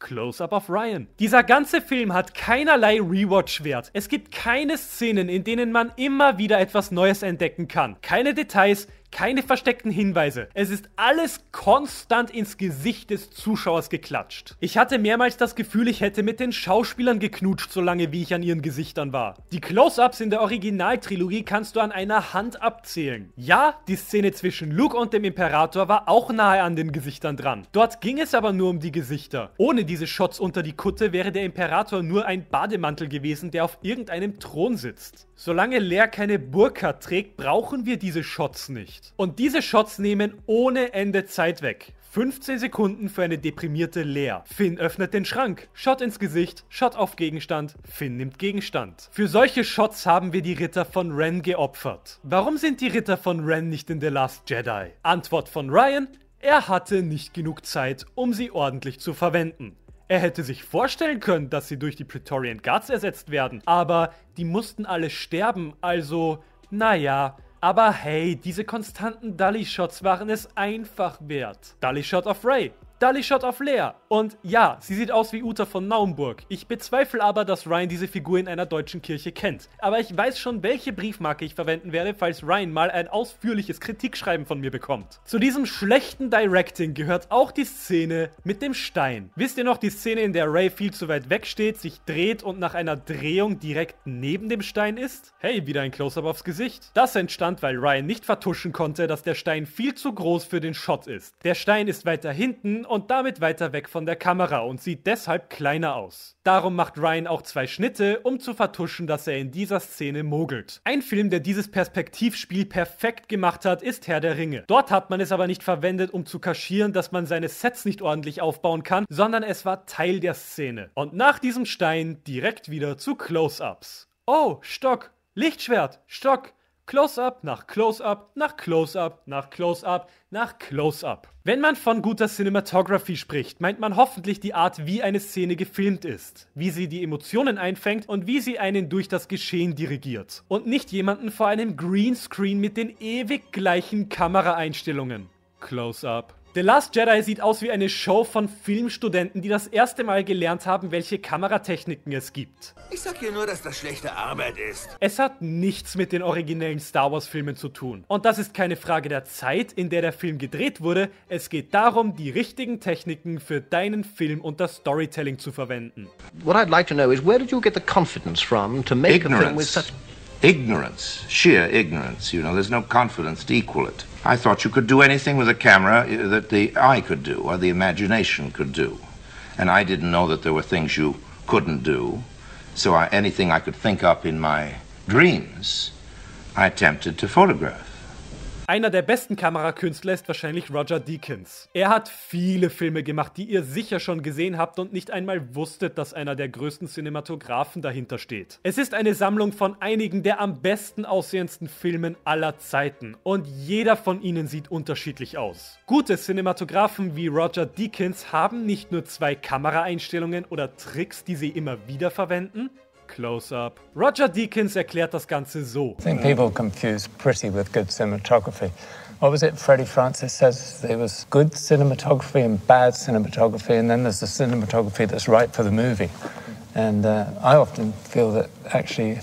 Close-up auf Ryan. Dieser ganze Film hat keinerlei Rewatch-Wert. Es gibt keine Szenen, in denen man immer wieder etwas Neues entdecken kann. Keine Details, keine versteckten Hinweise. Es ist alles konstant ins Gesicht des Zuschauers geklatscht. Ich hatte mehrmals das Gefühl, ich hätte mit den Schauspielern geknutscht, solange wie ich an ihren Gesichtern war. Die Close-ups in der Originaltrilogie kannst du an einer Hand abzählen. Ja, die Szene zwischen Luke und dem Imperator war auch nahe an den Gesichtern dran. Dort ging es aber nur um die Gesichter. Ohne diese Shots unter die Kutte wäre der Imperator nur ein Bademantel gewesen, der auf irgendeinem Thron sitzt. Solange Leia keine Burka trägt, brauchen wir diese Shots nicht. Und diese Shots nehmen ohne Ende Zeit weg. 15 Sekunden für eine deprimierte Leia. Finn öffnet den Schrank. Shot ins Gesicht, Shot auf Gegenstand. Finn nimmt Gegenstand. Für solche Shots haben wir die Ritter von Ren geopfert. Warum sind die Ritter von Ren nicht in The Last Jedi? Antwort von Ryan: Er hatte nicht genug Zeit, um sie ordentlich zu verwenden. Er hätte sich vorstellen können, dass sie durch die Praetorian Guards ersetzt werden, aber die mussten alle sterben, also, naja. Aber hey, diese konstanten Dully-Shots waren es einfach wert. Dully-Shot auf Rey, Dully-Shot auf Leia. Und ja, sie sieht aus wie Uta von Naumburg. Ich bezweifle aber, dass Ryan diese Figur in einer deutschen Kirche kennt. Aber ich weiß schon, welche Briefmarke ich verwenden werde, falls Ryan mal ein ausführliches Kritikschreiben von mir bekommt. Zu diesem schlechten Directing gehört auch die Szene mit dem Stein. Wisst ihr noch die Szene, in der Rey viel zu weit weg steht, sich dreht und nach einer Drehung direkt neben dem Stein ist? Hey, wieder ein Close-up aufs Gesicht. Das entstand, weil Ryan nicht vertuschen konnte, dass der Stein viel zu groß für den Shot ist. Der Stein ist weiter hinten und damit weiter weg von der Kamera und sieht deshalb kleiner aus. Darum macht Ryan auch 2 Schnitte, um zu vertuschen, dass er in dieser Szene mogelt. Ein Film, der dieses Perspektivspiel perfekt gemacht hat, ist Herr der Ringe. Dort hat man es aber nicht verwendet, um zu kaschieren, dass man seine Sets nicht ordentlich aufbauen kann, sondern es war Teil der Szene. Und nach diesem Stein direkt wieder zu Close-ups. Oh, Stock, Lichtschwert, Stock, Close-up nach Close-up nach Close-up nach Close-up nach Close-up. Wenn man von guter Cinematography spricht, meint man hoffentlich die Art, wie eine Szene gefilmt ist, wie sie die Emotionen einfängt und wie sie einen durch das Geschehen dirigiert. Und nicht jemanden vor einem Greenscreen mit den ewig gleichen Kameraeinstellungen. Close-up. The Last Jedi sieht aus wie eine Show von Filmstudenten, die das erste Mal gelernt haben, welche Kameratechniken es gibt. Ich sag hier nur, dass das schlechte Arbeit ist. Es hat nichts mit den originellen Star Wars Filmen zu tun. Und das ist keine Frage der Zeit, in der der Film gedreht wurde. Es geht darum, die richtigen Techniken für deinen Film und das Storytelling zu verwenden. What I'd like to know is, where did you get the confidence from to make a film with such... Ignorance, sheer ignorance, you know, there's no confidence to equal it. I thought you could do anything with a camera that the eye could do, or the imagination could do. And I didn't know that there were things you couldn't do, so anything I could think up in my dreams, I attempted to photograph. Einer der besten Kamerakünstler ist wahrscheinlich Roger Deakins. Er hat viele Filme gemacht, die ihr sicher schon gesehen habt und nicht einmal wusstet, dass einer der größten Cinematografen dahinter steht. Es ist eine Sammlung von einigen der am besten aussehendsten Filmen aller Zeiten und jeder von ihnen sieht unterschiedlich aus. Gute Cinematografen wie Roger Deakins haben nicht nur 2 Kameraeinstellungen oder Tricks, die sie immer wieder verwenden. Close-up. Roger Deakins erklärt das Ganze so. I think people confuse pretty with good cinematography. What was it Freddie Francis says? There was good cinematography and bad cinematography, and then there's the cinematography that's right for the movie. And I often feel that actually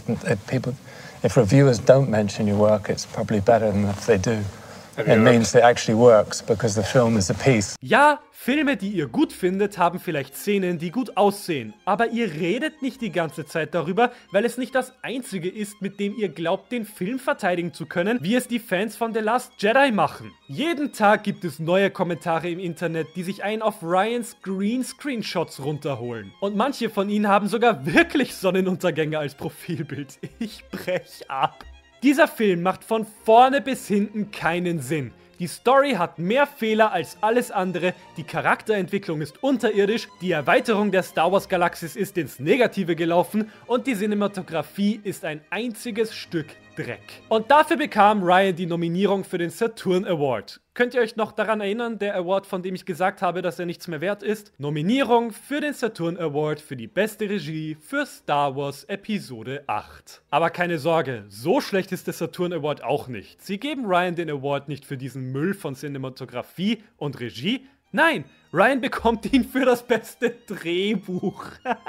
if reviewers don't mention your work, it's probably better than if they do. It means it actually works because the film is a piece. Ja, Filme, die ihr gut findet, haben vielleicht Szenen, die gut aussehen. Aber ihr redet nicht die ganze Zeit darüber, weil es nicht das Einzige ist, mit dem ihr glaubt, den Film verteidigen zu können, wie es die Fans von The Last Jedi machen. Jeden Tag gibt es neue Kommentare im Internet, die sich einen auf Ryans Greenscreen-Shots runterholen. Und manche von ihnen haben sogar wirklich Sonnenuntergänge als Profilbild. Ich brech ab. Dieser Film macht von vorne bis hinten keinen Sinn. Die Story hat mehr Fehler als alles andere, die Charakterentwicklung ist unterirdisch, die Erweiterung der Star Wars Galaxis ist ins Negative gelaufen und die Cinematografie ist ein einziges Stück Dreck. Und dafür bekam Ryan die Nominierung für den Saturn Award. Könnt ihr euch noch daran erinnern, der Award, von dem ich gesagt habe, dass er nichts mehr wert ist? Nominierung für den Saturn Award für die beste Regie für Star Wars Episode 8. Aber keine Sorge, so schlecht ist der Saturn Award auch nicht. Sie geben Ryan den Award nicht für diesen Müll von Cinematografie und Regie. Nein, Ryan bekommt ihn für das beste Drehbuch.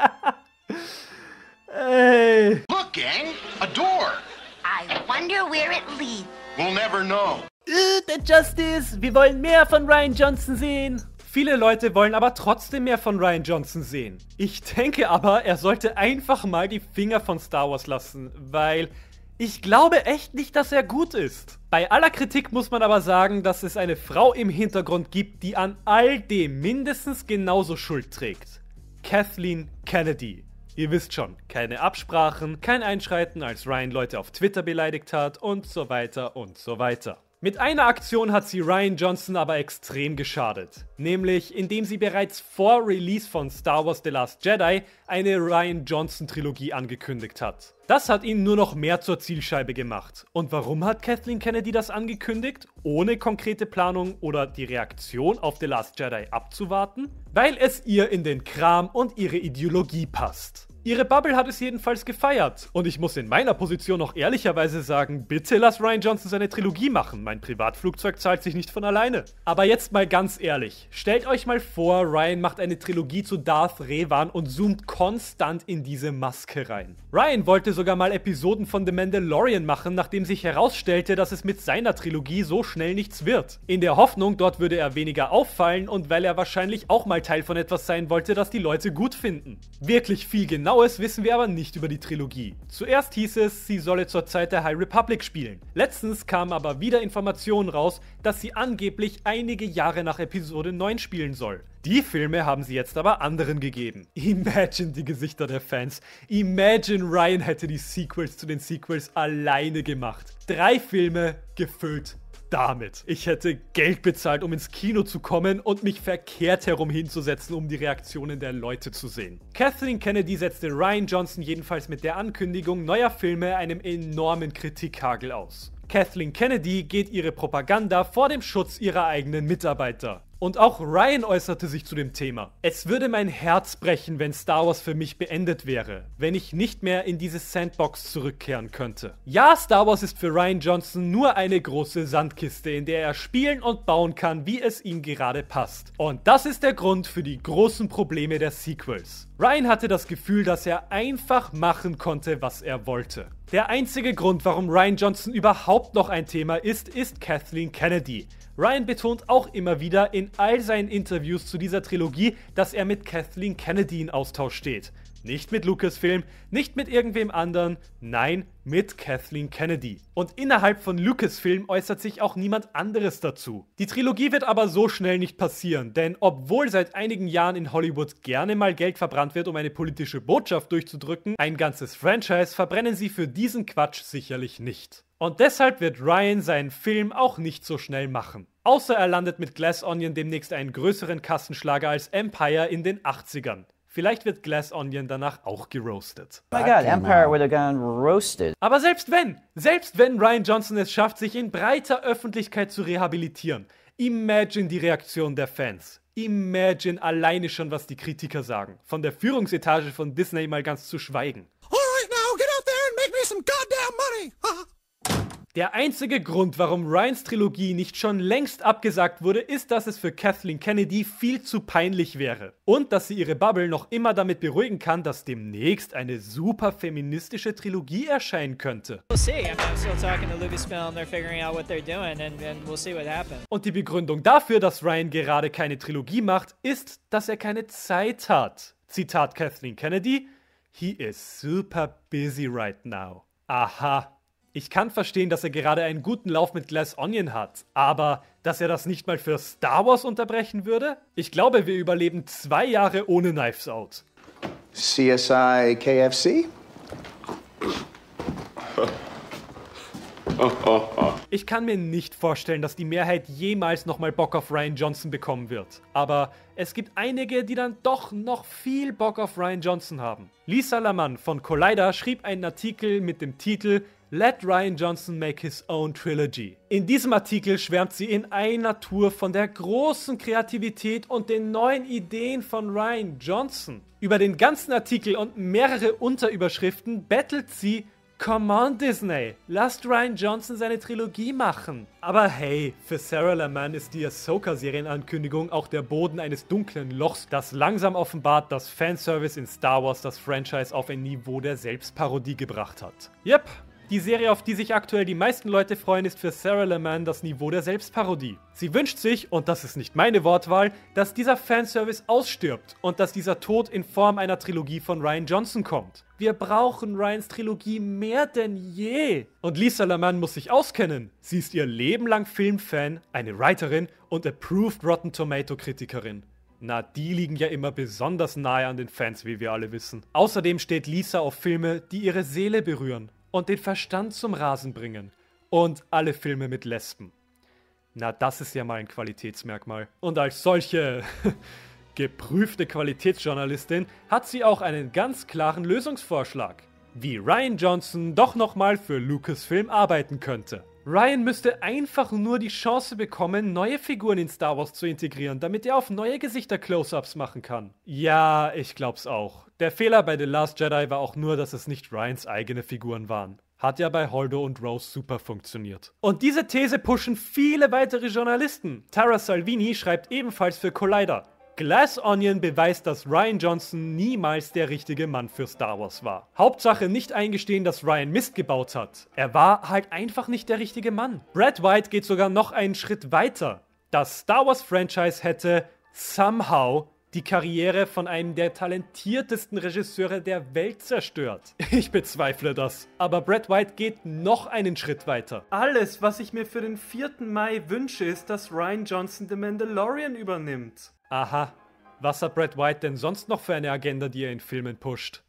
Ey. Look, gang, a door. I wonder where it leads. We'll never know. Der Justice, wir wollen mehr von Rian Johnson sehen. Viele Leute wollen aber trotzdem mehr von Rian Johnson sehen. Ich denke aber, er sollte einfach mal die Finger von Star Wars lassen, weil ich glaube echt nicht, dass er gut ist. Bei aller Kritik muss man aber sagen, dass es eine Frau im Hintergrund gibt, die an all dem mindestens genauso Schuld trägt. Kathleen Kennedy. Ihr wisst schon, keine Absprachen, kein Einschreiten, als Rian Leute auf Twitter beleidigt hat und so weiter und so weiter. Mit einer Aktion hat sie Rian Johnson aber extrem geschadet. Nämlich, indem sie bereits vor Release von Star Wars The Last Jedi eine Rian Johnson Trilogie angekündigt hat. Das hat ihn nur noch mehr zur Zielscheibe gemacht. Und warum hat Kathleen Kennedy das angekündigt, ohne konkrete Planung oder die Reaktion auf The Last Jedi abzuwarten? Weil es ihr in den Kram und ihre Ideologie passt. Ihre Bubble hat es jedenfalls gefeiert. Und ich muss in meiner Position auch ehrlicherweise sagen, bitte lass Rian Johnson seine Trilogie machen. Mein Privatflugzeug zahlt sich nicht von alleine. Aber jetzt mal ganz ehrlich. Stellt euch mal vor, Rian macht eine Trilogie zu Darth Revan und zoomt konstant in diese Maske rein. Rian wollte sogar mal Episoden von The Mandalorian machen, nachdem sich herausstellte, dass es mit seiner Trilogie so schnell nichts wird. In der Hoffnung, dort würde er weniger auffallen und weil er wahrscheinlich auch mal Teil von etwas sein wollte, das die Leute gut finden. Wirklich viel Genaues wissen wir aber nicht über die Trilogie. Zuerst hieß es, sie solle zur Zeit der High Republic spielen. Letztens kamen aber wieder Informationen raus, dass sie angeblich einige Jahre nach Episode 9 spielen soll. Die Filme haben sie jetzt aber anderen gegeben. Imagine die Gesichter der Fans. Imagine Rian hätte die Sequels zu den Sequels alleine gemacht. 3 Filme gefüllt damit. Ich hätte Geld bezahlt, um ins Kino zu kommen und mich verkehrt herum hinzusetzen, um die Reaktionen der Leute zu sehen. Kathleen Kennedy setzte Rian Johnson jedenfalls mit der Ankündigung neuer Filme einem enormen Kritikhagel aus. Kathleen Kennedy geht ihre Propaganda vor dem Schutz ihrer eigenen Mitarbeiter. Und auch Rian äußerte sich zu dem Thema. Es würde mein Herz brechen, wenn Star Wars für mich beendet wäre, wenn ich nicht mehr in diese Sandbox zurückkehren könnte. Ja, Star Wars ist für Rian Johnson nur eine große Sandkiste, in der er spielen und bauen kann, wie es ihm gerade passt. Und das ist der Grund für die großen Probleme der Sequels. Rian hatte das Gefühl, dass er einfach machen konnte, was er wollte. Der einzige Grund, warum Rian Johnson überhaupt noch ein Thema ist Kathleen Kennedy. Rian betont auch immer wieder in all seinen Interviews zu dieser Trilogie, dass er mit Kathleen Kennedy in Austausch steht. Nicht mit Lucasfilm, nicht mit irgendwem anderen, nein, mit Kathleen Kennedy. Und innerhalb von Lucasfilm äußert sich auch niemand anderes dazu. Die Trilogie wird aber so schnell nicht passieren, denn obwohl seit einigen Jahren in Hollywood gerne mal Geld verbrannt wird, um eine politische Botschaft durchzudrücken, ein ganzes Franchise verbrennen sie für diesen Quatsch sicherlich nicht. Und deshalb wird Rian seinen Film auch nicht so schnell machen. Außer er landet mit Glass Onion demnächst einen größeren Kassenschlager als Empire in den 80ern. Vielleicht wird Glass Onion danach auch geroastet. Oh my God, Empire would have gone roasted. Aber selbst wenn Rian Johnson es schafft, sich in breiter Öffentlichkeit zu rehabilitieren, imagine die Reaktion der Fans. Imagine alleine schon, was die Kritiker sagen. Von der Führungsetage von Disney mal ganz zu schweigen. Alright now, get out there and make me some goddamn money. Der einzige Grund, warum Rians Trilogie nicht schon längst abgesagt wurde, ist, dass es für Kathleen Kennedy viel zu peinlich wäre. Und dass sie ihre Bubble noch immer damit beruhigen kann, dass demnächst eine super feministische Trilogie erscheinen könnte. Und die Begründung dafür, dass Rian gerade keine Trilogie macht, ist, dass er keine Zeit hat. Zitat Kathleen Kennedy: "He is super busy right now." Aha. Ich kann verstehen, dass er gerade einen guten Lauf mit Glass Onion hat, aber dass er das nicht mal für Star Wars unterbrechen würde? Ich glaube, wir überleben 2 Jahre ohne Knives Out. CSI KFC? Ich kann mir nicht vorstellen, dass die Mehrheit jemals nochmal Bock auf Rian Johnson bekommen wird. Aber es gibt einige, die dann doch noch viel Bock auf Rian Johnson haben. Lisa Lamann von Collider schrieb einen Artikel mit dem Titel "Let Rian Johnson make his own trilogy". In diesem Artikel schwärmt sie in einer Tour von der großen Kreativität und den neuen Ideen von Rian Johnson. Über den ganzen Artikel und mehrere Unterüberschriften bettelt sie: Come on, Disney, lasst Rian Johnson seine Trilogie machen. Aber hey, für Sarah Lerman ist die Ahsoka-Serienankündigung auch der Boden eines dunklen Lochs, das langsam offenbart, dass Fanservice in Star Wars das Franchise auf ein Niveau der Selbstparodie gebracht hat. Yep. Die Serie, auf die sich aktuell die meisten Leute freuen, ist für Sarah Lerman das Niveau der Selbstparodie. Sie wünscht sich, und das ist nicht meine Wortwahl, dass dieser Fanservice ausstirbt und dass dieser Tod in Form einer Trilogie von Rian Johnson kommt. Wir brauchen Ryans Trilogie mehr denn je. Und Lisa Lerman muss sich auskennen. Sie ist ihr Leben lang Filmfan, eine Writerin und approved Rotten Tomato Kritikerin. Na, die liegen ja immer besonders nahe an den Fans, wie wir alle wissen. Außerdem steht Lisa auf Filme, die ihre Seele berühren und den Verstand zum Rasen bringen. Und alle Filme mit Lesben. Na, das ist ja mal ein Qualitätsmerkmal. Und als solche geprüfte Qualitätsjournalistin hat sie auch einen ganz klaren Lösungsvorschlag. Wie Rian Johnson doch nochmal für Lucasfilm arbeiten könnte. Rian müsste einfach nur die Chance bekommen, neue Figuren in Star Wars zu integrieren, damit er auf neue Gesichter Close-Ups machen kann. Ja, ich glaub's auch. Der Fehler bei The Last Jedi war auch nur, dass es nicht Ryans eigene Figuren waren. Hat ja bei Holdo und Rose super funktioniert. Und diese These pushen viele weitere Journalisten. Tara Salvini schreibt ebenfalls für Collider. Glass Onion beweist, dass Rian Johnson niemals der richtige Mann für Star Wars war. Hauptsache nicht eingestehen, dass Rian Mist gebaut hat. Er war halt einfach nicht der richtige Mann. Brad White geht sogar noch einen Schritt weiter. Das Star Wars Franchise hätte somehow die Karriere von einem der talentiertesten Regisseure der Welt zerstört. Ich bezweifle das. Aber Brad White geht noch einen Schritt weiter. Alles, was ich mir für den 4. Mai wünsche, ist, dass Rian Johnson The Mandalorian übernimmt. Aha. Was hat Brad White denn sonst noch für eine Agenda, die er in Filmen pusht?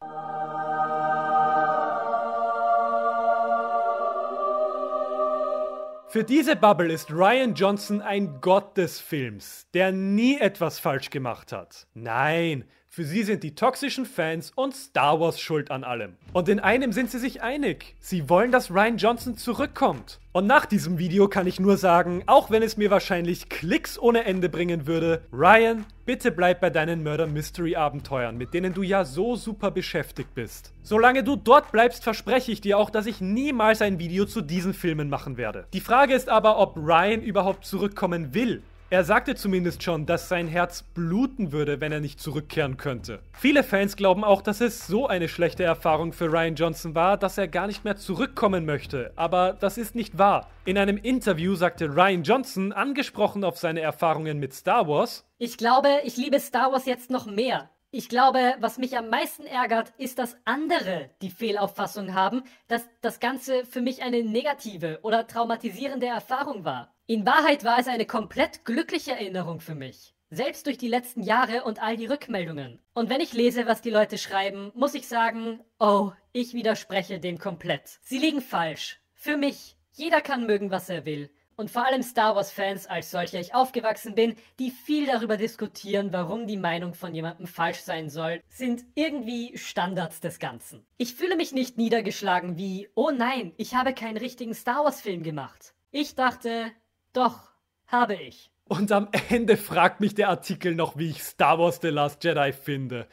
Für diese Bubble ist Rian Johnson ein Gott des Films, der nie etwas falsch gemacht hat. Nein, für sie sind die toxischen Fans und Star Wars schuld an allem. Und in einem sind sie sich einig. Sie wollen, dass Rian Johnson zurückkommt. Und nach diesem Video kann ich nur sagen, auch wenn es mir wahrscheinlich Klicks ohne Ende bringen würde, Rian, bitte bleib bei deinen Murder-Mystery-Abenteuern, mit denen du ja so super beschäftigt bist. Solange du dort bleibst, verspreche ich dir auch, dass ich niemals ein Video zu diesen Filmen machen werde. Die Frage ist aber, ob Rian überhaupt zurückkommen will. Er sagte zumindest schon, dass sein Herz bluten würde, wenn er nicht zurückkehren könnte. Viele Fans glauben auch, dass es so eine schlechte Erfahrung für Rian Johnson war, dass er gar nicht mehr zurückkommen möchte. Aber das ist nicht wahr. In einem Interview sagte Rian Johnson, angesprochen auf seine Erfahrungen mit Star Wars: Ich glaube, ich liebe Star Wars jetzt noch mehr. Ich glaube, was mich am meisten ärgert, ist, dass andere die Fehlauffassung haben, dass das Ganze für mich eine negative oder traumatisierende Erfahrung war. In Wahrheit war es eine komplett glückliche Erinnerung für mich. Selbst durch die letzten Jahre und all die Rückmeldungen. Und wenn ich lese, was die Leute schreiben, muss ich sagen, oh, ich widerspreche dem komplett. Sie liegen falsch. Für mich. Jeder kann mögen, was er will. Und vor allem Star Wars-Fans, als solcher ich aufgewachsen bin, die viel darüber diskutieren, warum die Meinung von jemandem falsch sein soll, sind irgendwie Standards des Ganzen. Ich fühle mich nicht niedergeschlagen wie, oh nein, ich habe keinen richtigen Star Wars-Film gemacht. Ich dachte, doch, habe ich. Und am Ende fragt mich der Artikel noch, wie ich Star Wars The Last Jedi finde.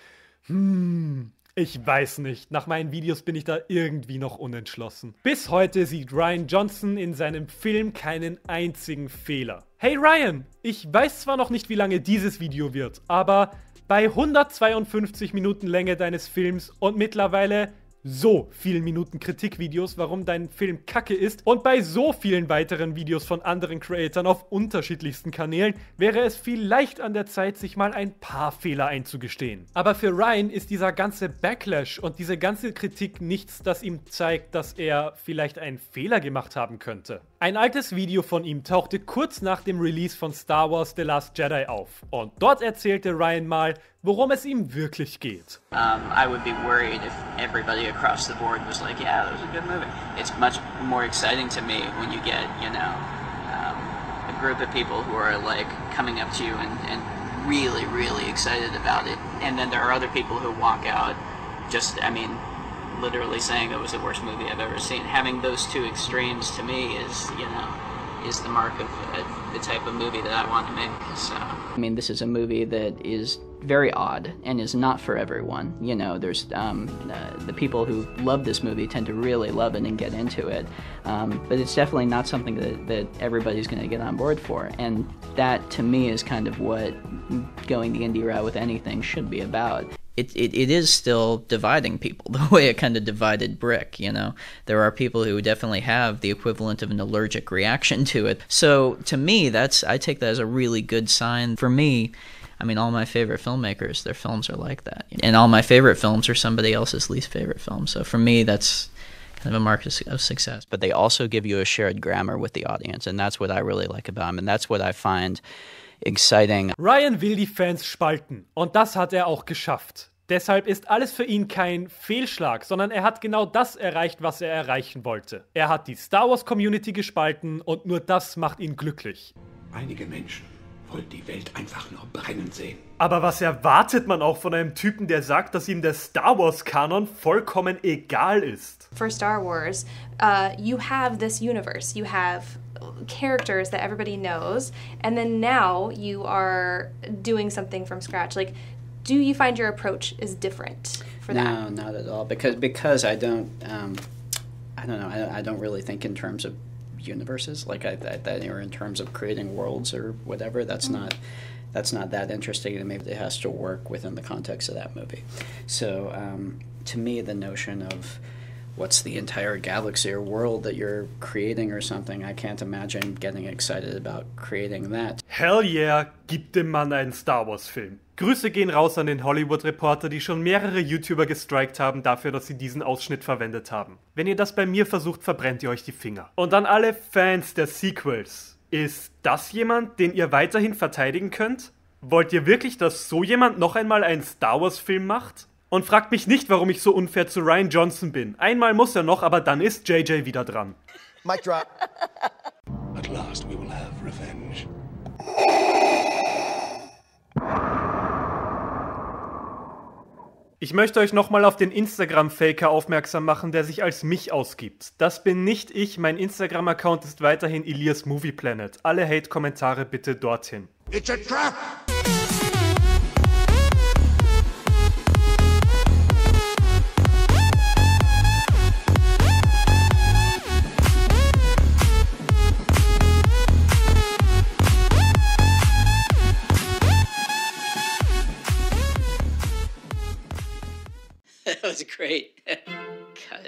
Ich weiß nicht. Nach meinen Videos bin ich da irgendwie noch unentschlossen. Bis heute sieht Rian Johnson in seinem Film keinen einzigen Fehler. Hey Rian, ich weiß zwar noch nicht, wie lange dieses Video wird, aber bei 152 Minuten Länge deines Films und mittlerweile so vielen Minuten Kritikvideos, warum dein Film kacke ist, und bei so vielen weiteren Videos von anderen Creatoren auf unterschiedlichsten Kanälen, wäre es vielleicht an der Zeit, sich mal ein paar Fehler einzugestehen. Aber für Rian ist dieser ganze Backlash und diese ganze Kritik nichts, das ihm zeigt, dass er vielleicht einen Fehler gemacht haben könnte. Ein altes Video von ihm tauchte kurz nach dem Release von Star Wars The Last Jedi auf. Und dort erzählte Rian mal, worum es ihm wirklich geht. I would be worried if everybody across the board was like, yeah, that was a good movie. It's much more exciting to me when you get, you know, a group of people who are like coming up to you and really, really excited about it. And then there are other people who walk out just, I mean, literally saying it was the worst movie I've ever seen. Having those two extremes to me is, you know, is the mark of the type of movie that I want to make. So, I mean, this is a movie that is very odd and is not for everyone. You know, there's the people who love this movie tend to really love it and get into it, but it's definitely not something that everybody's going to get on board for. And that, to me, is kind of what going the indie route with anything should be about. It is still dividing people the way it kind of divided Brick, you know. There are people who definitely have the equivalent of an allergic reaction to it. So to me, I take that as a really good sign. For me, I mean, all my favorite filmmakers, their films are like that. And all my favorite films are somebody else's least favorite films. So for me, that's kind of a mark of success. But they also give you a shared grammar with the audience, and that's what I really like about them, and that's what I find exciting. Ryan will die Fans spalten und das hat er auch geschafft. Deshalb ist alles für ihn kein Fehlschlag, sondern er hat genau das erreicht, was er erreichen wollte. Er hat die Star Wars Community gespalten und nur das macht ihn glücklich. Einige Menschen wollen die Welt einfach nur brennen sehen. Aber was erwartet man auch von einem Typen, der sagt, dass ihm der Star Wars Kanon vollkommen egal ist? For Star Wars, you have this universe. You have characters that everybody knows, and then now you are doing something from scratch. Like, do you find your approach is different for that? No, not at all. Because I don't know. I don't really think in terms of universes, like or in terms of creating worlds or whatever. That's not that interesting to me. It has to work within the context of that movie. So to me, the notion of what's the entire galaxy or world that you're creating or something, I can't imagine getting excited about creating that. Hell yeah, gib dem Mann einen Star Wars Film. Grüße gehen raus an den Hollywood Reporter, die schon mehrere YouTuber gestrikt haben dafür, dass sie diesen Ausschnitt verwendet haben. Wenn ihr das bei mir versucht, verbrennt ihr euch die Finger. Und an alle Fans der Sequels, ist das jemand, den ihr weiterhin verteidigen könnt? Wollt ihr wirklich, dass so jemand noch einmal einen Star Wars Film macht? Und fragt mich nicht, warum ich so unfair zu Rian Johnson bin. Einmal muss er noch, aber dann ist JJ wieder dran. Mic drop. At last we will have revenge. Ich möchte euch nochmal auf den Instagram-Faker aufmerksam machen, der sich als mich ausgibt. Das bin nicht ich, mein Instagram-Account ist weiterhin Elias Movie Planet. Alle Hate-Kommentare bitte dorthin. It's a trap! That was great. God.